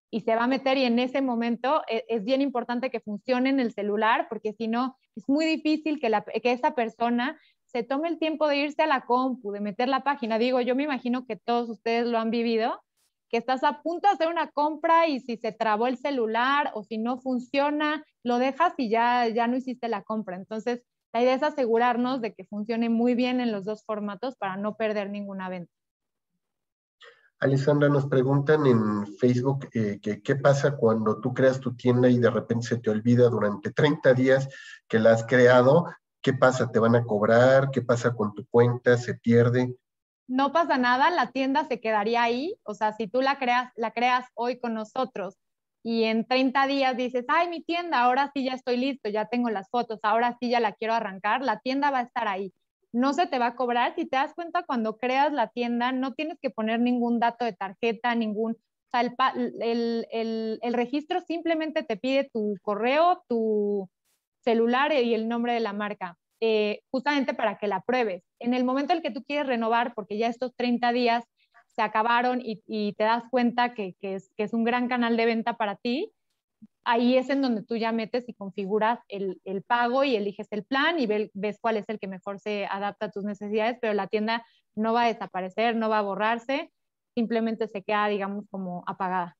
y se va a meter, y en ese momento es bien importante que funcione en el celular, porque si no, es muy difícil que esa persona se tome el tiempo de irse a la compu, de meter la página. Digo, yo me imagino que todos ustedes lo han vivido, que estás a punto de hacer una compra y si se trabó el celular o si no funciona, lo dejas y ya no hiciste la compra. Entonces, la idea es asegurarnos de que funcione muy bien en los dos formatos para no perder ninguna venta. Alessandra, nos preguntan en Facebook qué pasa cuando tú creas tu tienda y de repente se te olvida durante 30 días que la has creado. ¿Qué pasa? ¿Te van a cobrar? ¿Qué pasa con tu cuenta? ¿Se pierde? No pasa nada, la tienda se quedaría ahí. O sea, si tú la creas hoy con nosotros y en 30 días dices, ay, mi tienda, ahora sí ya estoy listo, ya tengo las fotos, ahora sí ya la quiero arrancar, la tienda va a estar ahí. No se te va a cobrar. Si te das cuenta, cuando creas la tienda, no tienes que poner ningún dato de tarjeta, o sea, el registro simplemente te pide tu correo, tu celular y el nombre de la marca, justamente para que la pruebes. En el momento en el que tú quieres renovar, porque ya estos 30 días se acabaron y te das cuenta que es un gran canal de venta para ti, ahí es en donde tú ya metes y configuras el pago y eliges el plan y ves cuál es el que mejor se adapta a tus necesidades, pero la tienda no va a desaparecer, no va a borrarse, simplemente se queda, digamos, como apagada.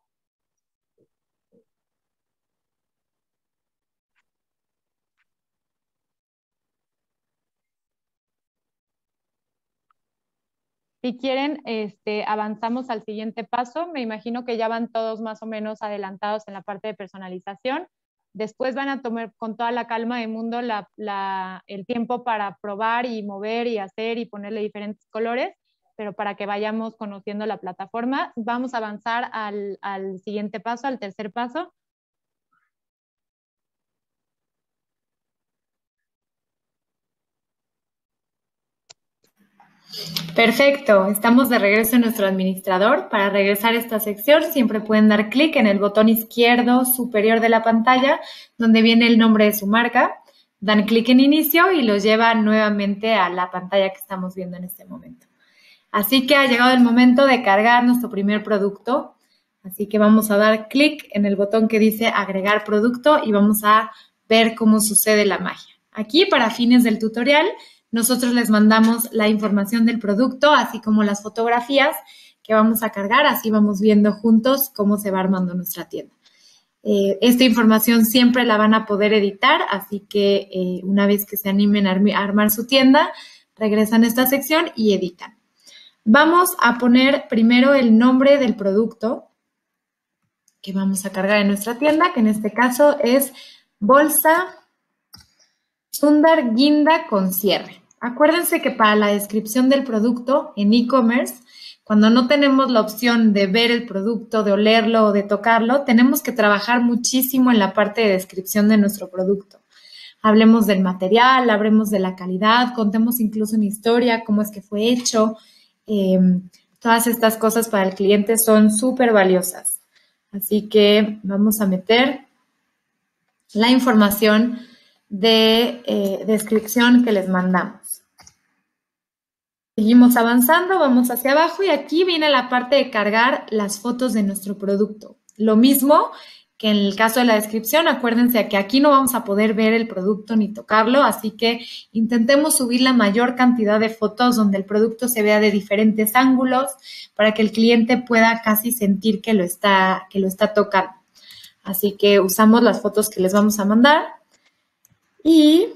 Si quieren, avanzamos al siguiente paso. Me imagino que ya van todos más o menos adelantados en la parte de personalización. Después van a tomar con toda la calma del mundo el tiempo para probar y mover y hacer y ponerle diferentes colores, pero para que vayamos conociendo la plataforma. Vamos a avanzar al siguiente paso, al tercer paso. Perfecto, estamos de regreso en nuestro administrador. Para regresar a esta sección siempre pueden dar clic en el botón izquierdo superior de la pantalla donde viene el nombre de su marca. Dan clic en inicio y los lleva nuevamente a la pantalla que estamos viendo en este momento. Así que ha llegado el momento de cargar nuestro primer producto. Así que vamos a dar clic en el botón que dice agregar producto y vamos a ver cómo sucede la magia. Aquí, para fines del tutorial, nosotros les mandamos la información del producto, así como las fotografías que vamos a cargar. Así vamos viendo juntos cómo se va armando nuestra tienda. Esta información siempre la van a poder editar, así que una vez que se animen a armar su tienda, regresan a esta sección y editan. Vamos a poner primero el nombre del producto que vamos a cargar en nuestra tienda, que en este caso es bolsa Sundar guinda con cierre. Acuérdense que para la descripción del producto en e-commerce, cuando no tenemos la opción de ver el producto, de olerlo o de tocarlo, tenemos que trabajar muchísimo en la parte de descripción de nuestro producto. Hablemos del material, hablemos de la calidad, contemos incluso una historia, cómo es que fue hecho. Todas estas cosas para el cliente son súper valiosas. Así que vamos a meter la información de descripción que les mandamos. Seguimos avanzando, vamos hacia abajo y aquí viene la parte de cargar las fotos de nuestro producto. Lo mismo que en el caso de la descripción, acuérdense que aquí no vamos a poder ver el producto ni tocarlo, así que intentemos subir la mayor cantidad de fotos donde el producto se vea de diferentes ángulos para que el cliente pueda casi sentir que lo está tocando. Así que usamos las fotos que les vamos a mandar. Y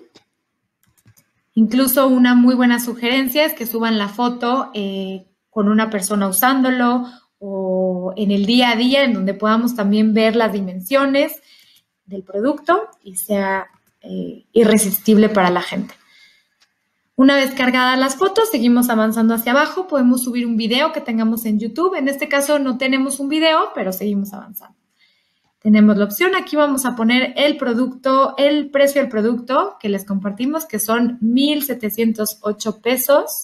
incluso una muy buena sugerencia es que suban la foto con una persona usándolo o en el día a día, en donde podamos también ver las dimensiones del producto y sea irresistible para la gente. Una vez cargadas las fotos, seguimos avanzando hacia abajo. Podemos subir un video que tengamos en YouTube. En este caso no tenemos un video, pero seguimos avanzando. Tenemos la opción, aquí vamos a poner el precio del producto que les compartimos, que son 1,708 pesos.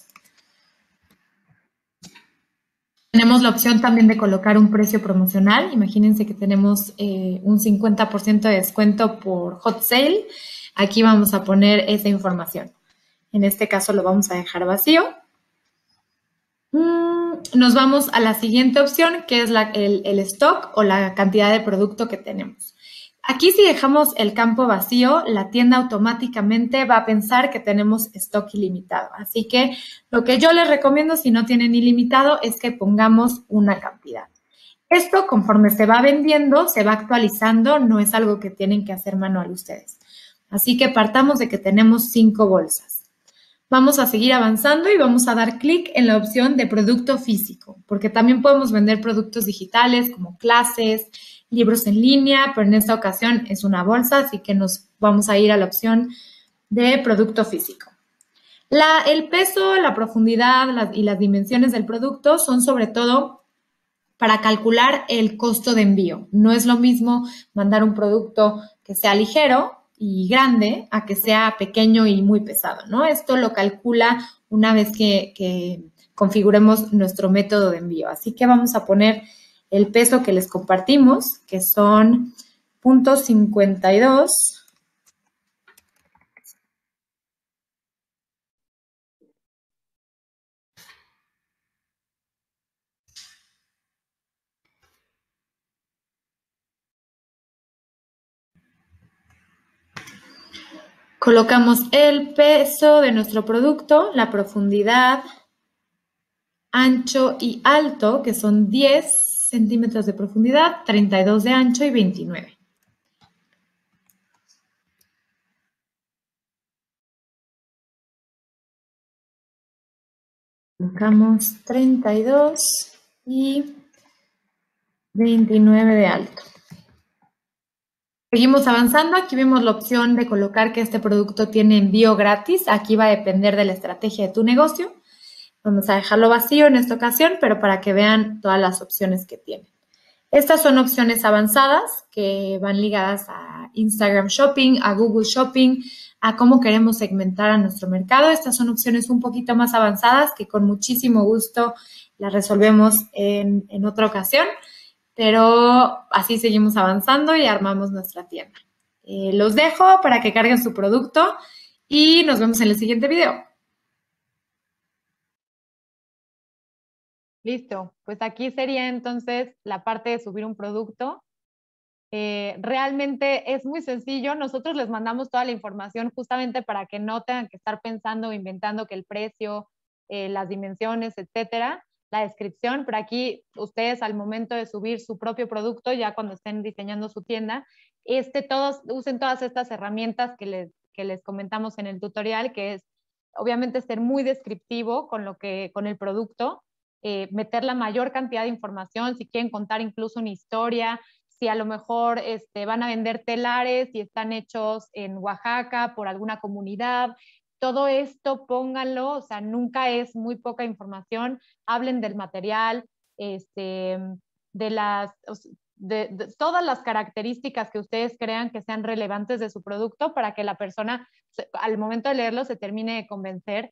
Tenemos la opción también de colocar un precio promocional. Imagínense que tenemos un 50% de descuento por hot sale. Aquí vamos a poner esa información. En este caso lo vamos a dejar vacío. nos vamos a la siguiente opción, que es el stock o la cantidad de producto que tenemos. Aquí si dejamos el campo vacío, la tienda automáticamente va a pensar que tenemos stock ilimitado. Así que lo que yo les recomiendo si no tienen ilimitado es que pongamos una cantidad. Esto conforme se va vendiendo, se va actualizando, no es algo que tienen que hacer manual ustedes. Así que partamos de que tenemos 5 bolsas. Vamos a seguir avanzando y vamos a dar clic en la opción de producto físico, porque también podemos vender productos digitales como clases, libros en línea, pero en esta ocasión es una bolsa, así que nos vamos a ir a la opción de producto físico. El peso, la profundidad y las dimensiones del producto son sobre todo para calcular el costo de envío. No es lo mismo mandar un producto que sea ligero y grande a que sea pequeño y muy pesado, ¿no? Esto lo calcula una vez que configuremos nuestro método de envío. Así que vamos a poner el peso que les compartimos, que son 0.52. Colocamos el peso de nuestro producto, la profundidad, ancho y alto, que son 10 centímetros de profundidad, 32 de ancho y 29. Colocamos 32 y 29 de alto. Seguimos avanzando. Aquí vemos la opción de colocar que este producto tiene envío gratis. Aquí va a depender de la estrategia de tu negocio. Vamos a dejarlo vacío en esta ocasión, pero para que vean todas las opciones que tiene. Estas son opciones avanzadas que van ligadas a Instagram Shopping, a Google Shopping, a cómo queremos segmentar a nuestro mercado. Estas son opciones un poquito más avanzadas que con muchísimo gusto las resolvemos en otra ocasión, pero así seguimos avanzando y armamos nuestra tienda. Los dejo para que carguen su producto y nos vemos en el siguiente video. Listo, pues aquí sería entonces la parte de subir un producto. Realmente es muy sencillo. Nosotros les mandamos toda la información justamente para que no tengan que estar pensando o inventando que el precio, las dimensiones, etcétera, la descripción, pero aquí ustedes al momento de subir su propio producto, ya cuando estén diseñando su tienda, todos usen todas estas herramientas que les comentamos en el tutorial, que es obviamente ser muy descriptivo con el producto, meter la mayor cantidad de información, si quieren contar incluso una historia, si a lo mejor van a vender telares y están hechos en Oaxaca por alguna comunidad. Todo esto pónganlo, o sea, nunca es muy poca información. Hablen del material, de todas las características que ustedes crean que sean relevantes de su producto para que la persona, al momento de leerlo, se termine de convencer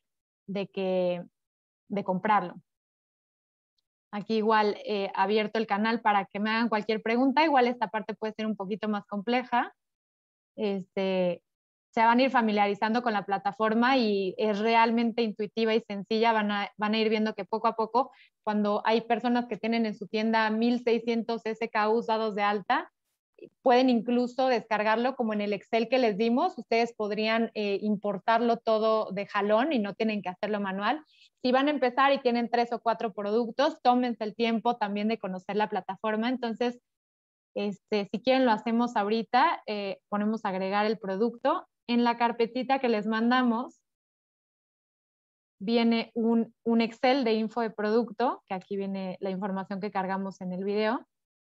de comprarlo. Aquí igual abierto el canal para que me hagan cualquier pregunta. Igual esta parte puede ser un poquito más compleja. Se van a ir familiarizando con la plataforma y es realmente intuitiva y sencilla. Van a ir viendo que poco a poco, cuando hay personas que tienen en su tienda 1600 SKUs dados de alta, pueden incluso descargarlo como en el Excel que les dimos. Ustedes podrían importarlo todo de jalón y no tienen que hacerlo manual. Si van a empezar y tienen 3 o 4 productos, tómense el tiempo también de conocer la plataforma. Entonces, si quieren lo hacemos ahorita, ponemos agregar el producto. En la carpetita que les mandamos viene un Excel de info de producto, que aquí viene la información que cargamos en el video.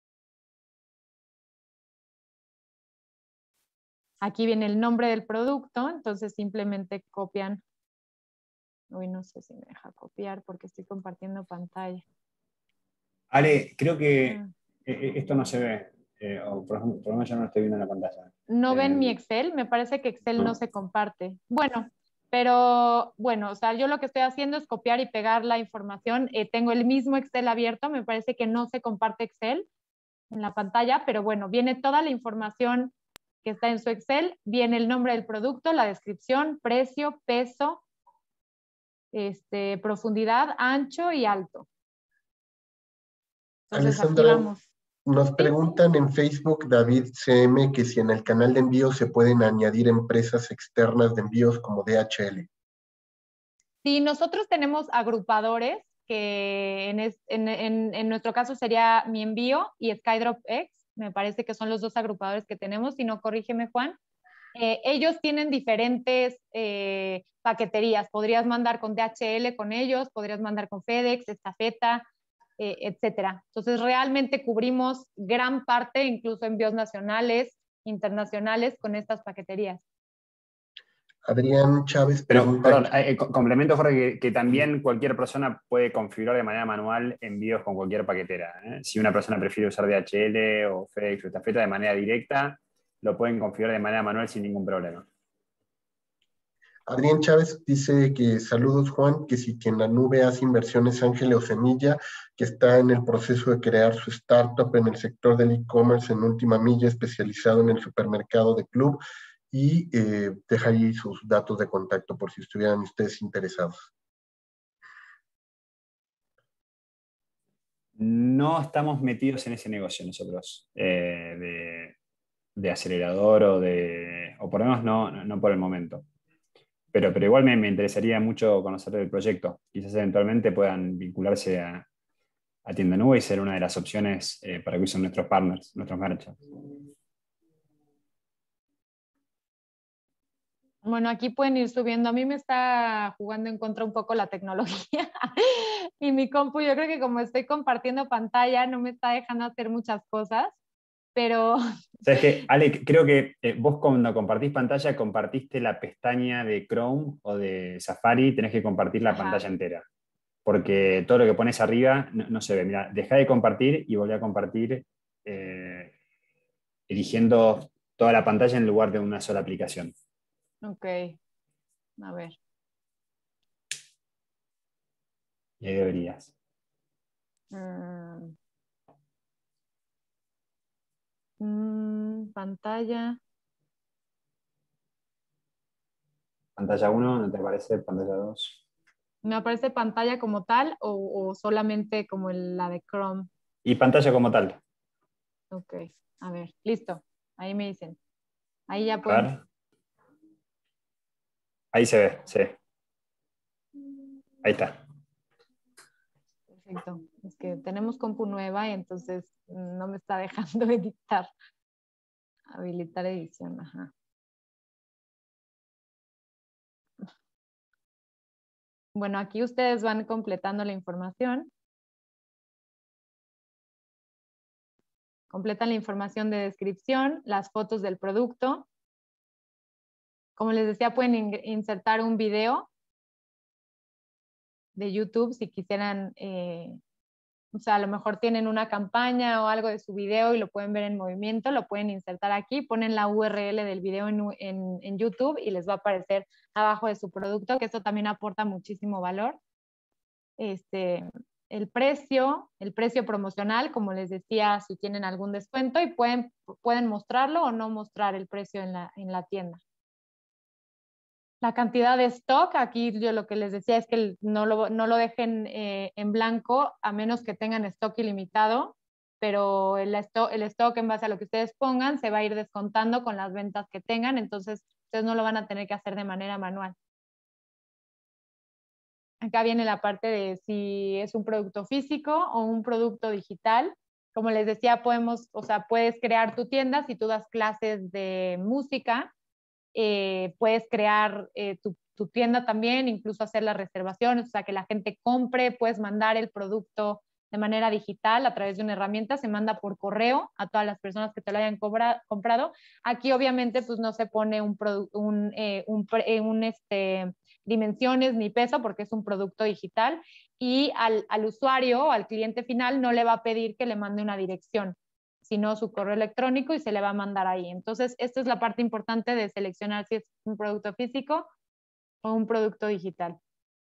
Aquí viene el nombre del producto, entonces simplemente copian. Uy, no sé si me deja copiar porque estoy compartiendo pantalla. Ale, creo que esto no se ve, o por ejemplo, por lo menos yo no lo estoy viendo en la pantalla. ¿No ven mi Excel? Me parece que Excel no se comparte. Bueno, pero bueno, o sea, yo lo que estoy haciendo es copiar y pegar la información. Tengo el mismo Excel abierto, me parece que no se comparte Excel en la pantalla, pero bueno, viene toda la información que está en su Excel, viene el nombre del producto, la descripción, precio, peso, profundidad, ancho y alto. Entonces, aquí Alessandra, vamos. nos preguntan en Facebook, David CM, que si en el canal de envío se pueden añadir empresas externas de envíos como DHL. Sí, nosotros tenemos agrupadores que en nuestro caso sería Mi Envío y Skydrop X. Me parece que son los dos agrupadores que tenemos, si no, corrígeme, Juan. Ellos tienen diferentes paqueterías. Podrías mandar con DHL con ellos, podrías mandar con FedEx, Estafeta, etcétera. Entonces, realmente cubrimos gran parte, incluso envíos nacionales, internacionales, con estas paqueterías. Adrián Chávez Pero, pregunta... perdón, complemento, Jorge, que también cualquier persona puede configurar de manera manual envíos con cualquier paquetera. Si una persona prefiere usar DHL o FedEx o Estafeta de manera directa, lo pueden configurar de manera manual sin ningún problema. Adrián Chávez dice que saludos, Juan, que si en la nube hace inversiones Ángel o Semilla, que está en el proceso de crear su startup en el sector del e-commerce en última milla, especializado en el supermercado de club, y deja ahí sus datos de contacto por si estuvieran ustedes interesados. No estamos metidos en ese negocio nosotros, de acelerador o por lo menos no por el momento. Pero igual me interesaría mucho conocer el proyecto. Quizás eventualmente puedan vincularse a Tienda Nube y ser una de las opciones para que usen nuestros partners, nuestros merchants. Bueno, aquí pueden ir subiendo. A mí me está jugando en contra un poco la tecnología y mi compu, yo creo que como estoy compartiendo pantalla, no me está dejando hacer muchas cosas, pero... ¿Sabes qué, Ale? Creo que vos cuando compartís pantalla, compartiste la pestaña de Chrome o de Safari, tenés que compartir la pantalla entera. Porque todo lo que pones arriba no se ve. Mira, dejá de compartir y volví a compartir eligiendo toda la pantalla en lugar de una sola aplicación. Ok, a ver. Y ahí deberías. Pantalla. Pantalla 1, ¿no te parece? Pantalla 2. ¿Me aparece pantalla como tal o solamente como la de Chrome? Y pantalla como tal. Ok, a ver, listo. Ahí me dicen. Ahí ya A pueden. ver. Ahí se ve, sí. Ahí está. Perfecto. Es que tenemos compu nueva y entonces no me está dejando editar. Habilitar edición, ajá. Bueno, aquí ustedes van completando la información. Completan la información de descripción, las fotos del producto. Como les decía, pueden insertar un video de YouTube si quisieran, o sea, a lo mejor tienen una campaña o algo de su video y lo pueden ver en movimiento, lo pueden insertar aquí, ponen la URL del video en YouTube y les va a aparecer abajo de su producto, que esto también aporta muchísimo valor. El precio promocional, como les decía, si tienen algún descuento y pueden mostrarlo o no mostrar el precio en la tienda. La cantidad de stock, aquí yo lo que les decía es que no lo dejen en blanco a menos que tengan stock ilimitado, pero el stock en base a lo que ustedes pongan se va a ir descontando con las ventas que tengan, entonces ustedes no lo van a tener que hacer de manera manual. Acá viene la parte de si es un producto físico o un producto digital. Como les decía, puedes crear tu tienda si tú das clases de música. Puedes crear tu tienda también, incluso hacer las reservaciones, o sea, que la gente compre, puedes mandar el producto de manera digital a través de una herramienta, se manda por correo a todas las personas que te lo hayan comprado. Aquí obviamente pues no se pone dimensiones ni peso porque es un producto digital y al usuario, al cliente final, no le va a pedir que le mande una dirección, sino su correo electrónico y se le va a mandar ahí. Entonces, esta es la parte importante de seleccionar si es un producto físico o un producto digital.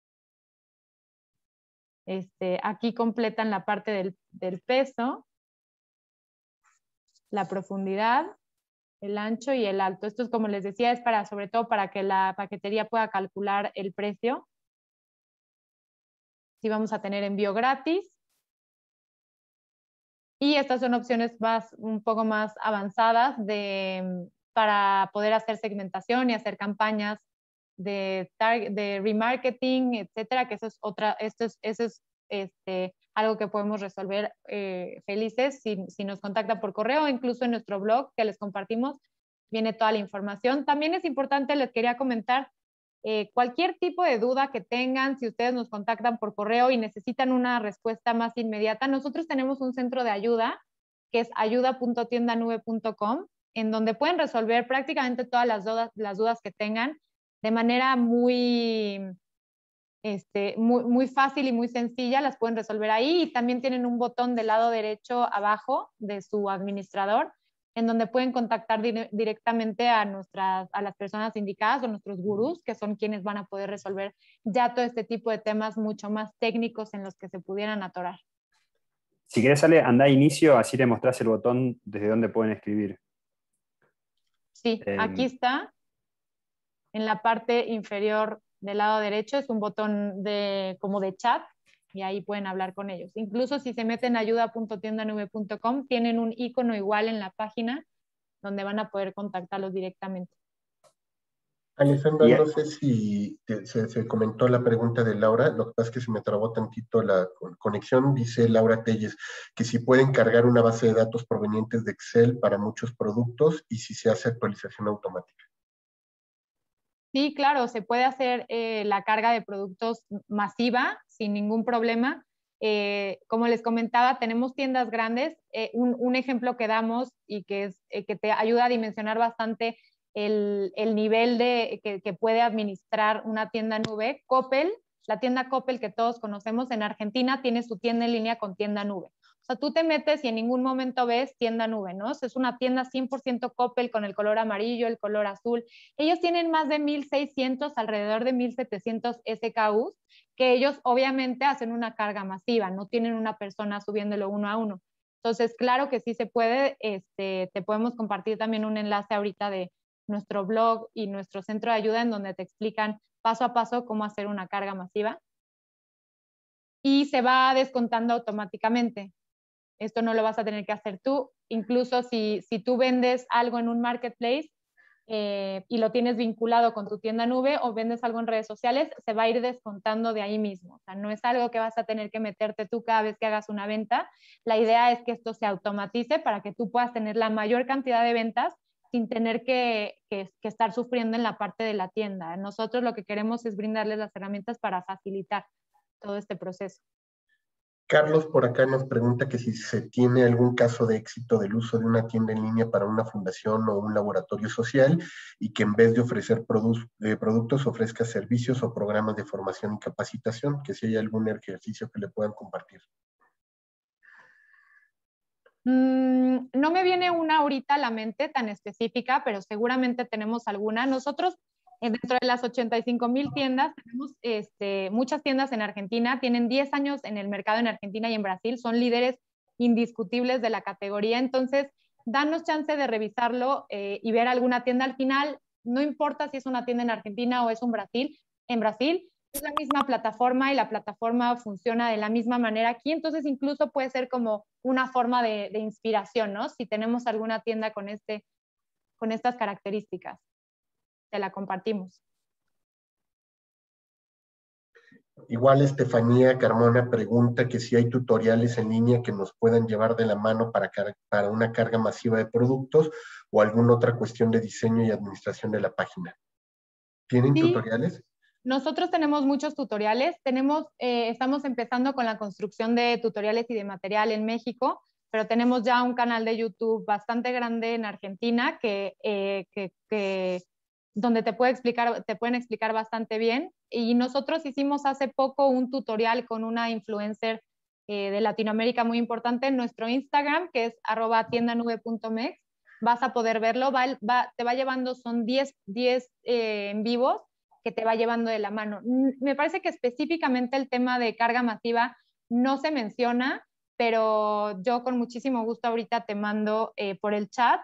Aquí completan la parte del peso, la profundidad, el ancho y el alto. Esto es, como les decía, es sobre todo para que la paquetería pueda calcular el precio. Si vamos a tener envío gratis, Y estas son opciones un poco más avanzadas para poder hacer segmentación y hacer campañas de remarketing, etcétera, que eso es algo que podemos resolver felices si nos contactan por correo, incluso en nuestro blog que les compartimos viene toda la información. También es importante, les quería comentar, cualquier tipo de duda que tengan, si ustedes nos contactan por correo y necesitan una respuesta más inmediata, nosotros tenemos un centro de ayuda que es ayuda.tiendanube.com, en donde pueden resolver prácticamente todas las dudas que tengan de manera muy fácil y muy sencilla, las pueden resolver ahí, y también tienen un botón del lado derecho abajo de su administrador en donde pueden contactar directamente a las personas indicadas o nuestros gurús, que son quienes van a poder resolver ya todo este tipo de temas mucho más técnicos en los que se pudieran atorar. Si querés, Ale, anda a inicio, así le mostrás el botón desde donde pueden escribir. Sí, aquí está, en la parte inferior del lado derecho, es un botón como de chat, y ahí pueden hablar con ellos. Incluso si se meten a ayuda.tiendanube.com, tienen un icono igual en la página donde van a poder contactarlos directamente. Alessandra, no sé si se comentó la pregunta de Laura, lo que pasa es que se me trabó tantito la conexión. Dice Laura Telles que si pueden cargar una base de datos provenientes de Excel para muchos productos y si se hace actualización automática. Sí, claro, se puede hacer la carga de productos masiva sin ningún problema. Como les comentaba, tenemos tiendas grandes. Un ejemplo que damos y que te ayuda a dimensionar bastante el nivel que puede administrar una tienda nube. Coppel, la tienda Coppel que todos conocemos en Argentina, tiene su tienda en línea con tienda nube. O sea, tú te metes y en ningún momento ves tienda nube, ¿no? O sea, es una tienda 100% Coppel con el color amarillo, el color azul. Ellos tienen más de 1,600, alrededor de 1,700 SKUs, que ellos obviamente hacen una carga masiva, no tienen una persona subiéndolo uno a uno. Entonces, claro que sí se puede. Te podemos compartir también un enlace ahorita de nuestro blog y nuestro centro de ayuda en donde te explican paso a paso cómo hacer una carga masiva. Y se va descontando automáticamente. Esto no lo vas a tener que hacer tú. Incluso si tú vendes algo en un marketplace y lo tienes vinculado con tu tienda nube o vendes algo en redes sociales, se va a ir descontando de ahí mismo. O sea, no es algo que vas a tener que meterte tú cada vez que hagas una venta. La idea es que esto se automatice para que tú puedas tener la mayor cantidad de ventas sin tener que estar sufriendo en la parte de la tienda. Nosotros lo que queremos es brindarles las herramientas para facilitar todo este proceso. Carlos por acá nos pregunta que si se tiene algún caso de éxito del uso de una tienda en línea para una fundación o un laboratorio social y que en vez de ofrecer productos ofrezca servicios o programas de formación y capacitación, que si hay algún ejercicio que le puedan compartir. No me viene una ahorita a la mente tan específica, pero seguramente tenemos alguna. Nosotros, dentro de las 85,000 tiendas, tenemos muchas tiendas en Argentina, tienen 10 años en el mercado en Argentina y en Brasil, son líderes indiscutibles de la categoría. Entonces, danos chance de revisarlo y ver alguna tienda al final. No importa si es una tienda en Argentina o es en Brasil, es la misma plataforma y la plataforma funciona de la misma manera aquí. Entonces, incluso puede ser como una forma de inspiración, ¿no? Si tenemos alguna tienda con estas características, te la compartimos. Igual Estefanía Carmona pregunta que si hay tutoriales en línea que nos puedan llevar de la mano para una carga masiva de productos o alguna otra cuestión de diseño y administración de la página. ¿Tienen tutoriales? Nosotros tenemos muchos tutoriales. Estamos empezando con la construcción de tutoriales y de material en México, pero tenemos ya un canal de YouTube bastante grande en Argentina donde te pueden explicar bastante bien. Y nosotros hicimos hace poco un tutorial con una influencer de Latinoamérica muy importante en nuestro Instagram, que es @tiendanube.mex. Vas a poder verlo. Te va llevando, son 10 en vivos que te va llevando de la mano. Me parece que específicamente el tema de carga masiva no se menciona, pero yo con muchísimo gusto ahorita te mando por el chat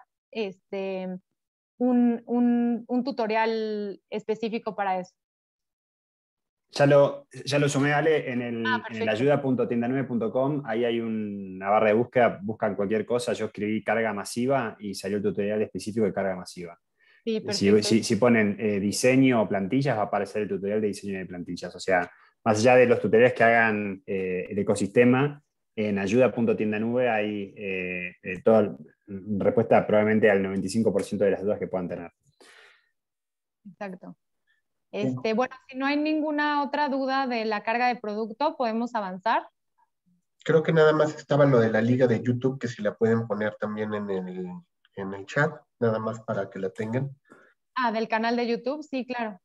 un tutorial específico para eso. Ya lo sumé, Ale, en el ayuda.tienda9.com. Ahí hay una barra de búsqueda, buscan cualquier cosa. Yo escribí carga masiva y salió el tutorial específico de carga masiva. Sí, perfecto. Si ponen diseño o plantillas, va a aparecer el tutorial de diseño de plantillas. O sea, más allá de los tutoriales que hagan el ecosistema, en ayuda.tiendanube hay toda respuesta probablemente al 95% de las dudas que puedan tener. Exacto. Bueno, si no hay ninguna otra duda de la carga de producto, podemos avanzar. Creo que nada más estaba lo de la liga de YouTube, que si la pueden poner también en el chat, nada más para que la tengan. Ah, del canal de YouTube, sí, claro.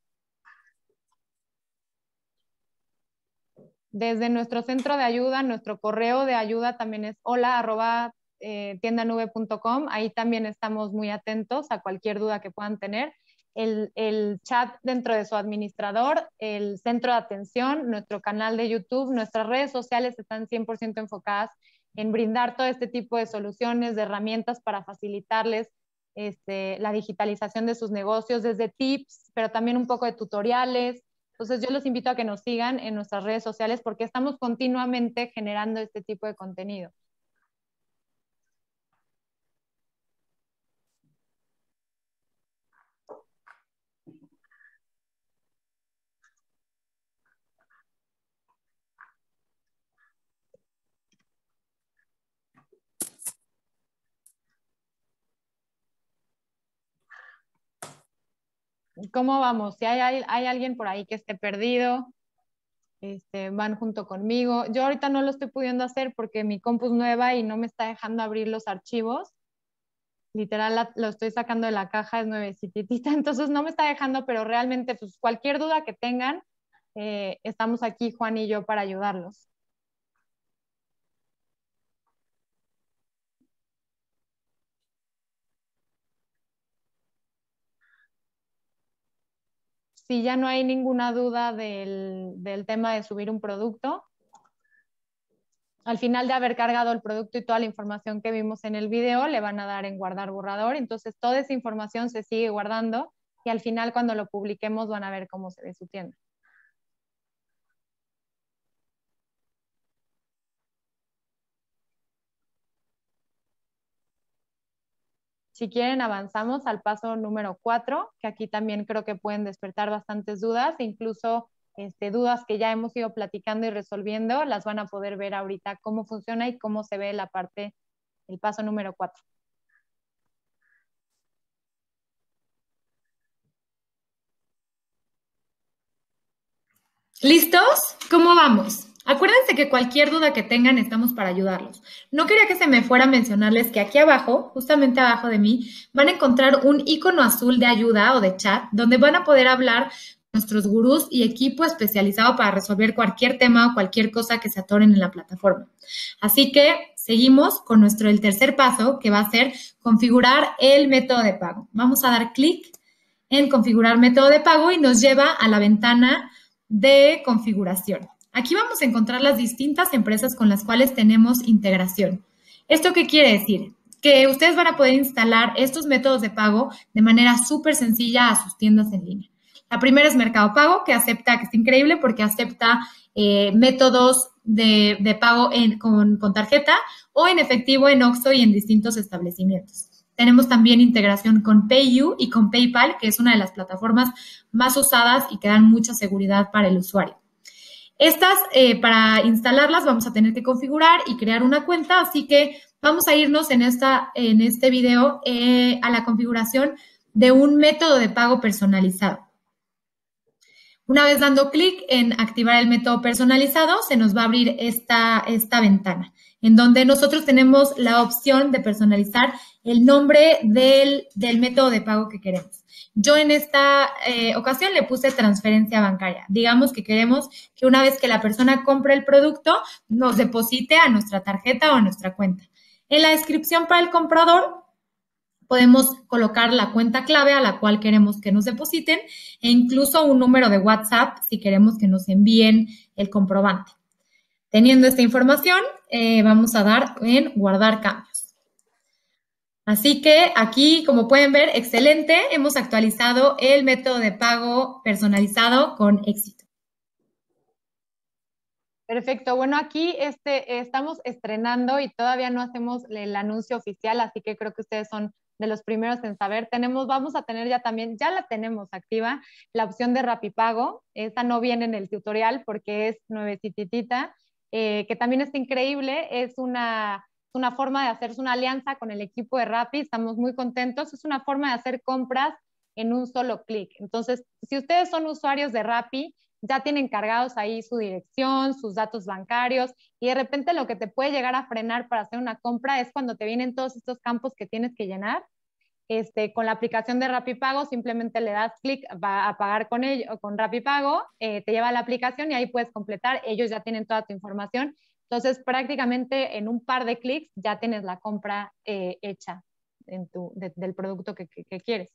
Desde nuestro centro de ayuda, nuestro correo de ayuda también es hola@tiendanube.com. Ahí también estamos muy atentos a cualquier duda que puedan tener. El chat dentro de su administrador, el centro de atención, nuestro canal de YouTube, nuestras redes sociales están 100% enfocadas en brindar todo este tipo de soluciones, de herramientas para facilitarles la digitalización de sus negocios, desde tips, pero también un poco de tutoriales. Entonces yo los invito a que nos sigan en nuestras redes sociales porque estamos continuamente generando este tipo de contenido. ¿Cómo vamos? Si hay alguien por ahí que esté perdido, van junto conmigo. Yo ahorita no lo estoy pudiendo hacer porque mi compu es nueva y no me está dejando abrir los archivos. Literal, lo estoy sacando de la caja, es nuevecitita, entonces no me está dejando, pero realmente pues cualquier duda que tengan, estamos aquí Juan y yo para ayudarlos. Si ya no hay ninguna duda del tema de subir un producto, al final de haber cargado el producto y toda la información que vimos en el video, le van a dar en guardar borrador. Entonces, toda esa información se sigue guardando y al final, cuando lo publiquemos, van a ver cómo se ve su tienda. Si quieren, avanzamos al paso número 4, que aquí también creo que pueden despertar bastantes dudas, e incluso dudas que ya hemos ido platicando y resolviendo, las van a poder ver ahorita cómo funciona y cómo se ve el paso número 4. ¿Listos? ¿Cómo vamos? Acuérdense que cualquier duda que tengan estamos para ayudarlos. No quería que se me fuera a mencionarles que aquí abajo, justamente abajo de mí, van a encontrar un icono azul de ayuda o de chat donde van a poder hablar con nuestros gurús y equipo especializado para resolver cualquier tema o cualquier cosa que se atoren en la plataforma. Así que seguimos con el tercer paso, que va a ser configurar el método de pago. Vamos a dar clic en configurar método de pago y nos lleva a la ventana de configuración. Aquí vamos a encontrar las distintas empresas con las cuales tenemos integración. ¿Esto qué quiere decir? Que ustedes van a poder instalar estos métodos de pago de manera súper sencilla a sus tiendas en línea. La primera es Mercado Pago, que es increíble porque acepta métodos de pago con tarjeta o en efectivo en OXXO y en distintos establecimientos. Tenemos también integración con PayU y con PayPal, que es una de las plataformas más usadas y que dan mucha seguridad para el usuario. Estas, para instalarlas, vamos a tener que configurar y crear una cuenta, así que vamos a irnos en este video a la configuración de un método de pago personalizado. Una vez dando clic en activar el método personalizado, se nos va a abrir esta ventana, en donde nosotros tenemos la opción de personalizar el nombre del método de pago que queremos. Yo en esta ocasión le puse transferencia bancaria. Digamos que queremos que una vez que la persona compre el producto, nos deposite a nuestra tarjeta o a nuestra cuenta. En la descripción para el comprador, podemos colocar la cuenta clave a la cual queremos que nos depositen e incluso un número de WhatsApp si queremos que nos envíen el comprobante. Teniendo esta información, vamos a dar en guardar cambios. Así que aquí, como pueden ver, excelente, hemos actualizado el método de pago personalizado con éxito. Perfecto. Bueno, aquí estamos estrenando y todavía no hacemos el anuncio oficial, así que creo que ustedes son de los primeros en saber. Vamos a tener ya también, ya la tenemos activa, la opción de Rapipago. Esta no viene en el tutorial porque es nuevecitita, que también está increíble. Es una forma de hacerse una alianza con el equipo de Rappi. Estamos muy contentos. Es una forma de hacer compras en un solo clic. Entonces, si ustedes son usuarios de Rappi, ya tienen cargados ahí su dirección, sus datos bancarios, y de repente lo que te puede llegar a frenar para hacer una compra es cuando te vienen todos estos campos que tienes que llenar. Con la aplicación de Rapipago simplemente le das clic a pagar con ello, con Rapipago, te lleva a la aplicación y ahí puedes completar, ellos ya tienen toda tu información, entonces prácticamente en un par de clics ya tienes la compra hecha del producto que quieres.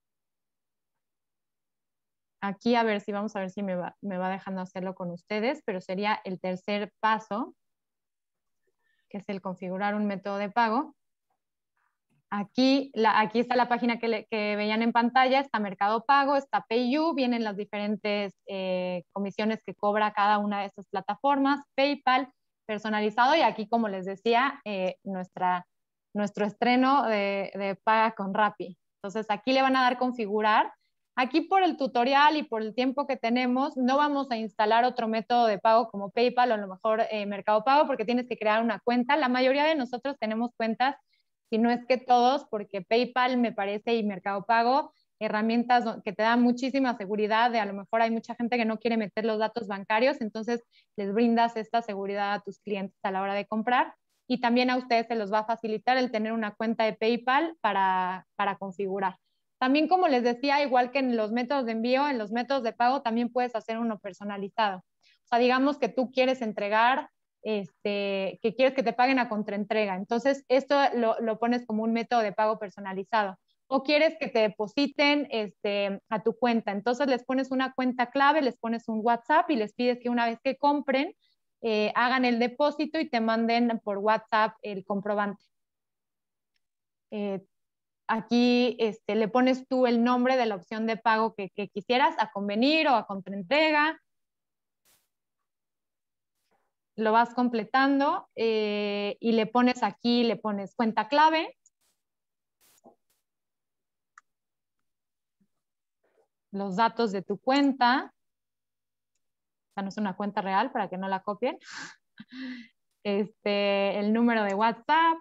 Aquí a ver si vamos a ver si me va dejando hacerlo con ustedes, pero sería el tercer paso, que es el configurar un método de pago. Aquí está la página que veían en pantalla, está Mercado Pago, está PayU, vienen las diferentes comisiones que cobra cada una de estas plataformas, PayPal, personalizado, y aquí, como les decía, nuestro estreno de paga con Rappi. Entonces aquí le van a dar configurar. Aquí por el tutorial y por el tiempo que tenemos, no vamos a instalar otro método de pago como PayPal o a lo mejor Mercado Pago, porque tienes que crear una cuenta. La mayoría de nosotros tenemos cuentas, si no es que todos, porque PayPal me parece y Mercado Pago, herramientas que te dan muchísima seguridad, de a lo mejor hay mucha gente que no quiere meter los datos bancarios, entonces les brindas esta seguridad a tus clientes a la hora de comprar, y también a ustedes se los va a facilitar el tener una cuenta de PayPal para configurar. También, como les decía, igual que en los métodos de envío, en los métodos de pago también puedes hacer uno personalizado. O sea, digamos que tú quieres entregar, que quieres que te paguen a contraentrega. Entonces, esto lo pones como un método de pago personalizado. O quieres que te depositen a tu cuenta. Entonces, les pones una cuenta clave, les pones un WhatsApp y les pides que una vez que compren, hagan el depósito y te manden por WhatsApp el comprobante. Aquí le pones tú el nombre de la opción de pago que quisieras, a convenir o a contraentrega. Lo vas completando y le pones aquí, le pones cuenta clave. Los datos de tu cuenta. Esta no es una cuenta real para que no la copien. El número de WhatsApp.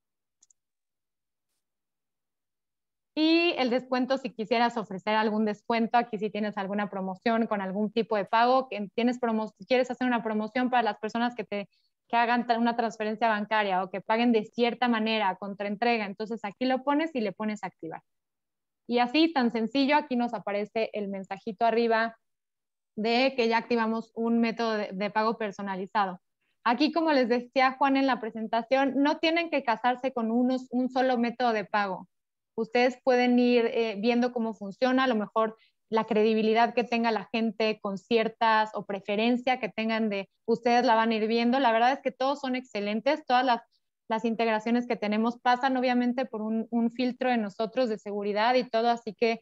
Y el descuento, si quisieras ofrecer algún descuento, aquí si tienes alguna promoción con algún tipo de pago, quieres hacer una promoción para las personas que hagan una transferencia bancaria o que paguen de cierta manera contra entrega, entonces aquí lo pones y le pones activar. Y así, tan sencillo, aquí nos aparece el mensajito arriba de que ya activamos un método de pago personalizado. Aquí, como les decía Juan en la presentación, no tienen que casarse con un solo método de pago. Ustedes pueden ir viendo cómo funciona, a lo mejor la credibilidad que tenga la gente con ciertas o preferencia que tengan ustedes la van a ir viendo. La verdad es que todos son excelentes, todas las integraciones que tenemos pasan obviamente por un filtro de nosotros de seguridad y todo, así que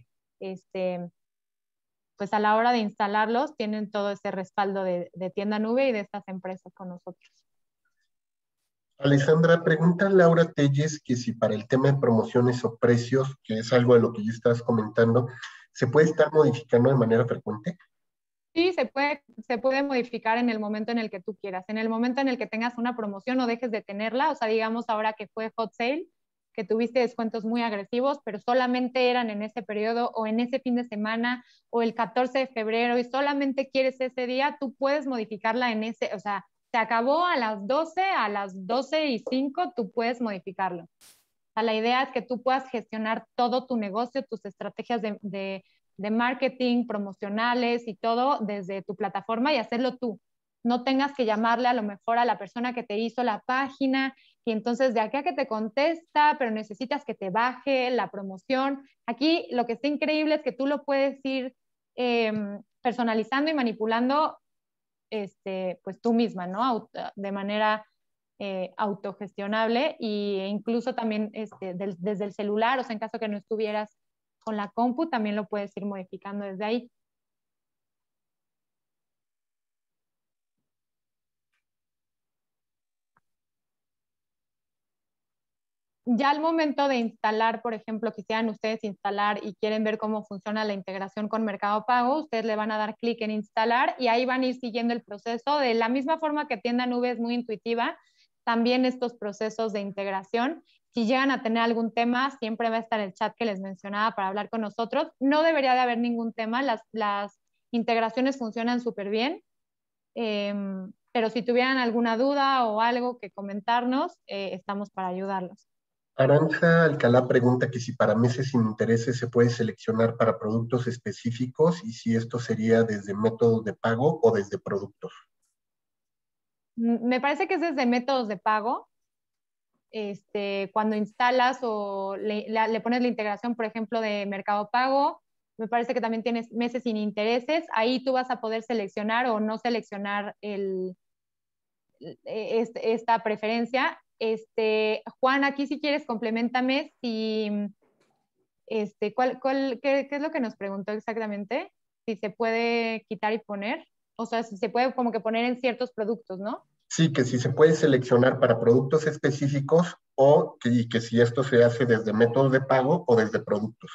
pues a la hora de instalarlos tienen todo ese respaldo de tienda nube y de estas empresas con nosotros. Alessandra, pregunta Laura Telles que si para el tema de promociones o precios, que es algo de lo que ya estás comentando, ¿se puede estar modificando de manera frecuente? Sí, se puede modificar en el momento en el que tú quieras. En el momento en el que tengas una promoción o dejes de tenerla, o sea, digamos ahora que fue Hot Sale, que tuviste descuentos muy agresivos, pero solamente eran en ese periodo o en ese fin de semana o el 14 de febrero y solamente quieres ese día, tú puedes modificarla en ese, o sea, se acabó a las 12:05, tú puedes modificarlo. O sea, la idea es que tú puedas gestionar todo tu negocio, tus estrategias de marketing, promocionales y todo desde tu plataforma y hacerlo tú. No tengas que llamarle a lo mejor a la persona que te hizo la página y entonces de aquí a que te contesta, pero necesitas que te baje la promoción. Aquí lo que está increíble es que tú lo puedes ir personalizando y manipulando pues tú misma, ¿no? De manera autogestionable e incluso también desde el celular, o sea, en caso que no estuvieras con la compu, también lo puedes ir modificando desde ahí. ya al momento de instalar, por ejemplo, quisieran ustedes instalar y quieren ver cómo funciona la integración con Mercado Pago, ustedes le van a dar clic en instalar y ahí van a ir siguiendo el proceso. De la misma forma que Tienda Nube es muy intuitiva, también estos procesos de integración. Si llegan a tener algún tema, siempre va a estar el chat que les mencionaba para hablar con nosotros. No debería de haber ningún tema, las integraciones funcionan súper bien. Pero si tuvieran alguna duda o algo que comentarnos, estamos para ayudarlos. Aranza Alcalá pregunta que si para meses sin intereses se puede seleccionar para productos específicos y si esto sería desde métodos de pago o desde productos. Me parece que es desde métodos de pago. Cuando instalas o le pones la integración, por ejemplo, de Mercado Pago, me parece que también tienes meses sin intereses. Ahí tú vas a poder seleccionar o no seleccionar esta preferencia. Juan, aquí si quieres, complementame si, ¿qué es lo que nos preguntó exactamente? Si se puede quitar y poner, o sea, si se puede como que poner en ciertos productos, ¿no? Sí, que si se puede seleccionar para productos específicos y que si esto se hace desde métodos de pago o desde productos.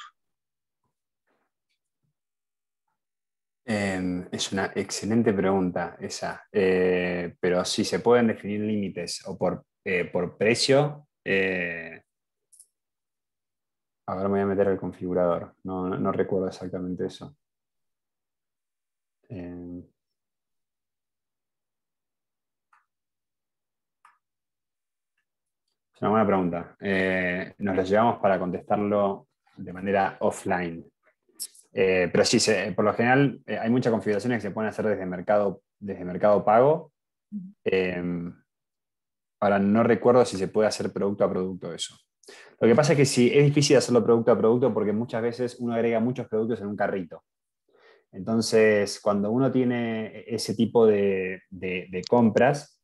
Es una excelente pregunta esa, pero si se pueden definir límites o por precio, ahora me voy a meter al configurador, no recuerdo exactamente eso. Es una buena pregunta. Nos lo llevamos para contestarlo de manera offline. Pero sí, por lo general hay muchas configuraciones que se pueden hacer desde Mercado Pago. Ahora no recuerdo si se puede hacer producto a producto eso. Lo que pasa es que sí, es difícil hacerlo producto a producto porque muchas veces uno agrega muchos productos en un carrito. Entonces, cuando uno tiene ese tipo de compras,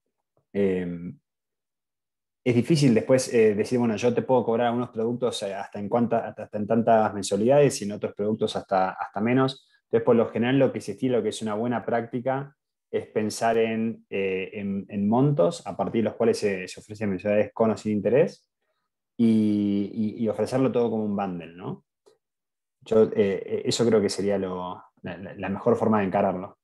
es difícil después decir, bueno, yo te puedo cobrar algunos productos hasta en tantas mensualidades y en otros productos hasta menos. Entonces, por lo general, lo que se estila, lo que es una buena práctica, es pensar en montos a partir de los cuales se ofrecen mensualidades con o sin interés y ofrecerlo todo como un bundle, ¿no? Eso creo que sería la mejor forma de encararlo.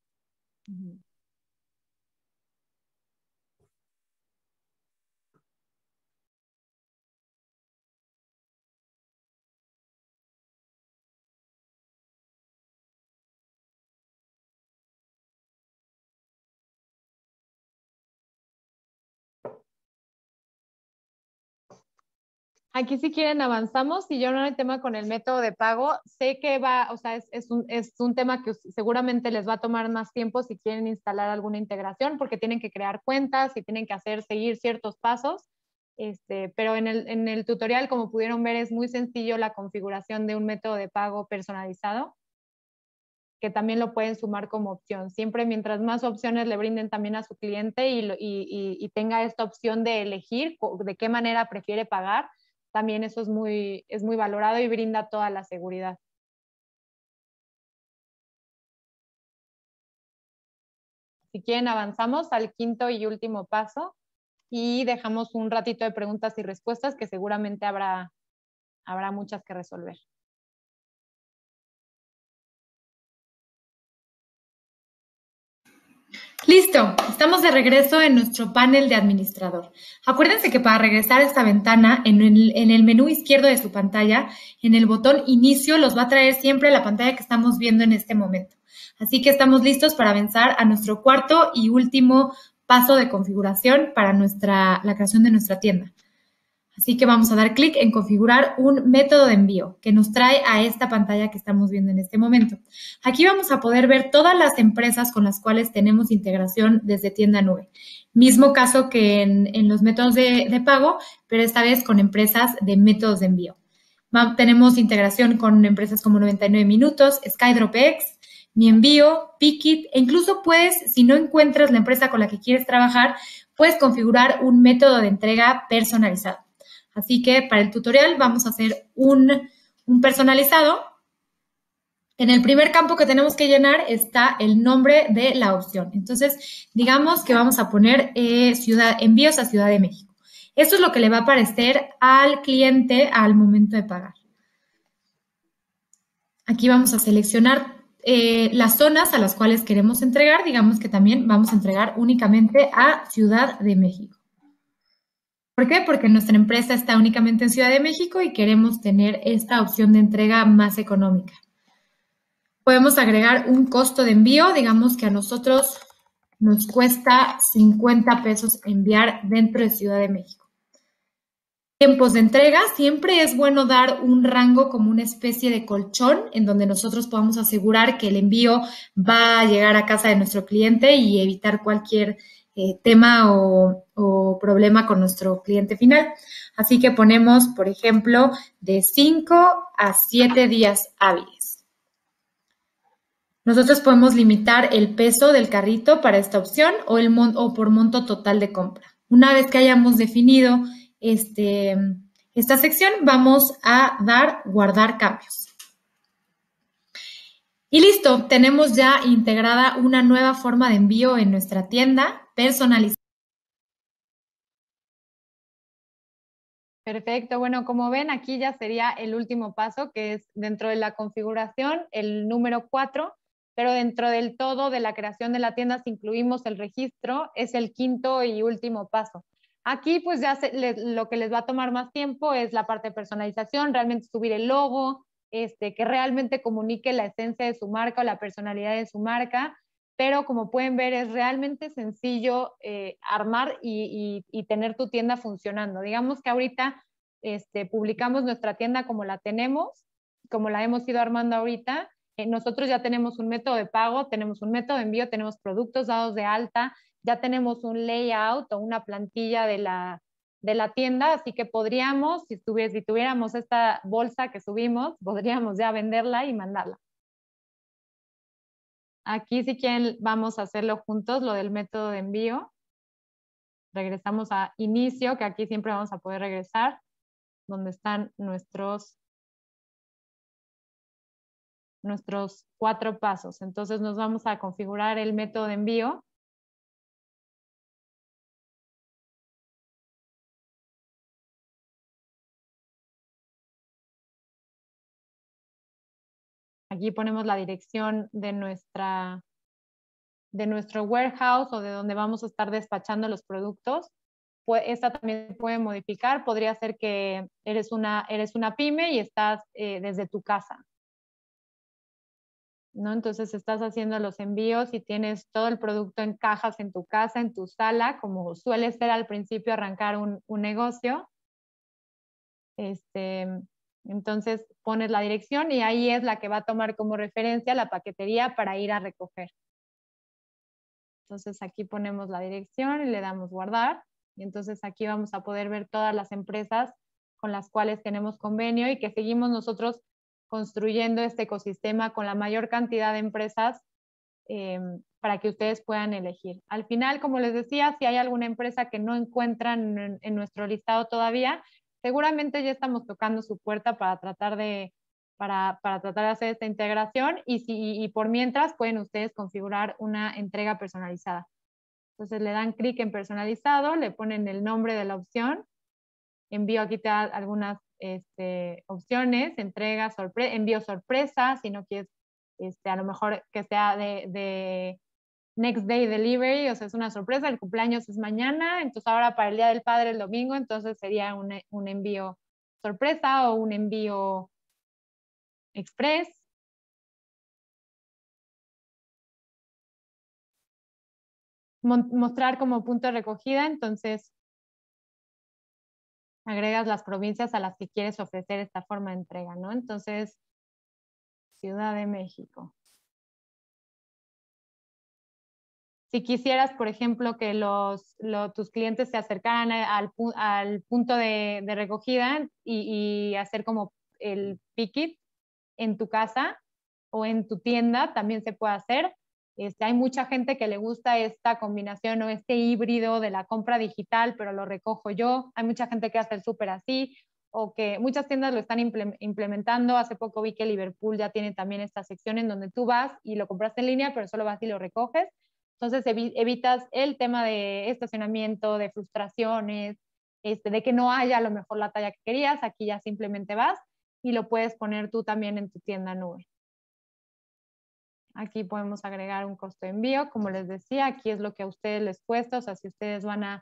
Aquí si quieren avanzamos, si yo no hay tema con el método de pago, sé que va, o sea, es un tema que seguramente les va a tomar más tiempo si quieren instalar alguna integración, porque tienen que crear cuentas y tienen que seguir ciertos pasos, pero en el tutorial, como pudieron ver, es muy sencillo la configuración de un método de pago personalizado, que también lo pueden sumar como opción. Siempre mientras más opciones le brinden también a su cliente y tenga esta opción de elegir de qué manera prefiere pagar, también eso es muy valorado y brinda toda la seguridad. Si quieren, avanzamos al quinto y último paso y dejamos un ratito de preguntas y respuestas que seguramente habrá muchas que resolver. Listo, estamos de regreso en nuestro panel de administrador. Acuérdense que para regresar a esta ventana, en el menú izquierdo de su pantalla, en el botón inicio, los va a traer siempre a la pantalla que estamos viendo en este momento. Así que estamos listos para avanzar a nuestro cuarto y último paso de configuración para la creación de nuestra tienda. Así que vamos a dar clic en configurar un método de envío que nos trae a esta pantalla que estamos viendo en este momento. Aquí vamos a poder ver todas las empresas con las cuales tenemos integración desde Tienda Nube. Mismo caso que en los métodos de pago, pero esta vez con empresas de métodos de envío. Tenemos integración con empresas como 99 Minutos, SkyDropX, Mi Envío, Pickit, e incluso puedes, si no encuentras la empresa con la que quieres trabajar, puedes configurar un método de entrega personalizado. Así que para el tutorial vamos a hacer un personalizado. En el primer campo que tenemos que llenar está el nombre de la opción. Entonces, digamos que vamos a poner envíos a Ciudad de México. Esto es lo que le va a aparecer al cliente al momento de pagar. Aquí vamos a seleccionar las zonas a las cuales queremos entregar. Digamos que también vamos a entregar únicamente a Ciudad de México. ¿Por qué? Porque nuestra empresa está únicamente en Ciudad de México y queremos tener esta opción de entrega más económica. Podemos agregar un costo de envío. Digamos que a nosotros nos cuesta 50 pesos enviar dentro de Ciudad de México. Tiempos de entrega, siempre es bueno dar un rango como una especie de colchón en donde nosotros podamos asegurar que el envío va a llegar a casa de nuestro cliente y evitar cualquier tema o problema con nuestro cliente final. Así que ponemos, por ejemplo, de 5 a 7 días hábiles. Nosotros podemos limitar el peso del carrito para esta opción o por monto total de compra. Una vez que hayamos definido esta sección, vamos a dar guardar cambios. Y listo, tenemos ya integrada una nueva forma de envío en nuestra tienda personalizada. Perfecto, bueno, como ven, aquí ya sería el último paso, que es dentro de la configuración, el número 4, pero dentro del todo de la creación de la tienda, si incluimos el registro, es el quinto y último paso. Aquí pues ya lo que les va a tomar más tiempo es la parte de personalización, realmente subir el logo, que realmente comunique la esencia de su marca o la personalidad de su marca, pero como pueden ver es realmente sencillo armar y tener tu tienda funcionando. Digamos que ahorita publicamos nuestra tienda como la tenemos, como la hemos ido armando ahorita. Nosotros ya tenemos un método de pago, tenemos un método de envío, tenemos productos dados de alta, ya tenemos un layout o una plantilla de la tienda, así que podríamos, si tuviéramos esta bolsa que subimos, podríamos ya venderla y mandarla. Aquí si quieren vamos a hacerlo juntos, lo del método de envío. Regresamos a inicio, que aquí siempre vamos a poder regresar, donde están nuestros 4 pasos. Entonces nos vamos a configurar el método de envío. Aquí ponemos la dirección de nuestro warehouse o de donde vamos a estar despachando los productos. Pues esta también puede modificar. Podría ser que eres una pyme y estás desde tu casa, ¿no? Entonces estás haciendo los envíos y tienes todo el producto en cajas en tu casa, en tu sala, como suele ser al principio arrancar un negocio. Entonces pones la dirección y ahí es la que va a tomar como referencia la paquetería para ir a recoger. Entonces aquí ponemos la dirección y le damos guardar. Y entonces aquí vamos a poder ver todas las empresas con las cuales tenemos convenio y que seguimos nosotros construyendo este ecosistema con la mayor cantidad de empresas para que ustedes puedan elegir. Al final, como les decía, si hay alguna empresa que no encuentran en nuestro listado todavía, seguramente ya estamos tocando su puerta para tratar de hacer esta integración y por mientras pueden ustedes configurar una entrega personalizada. Entonces le dan clic en personalizado, le ponen el nombre de la opción, envío, aquí te da algunas opciones, entrega, envío sorpresa, si no quieres a lo mejor que sea de next day delivery, o sea, es una sorpresa, el cumpleaños es mañana, entonces ahora para el Día del Padre el domingo, entonces sería un envío sorpresa o un envío express. Mostrar como punto de recogida, entonces agregas las provincias a las que quieres ofrecer esta forma de entrega, ¿no? Entonces, Ciudad de México. Si quisieras, por ejemplo, que tus clientes se acercaran al punto de recogida y hacer como el pick-it en tu casa o en tu tienda, también se puede hacer. Hay mucha gente que le gusta esta combinación o este híbrido de la compra digital, pero lo recojo yo. Hay mucha gente que hace el súper así, o que muchas tiendas lo están implementando. Hace poco vi que Liverpool ya tiene también esta sección en donde tú vas y lo compraste en línea, pero solo vas y lo recoges. Entonces evitas el tema de estacionamiento, de frustraciones, de que no haya a lo mejor la talla que querías, aquí ya simplemente vas y lo puedes poner tú también en tu tienda nube. Aquí podemos agregar un costo de envío, como les decía, aquí es lo que a ustedes les cuesta, o sea, si ustedes van a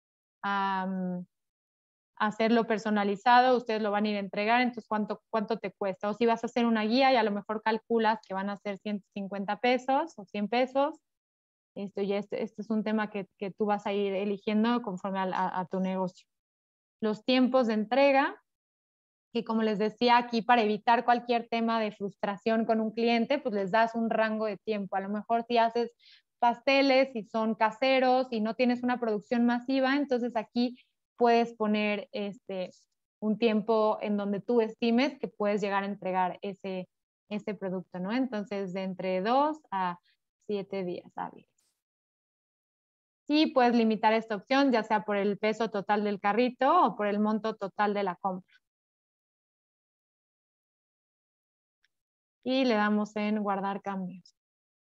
hacerlo personalizado, ustedes lo van a ir a entregar, entonces ¿cuánto te cuesta? O si vas a hacer una guía y a lo mejor calculas que van a ser 150 pesos o 100 pesos, este es un tema que tú vas a ir eligiendo conforme a tu negocio. Los tiempos de entrega, que como les decía aquí, para evitar cualquier tema de frustración con un cliente, pues les das un rango de tiempo. A lo mejor si haces pasteles y son caseros y no tienes una producción masiva, entonces aquí puedes poner un tiempo en donde tú estimes que puedes llegar a entregar ese producto, ¿no? Entonces, de entre 2 a 7 días hábiles. Y puedes limitar esta opción, ya sea por el peso total del carrito o por el monto total de la compra. Y le damos en guardar cambios.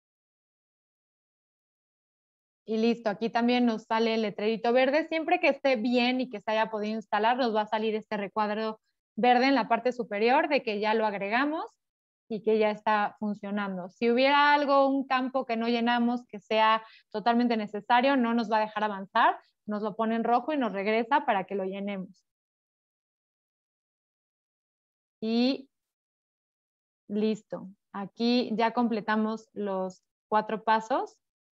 Y listo, aquí también nos sale el letrerito verde. Siempre que esté bien y que se haya podido instalar, nos va a salir este recuadro verde en la parte superior de que ya lo agregamos y que ya está funcionando. Si hubiera algo, un campo que no llenamos, que sea totalmente necesario, no nos va a dejar avanzar, nos lo pone en rojo y nos regresa para que lo llenemos. Y listo. Aquí ya completamos los 4 pasos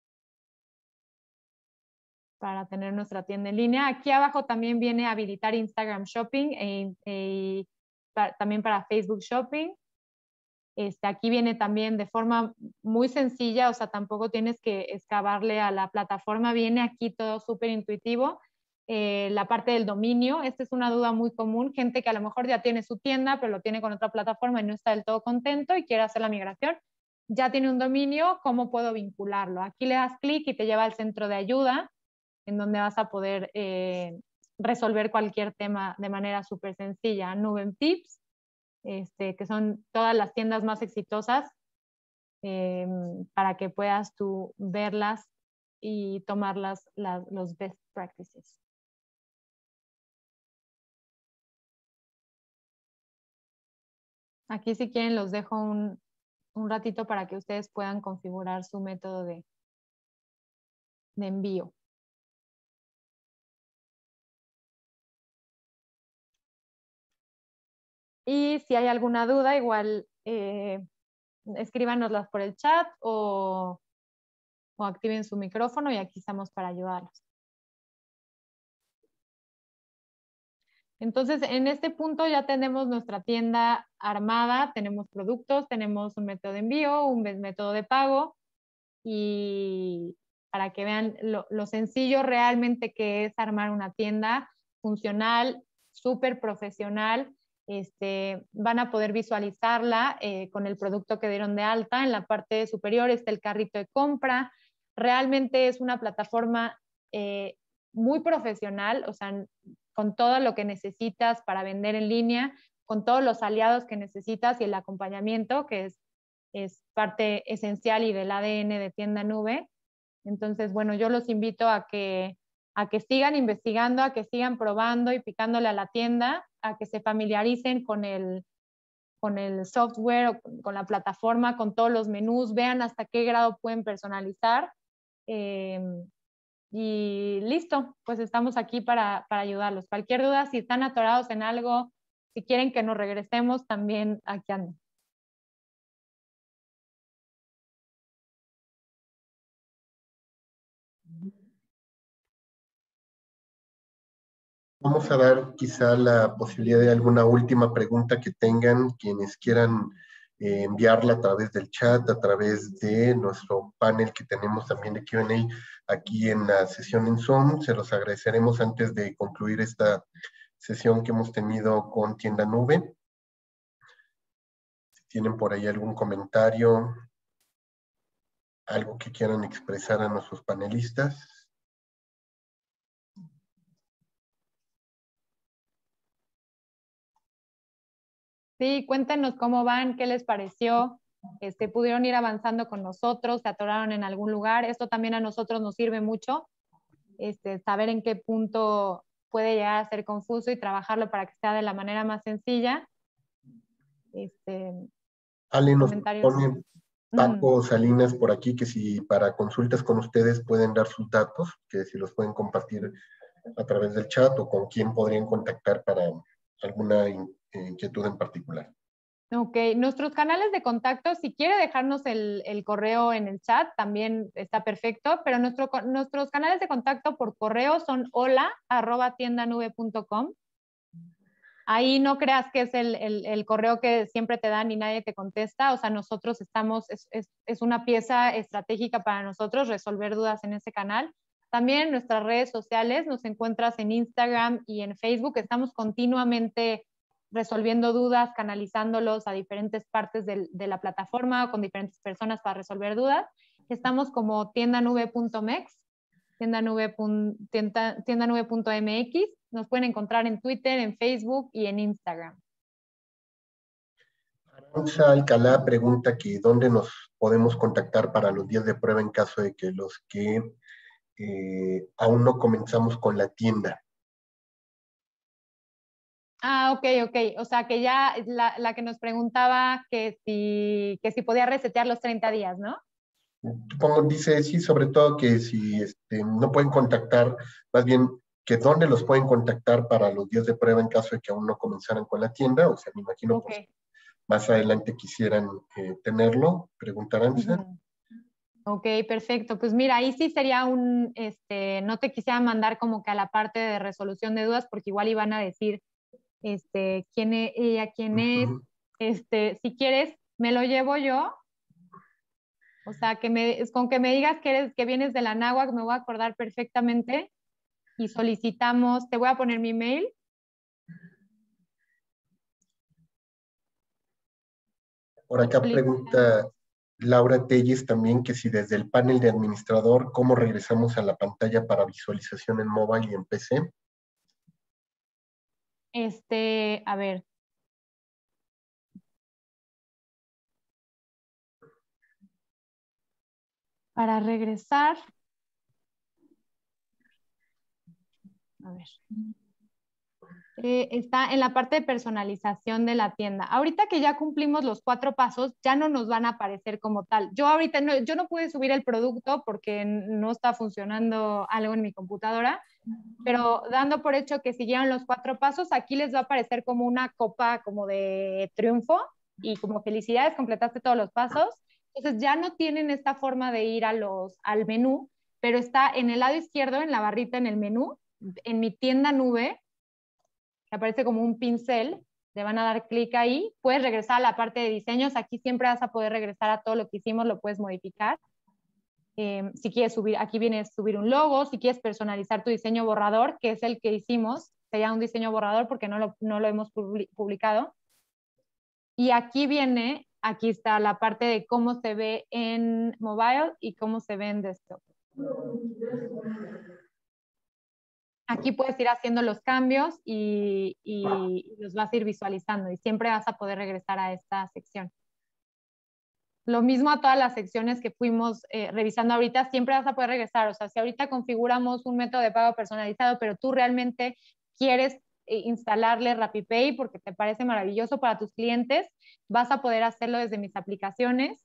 para tener nuestra tienda en línea. Aquí abajo también viene habilitar Instagram Shopping también para Facebook Shopping. Aquí viene también de forma muy sencilla, o sea, tampoco tienes que excavarle a la plataforma, viene aquí todo súper intuitivo. La parte del dominio, esta es una duda muy común, gente que a lo mejor ya tiene su tienda, pero lo tiene con otra plataforma y no está del todo contento y quiere hacer la migración. Ya tiene un dominio, ¿cómo puedo vincularlo? Aquí le das clic y te lleva al centro de ayuda, en donde vas a poder resolver cualquier tema de manera súper sencilla. Nube Tips, que son todas las tiendas más exitosas para que puedas tú verlas y tomar los best practices. Aquí si quieren los dejo un ratito para que ustedes puedan configurar su método de envío. Y si hay alguna duda, igual escríbanoslas por el chat o activen su micrófono y aquí estamos para ayudarlos. Entonces, en este punto ya tenemos nuestra tienda armada, tenemos productos, tenemos un método de envío, un método de pago y para que vean lo sencillo realmente que es armar una tienda funcional, súper profesional. Van a poder visualizarla con el producto que dieron de alta. En la parte superior está el carrito de compra. Realmente es una plataforma muy profesional, o sea, con todo lo que necesitas para vender en línea, con todos los aliados que necesitas y el acompañamiento, que es parte esencial y del ADN de Tienda Nube. Entonces, bueno, yo los invito a que sigan investigando, a que sigan probando y picándole a la tienda, a que se familiaricen con el software o con la plataforma, con todos los menús, vean hasta qué grado pueden personalizar. Y listo, pues estamos aquí para ayudarlos. Cualquier duda, si están atorados en algo, si quieren que nos regresemos, también aquí ando. Vamos a dar quizá la posibilidad de alguna última pregunta que tengan quienes quieran enviarla a través del chat, a través de nuestro panel que tenemos también de Q&A aquí en la sesión en Zoom. Se los agradeceremos antes de concluir esta sesión que hemos tenido con Tienda Nube. Si tienen por ahí algún comentario, algo que quieran expresar a nuestros panelistas. Sí, cuéntenos cómo van, qué les pareció, pudieron ir avanzando con nosotros, se atoraron en algún lugar. Esto también a nosotros nos sirve mucho, saber en qué punto puede llegar a ser confuso y trabajarlo para que sea de la manera más sencilla. Ale, nos Comentarios. pone Paco Salinas por aquí que si para consultas con ustedes pueden dar sus datos, que si los pueden compartir a través del chat o con quién podrían contactar para alguna inquietud en particular. Ok, nuestros canales de contacto, si quiere dejarnos el correo en el chat, también está perfecto, pero nuestros canales de contacto por correo son hola@tiendanube.com. Ahí no creas que es el correo que siempre te dan y nadie te contesta. O sea, nosotros es una pieza estratégica para nosotros resolver dudas en ese canal. También en nuestras redes sociales nos encuentras en Instagram y en Facebook. Estamos continuamente resolviendo dudas, canalizándolos a diferentes partes de la plataforma o con diferentes personas para resolver dudas. Estamos como tiendanube.mex, tiendanube.mx. Nos pueden encontrar en Twitter, en Facebook y en Instagram. Aranza Alcalá pregunta que dónde nos podemos contactar para los días de prueba en caso de que los que aún no comenzamos con la tienda. Ah, ok. O sea, que ya la que nos preguntaba que si podía resetear los 30 días, ¿no? Supongo, dice, sí, sobre todo que si no pueden contactar, más bien que dónde los pueden contactar para los días de prueba en caso de que aún no comenzaran con la tienda, o sea, me imagino Ok. pues más adelante quisieran tenerlo, preguntarán. Ok, perfecto. Pues mira, ahí sí sería no te quisiera mandar como que a la parte de resolución de dudas, porque igual iban a decir, quién es ella, quién es. Si quieres, me lo llevo yo. O sea, con que me digas que vienes de la náhuatl, me voy a acordar perfectamente y solicitamos, te voy a poner mi mail. Por acá pregunta Laura Telles también que si desde el panel de administrador, ¿cómo regresamos a la pantalla para visualización en mobile y en PC? A ver. Para regresar. A ver. Está en la parte de personalización de la tienda. Ahorita que ya cumplimos los 4 pasos, ya no nos van a aparecer como tal. Yo ahorita yo no pude subir el producto porque no está funcionando algo en mi computadora, pero dando por hecho que siguieron los 4 pasos, aquí les va a aparecer como una copa como de triunfo y como felicidades, completaste todos los pasos. Entonces ya no tienen esta forma de ir al menú, pero está en el lado izquierdo, en la barrita en el menú, en mi tienda nube, que aparece como un pincel, le van a dar clic ahí, puedes regresar a la parte de diseños, aquí siempre vas a poder regresar a todo lo que hicimos, lo puedes modificar. Si quieres subir, aquí viene subir un logo, si quieres personalizar tu diseño borrador, que es el que hicimos, sería un diseño borrador porque no lo hemos publicado. Y aquí está la parte de cómo se ve en mobile y cómo se ve en desktop. Aquí puedes ir haciendo los cambios y los vas a ir visualizando y siempre vas a poder regresar a esta sección. Lo mismo a todas las secciones que fuimos revisando ahorita, siempre vas a poder regresar. O sea, si ahorita configuramos un método de pago personalizado, pero tú realmente quieres instalarle RappiPay porque te parece maravilloso para tus clientes, vas a poder hacerlo desde mis aplicaciones.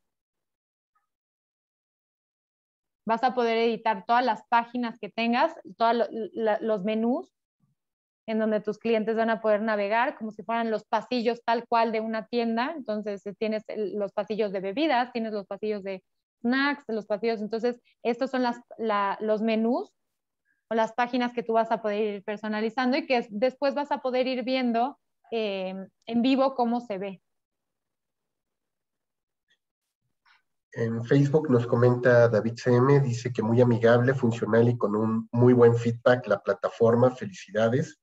Vas a poder editar todas las páginas que tengas, todos los menús en donde tus clientes van a poder navegar como si fueran los pasillos tal cual de una tienda. Entonces tienes los pasillos de bebidas, tienes los pasillos de snacks, los pasillos. Entonces estos son los menús o las páginas que tú vas a poder ir personalizando y que después vas a poder ir viendo en vivo cómo se ve. En Facebook nos comenta David CM, dice que muy amigable, funcional y con un muy buen feedback la plataforma, felicidades.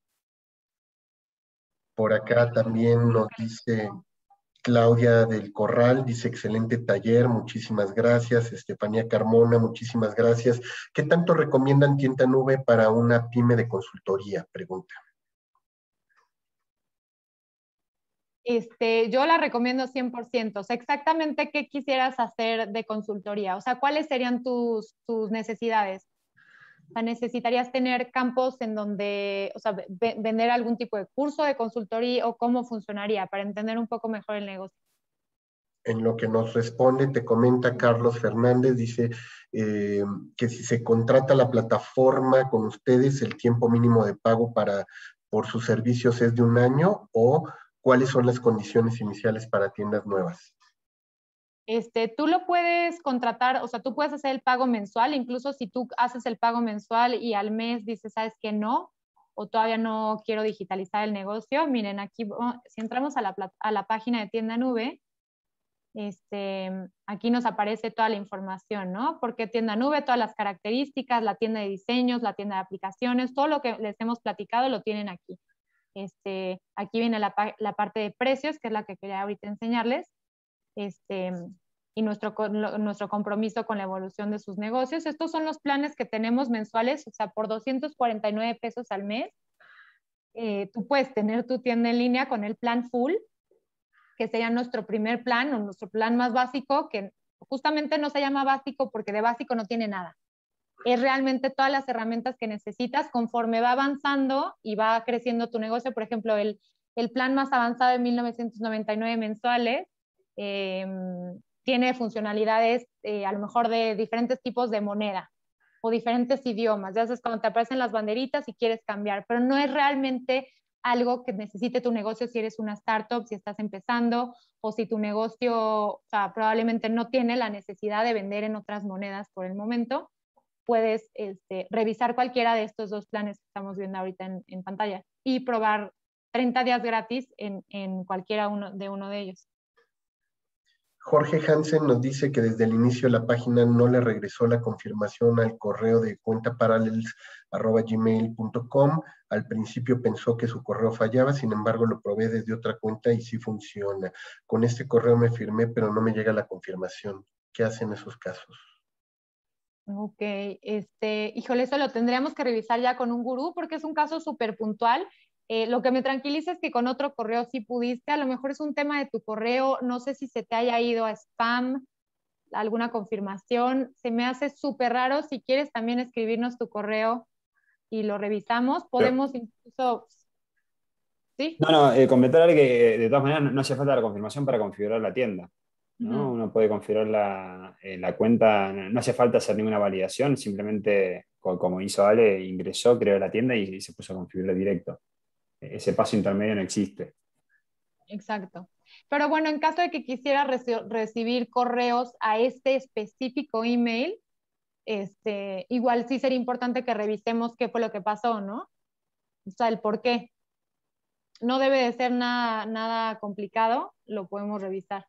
Por acá también nos dice Claudia del Corral, dice excelente taller, muchísimas gracias. Estefanía Carmona, muchísimas gracias. ¿Qué tanto recomiendan Tienda Nube para una pyme de consultoría? Pregunta. Yo la recomiendo 100%. O sea, exactamente qué quisieras hacer de consultoría. O sea, ¿cuáles serían tus necesidades? sea, necesitarías tener campos en donde, o sea, vender algún tipo de curso de consultoría o cómo funcionaría para entender un poco mejor el negocio. En lo que nos responde, te comenta Carlos Fernández, dice que si se contrata la plataforma con ustedes, el tiempo mínimo de pago por sus servicios es de 1 año, o cuáles son las condiciones iniciales para tiendas nuevas. Tú lo puedes contratar, o sea, tú puedes hacer el pago mensual, incluso si tú haces el pago mensual y al mes dices, ¿sabes qué? No, o todavía no quiero digitalizar el negocio. Miren, aquí, si entramos a la página de Tienda Nube, aquí nos aparece toda la información, ¿no? ¿Por qué Tienda Nube? Todas las características, la tienda de diseños, la tienda de aplicaciones, todo lo que les hemos platicado lo tienen aquí. Aquí viene la parte de precios, que es la que quería ahorita enseñarles, y nuestro compromiso con la evolución de sus negocios. Estos son los planes que tenemos mensuales, o sea, por 249 pesos al mes, tú puedes tener tu tienda en línea con el plan full, que sería nuestro primer plan o nuestro plan más básico, que justamente no se llama básico porque de básico no tiene nada. Es realmente todas las herramientas que necesitas conforme va avanzando y va creciendo tu negocio. Por ejemplo, el plan más avanzado de 1,999 mensuales tiene funcionalidades a lo mejor de diferentes tipos de moneda o diferentes idiomas. Ya sabes, cuando te aparecen las banderitas y quieres cambiar, pero no es realmente algo que necesite tu negocio si eres una startup, si estás empezando, o si tu negocio, o sea, probablemente no tiene la necesidad de vender en otras monedas por el momento. Puedes revisar cualquiera de estos 2 planes que estamos viendo ahorita en pantalla y probar 30 días gratis en cualquiera de uno de ellos. Jorge Hansen nos dice que desde el inicio la página no le regresó la confirmación al correo de cuentaparallels@gmail.com. Al principio pensó que su correo fallaba, sin embargo lo probé desde otra cuenta y sí funciona. Con este correo me firmé, pero no me llega la confirmación. ¿Qué hacen en esos casos? Ok, híjole, eso lo tendríamos que revisar ya con un gurú porque es un caso súper puntual. Lo que me tranquiliza es que con otro correo sí pudiste, a lo mejor es un tema de tu correo, no sé si se te haya ido a spam, alguna confirmación, se me hace súper raro. Si quieres también escribirnos tu correo y lo revisamos, podemos incluso, ¿sí? No, completar que de todas maneras no hace falta la confirmación para configurar la tienda, ¿no? Uno puede configurar la cuenta, no hace falta hacer ninguna validación, simplemente como hizo Ale, ingresó, creó la tienda y se puso a configurar directo. Ese paso intermedio no existe. Exacto. Pero bueno, en caso de que quisiera recibir correos a este específico email, igual sí sería importante que revisemos qué fue lo que pasó, ¿no? O sea, el por qué. No debe de ser nada complicado, lo podemos revisar.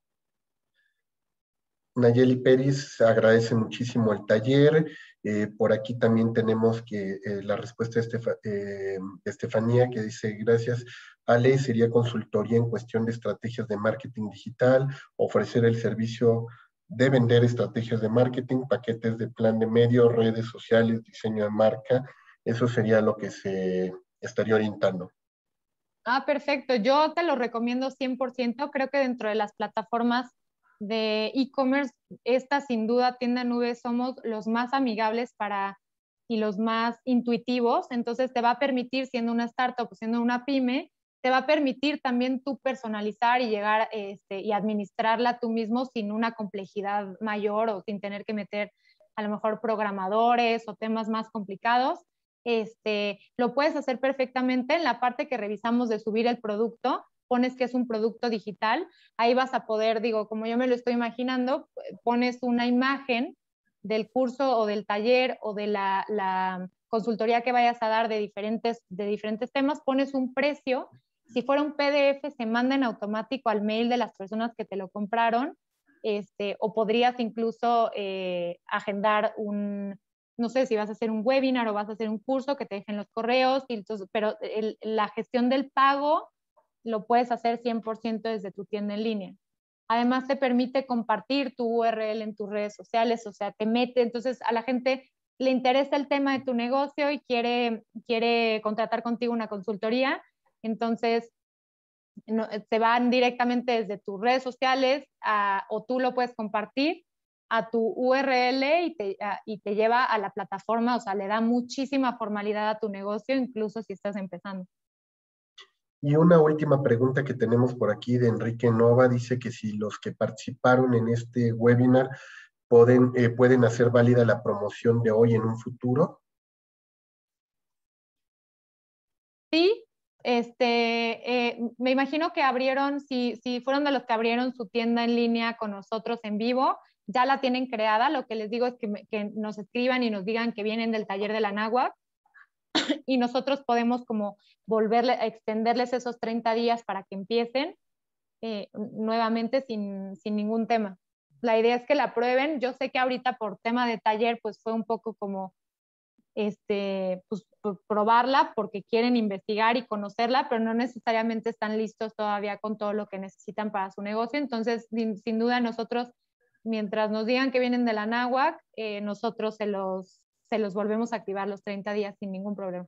Nayeli Pérez agradece muchísimo el taller. Por aquí también tenemos la respuesta de Estefanía, que dice: gracias, Ale, sería consultoría en cuestión de estrategias de marketing digital, ofrecer el servicio de vender estrategias de marketing, paquetes de plan de medios, redes sociales, diseño de marca. Eso sería lo que se estaría orientando. Ah, perfecto. Yo te lo recomiendo 100%. Creo que dentro de las plataformas de e-commerce, esta sin duda, Tienda Nube, somos los más amigables y los más intuitivos. Entonces te va a permitir, siendo una startup o siendo una pyme, te va a permitir también tú personalizar y llegar y administrarla tú mismo sin una complejidad mayor o sin tener que meter a lo mejor programadores o temas más complicados. Lo puedes hacer perfectamente en la parte que revisamos de subir el producto. Pones que es un producto digital, ahí vas a poder, digo, como yo me lo estoy imaginando, pones una imagen del curso o del taller o de la consultoría que vayas a dar de diferentes temas, pones un precio. Si fuera un PDF, se manda en automático al mail de las personas que te lo compraron, o podrías incluso agendar no sé si vas a hacer un webinar o vas a hacer un curso, que te dejen los correos, pero la gestión del pago lo puedes hacer 100% desde tu tienda en línea. Además, te permite compartir tu URL en tus redes sociales, o sea, te mete, entonces a la gente le interesa el tema de tu negocio y quiere contratar contigo una consultoría, entonces se van directamente desde tus redes sociales o tú lo puedes compartir a tu URL y te lleva a la plataforma, o sea, le da muchísima formalidad a tu negocio, incluso si estás empezando. Y una última pregunta que tenemos por aquí de Enrique Nova, dice que si los que participaron en este webinar pueden hacer válida la promoción de hoy en un futuro. Sí, me imagino que abrieron, si fueron de los que abrieron su tienda en línea con nosotros en vivo, ya la tienen creada. Lo que les digo es que nos escriban y nos digan que vienen del taller de la náhuatl y nosotros podemos como extenderles esos 30 días para que empiecen nuevamente sin ningún tema. La idea es que la prueben. Yo sé que ahorita por tema de taller pues fue un poco como pues, probarla porque quieren investigar y conocerla, pero no necesariamente están listos todavía con todo lo que necesitan para su negocio. Entonces, sin duda nosotros, mientras nos digan que vienen de la náhuatl, nosotros se los volvemos a activar los 30 días sin ningún problema.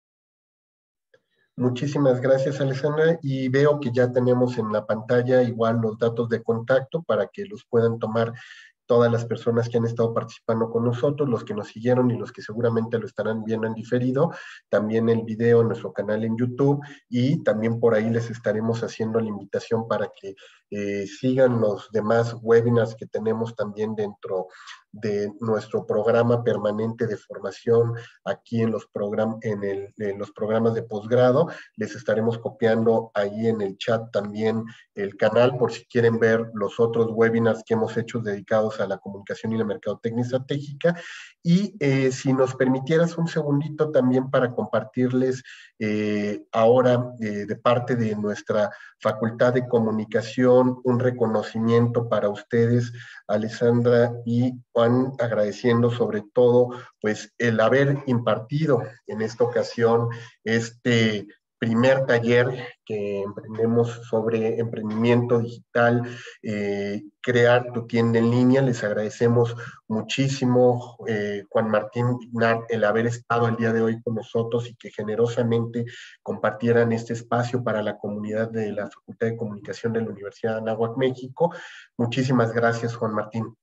Muchísimas gracias, Alessandra, y veo que ya tenemos en la pantalla igual los datos de contacto para que los puedan tomar todas las personas que han estado participando con nosotros, los que nos siguieron y los que seguramente lo estarán viendo en diferido, también el video en nuestro canal en YouTube, y también por ahí les estaremos haciendo la invitación para que sigan los demás webinars que tenemos también dentro de nuestro programa permanente de formación aquí en los programas de posgrado. Les estaremos copiando ahí en el chat también el canal por si quieren ver los otros webinars que hemos hecho dedicados a la comunicación y la mercadotecnia estratégica. Y si nos permitieras un segundito también para compartirles ahora de parte de nuestra Facultad de Comunicación un reconocimiento para ustedes, Alessandra y Juan, agradeciendo sobre todo pues el haber impartido en esta ocasión este primer taller que emprendemos sobre emprendimiento digital, crear tu tienda en línea. Les agradecemos muchísimo, Juan Martín Ignat, el haber estado el día de hoy con nosotros y que generosamente compartieran este espacio para la comunidad de la Facultad de Comunicación de la Universidad de Anáhuac, México. Muchísimas gracias, Juan Martín.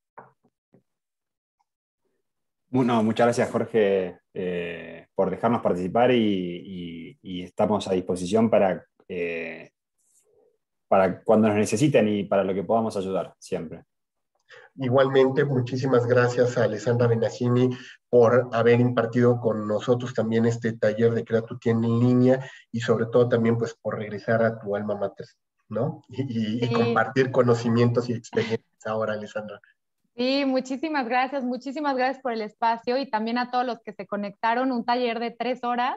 Bueno, muchas gracias, Jorge, por dejarnos participar y estamos a disposición para cuando nos necesiten y para lo que podamos ayudar, siempre. Igualmente, muchísimas gracias a Alessandra Benassini por haber impartido con nosotros también este taller de Crea tu Tienda en Línea y sobre todo también pues por regresar a tu alma mater, ¿no? Y compartir conocimientos y experiencias ahora, Alessandra. Sí, muchísimas gracias por el espacio y también a todos los que se conectaron. Un taller de 3 horas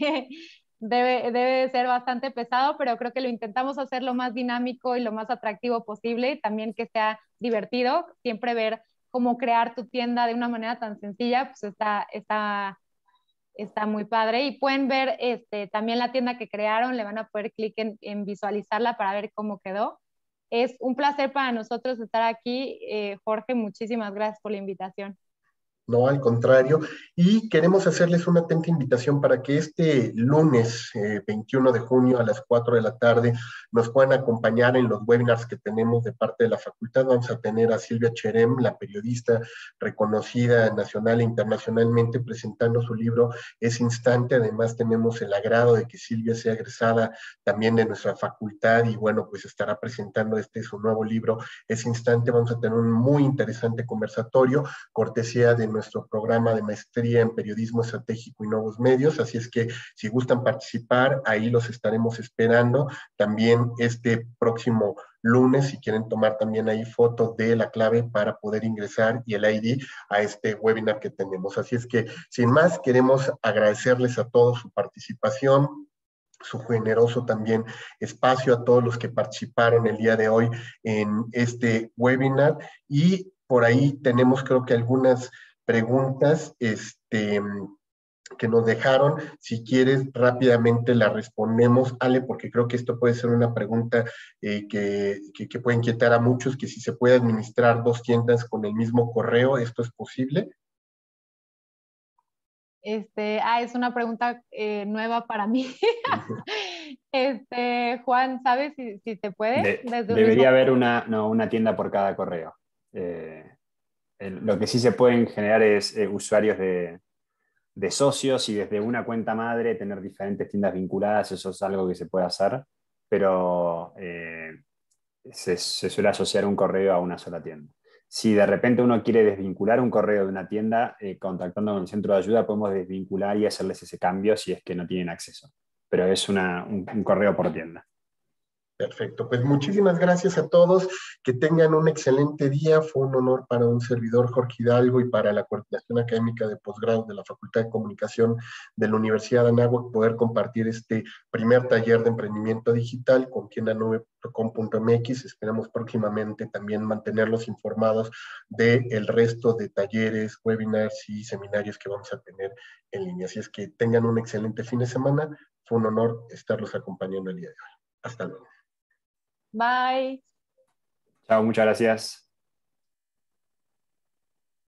debe ser bastante pesado, pero creo que lo intentamos hacer lo más dinámico y lo más atractivo posible y también que sea divertido. Siempre ver cómo crear tu tienda de una manera tan sencilla, pues está muy padre. Y pueden ver también la tienda que crearon, le van a poder clic en visualizarla para ver cómo quedó. Es un placer para nosotros estar aquí. Jorge, muchísimas gracias por la invitación. No, al contrario, y queremos hacerles una atenta invitación para que este lunes 21 de junio a las 4 de la tarde nos puedan acompañar en los webinars que tenemos de parte de la facultad. Vamos a tener a Silvia Cherem, la periodista reconocida nacional e internacionalmente, presentando su libro Es Instante. Además tenemos el agrado de que Silvia sea egresada también de nuestra facultad y bueno, pues estará presentando su nuevo libro Es Instante. Vamos a tener un muy interesante conversatorio, cortesía de nuestro programa de maestría en periodismo estratégico y nuevos medios, así es que si gustan participar, ahí los estaremos esperando. También este próximo lunes, si quieren tomar también ahí fotos de la clave para poder ingresar y el ID a este webinar que tenemos. Así es que, sin más, queremos agradecerles a todos su participación, su generoso también espacio, a todos los que participaron el día de hoy en este webinar, y por ahí tenemos creo que algunas preguntas que nos dejaron. Si quieres, rápidamente la respondemos, Ale, porque creo que esto puede ser una pregunta que puede inquietar a muchos, que si se puede administrar 2 tiendas con el mismo correo, ¿esto es posible? Es una pregunta nueva para mí. Juan, ¿sabes si se puede? Debería haber una tienda por cada correo. Lo que sí se pueden generar es usuarios de socios y desde una cuenta madre tener diferentes tiendas vinculadas, eso es algo que se puede hacer, pero se suele asociar un correo a una sola tienda. Si de repente uno quiere desvincular un correo de una tienda, contactando con el centro de ayuda podemos desvincular y hacerles ese cambio si es que no tienen acceso, pero es un correo por tienda. Perfecto, pues muchísimas gracias a todos, que tengan un excelente día. Fue un honor para un servidor, Jorge Hidalgo, y para la Coordinación Académica de Posgrado de la Facultad de Comunicación de la Universidad de Anáhuac poder compartir este primer taller de emprendimiento digital con tiendanube.com.mx. Esperamos próximamente también mantenerlos informados del resto de talleres, webinars y seminarios que vamos a tener en línea. Así es que tengan un excelente fin de semana. Fue un honor estarlos acompañando el día de hoy. Hasta luego. Bye. Chao, muchas gracias.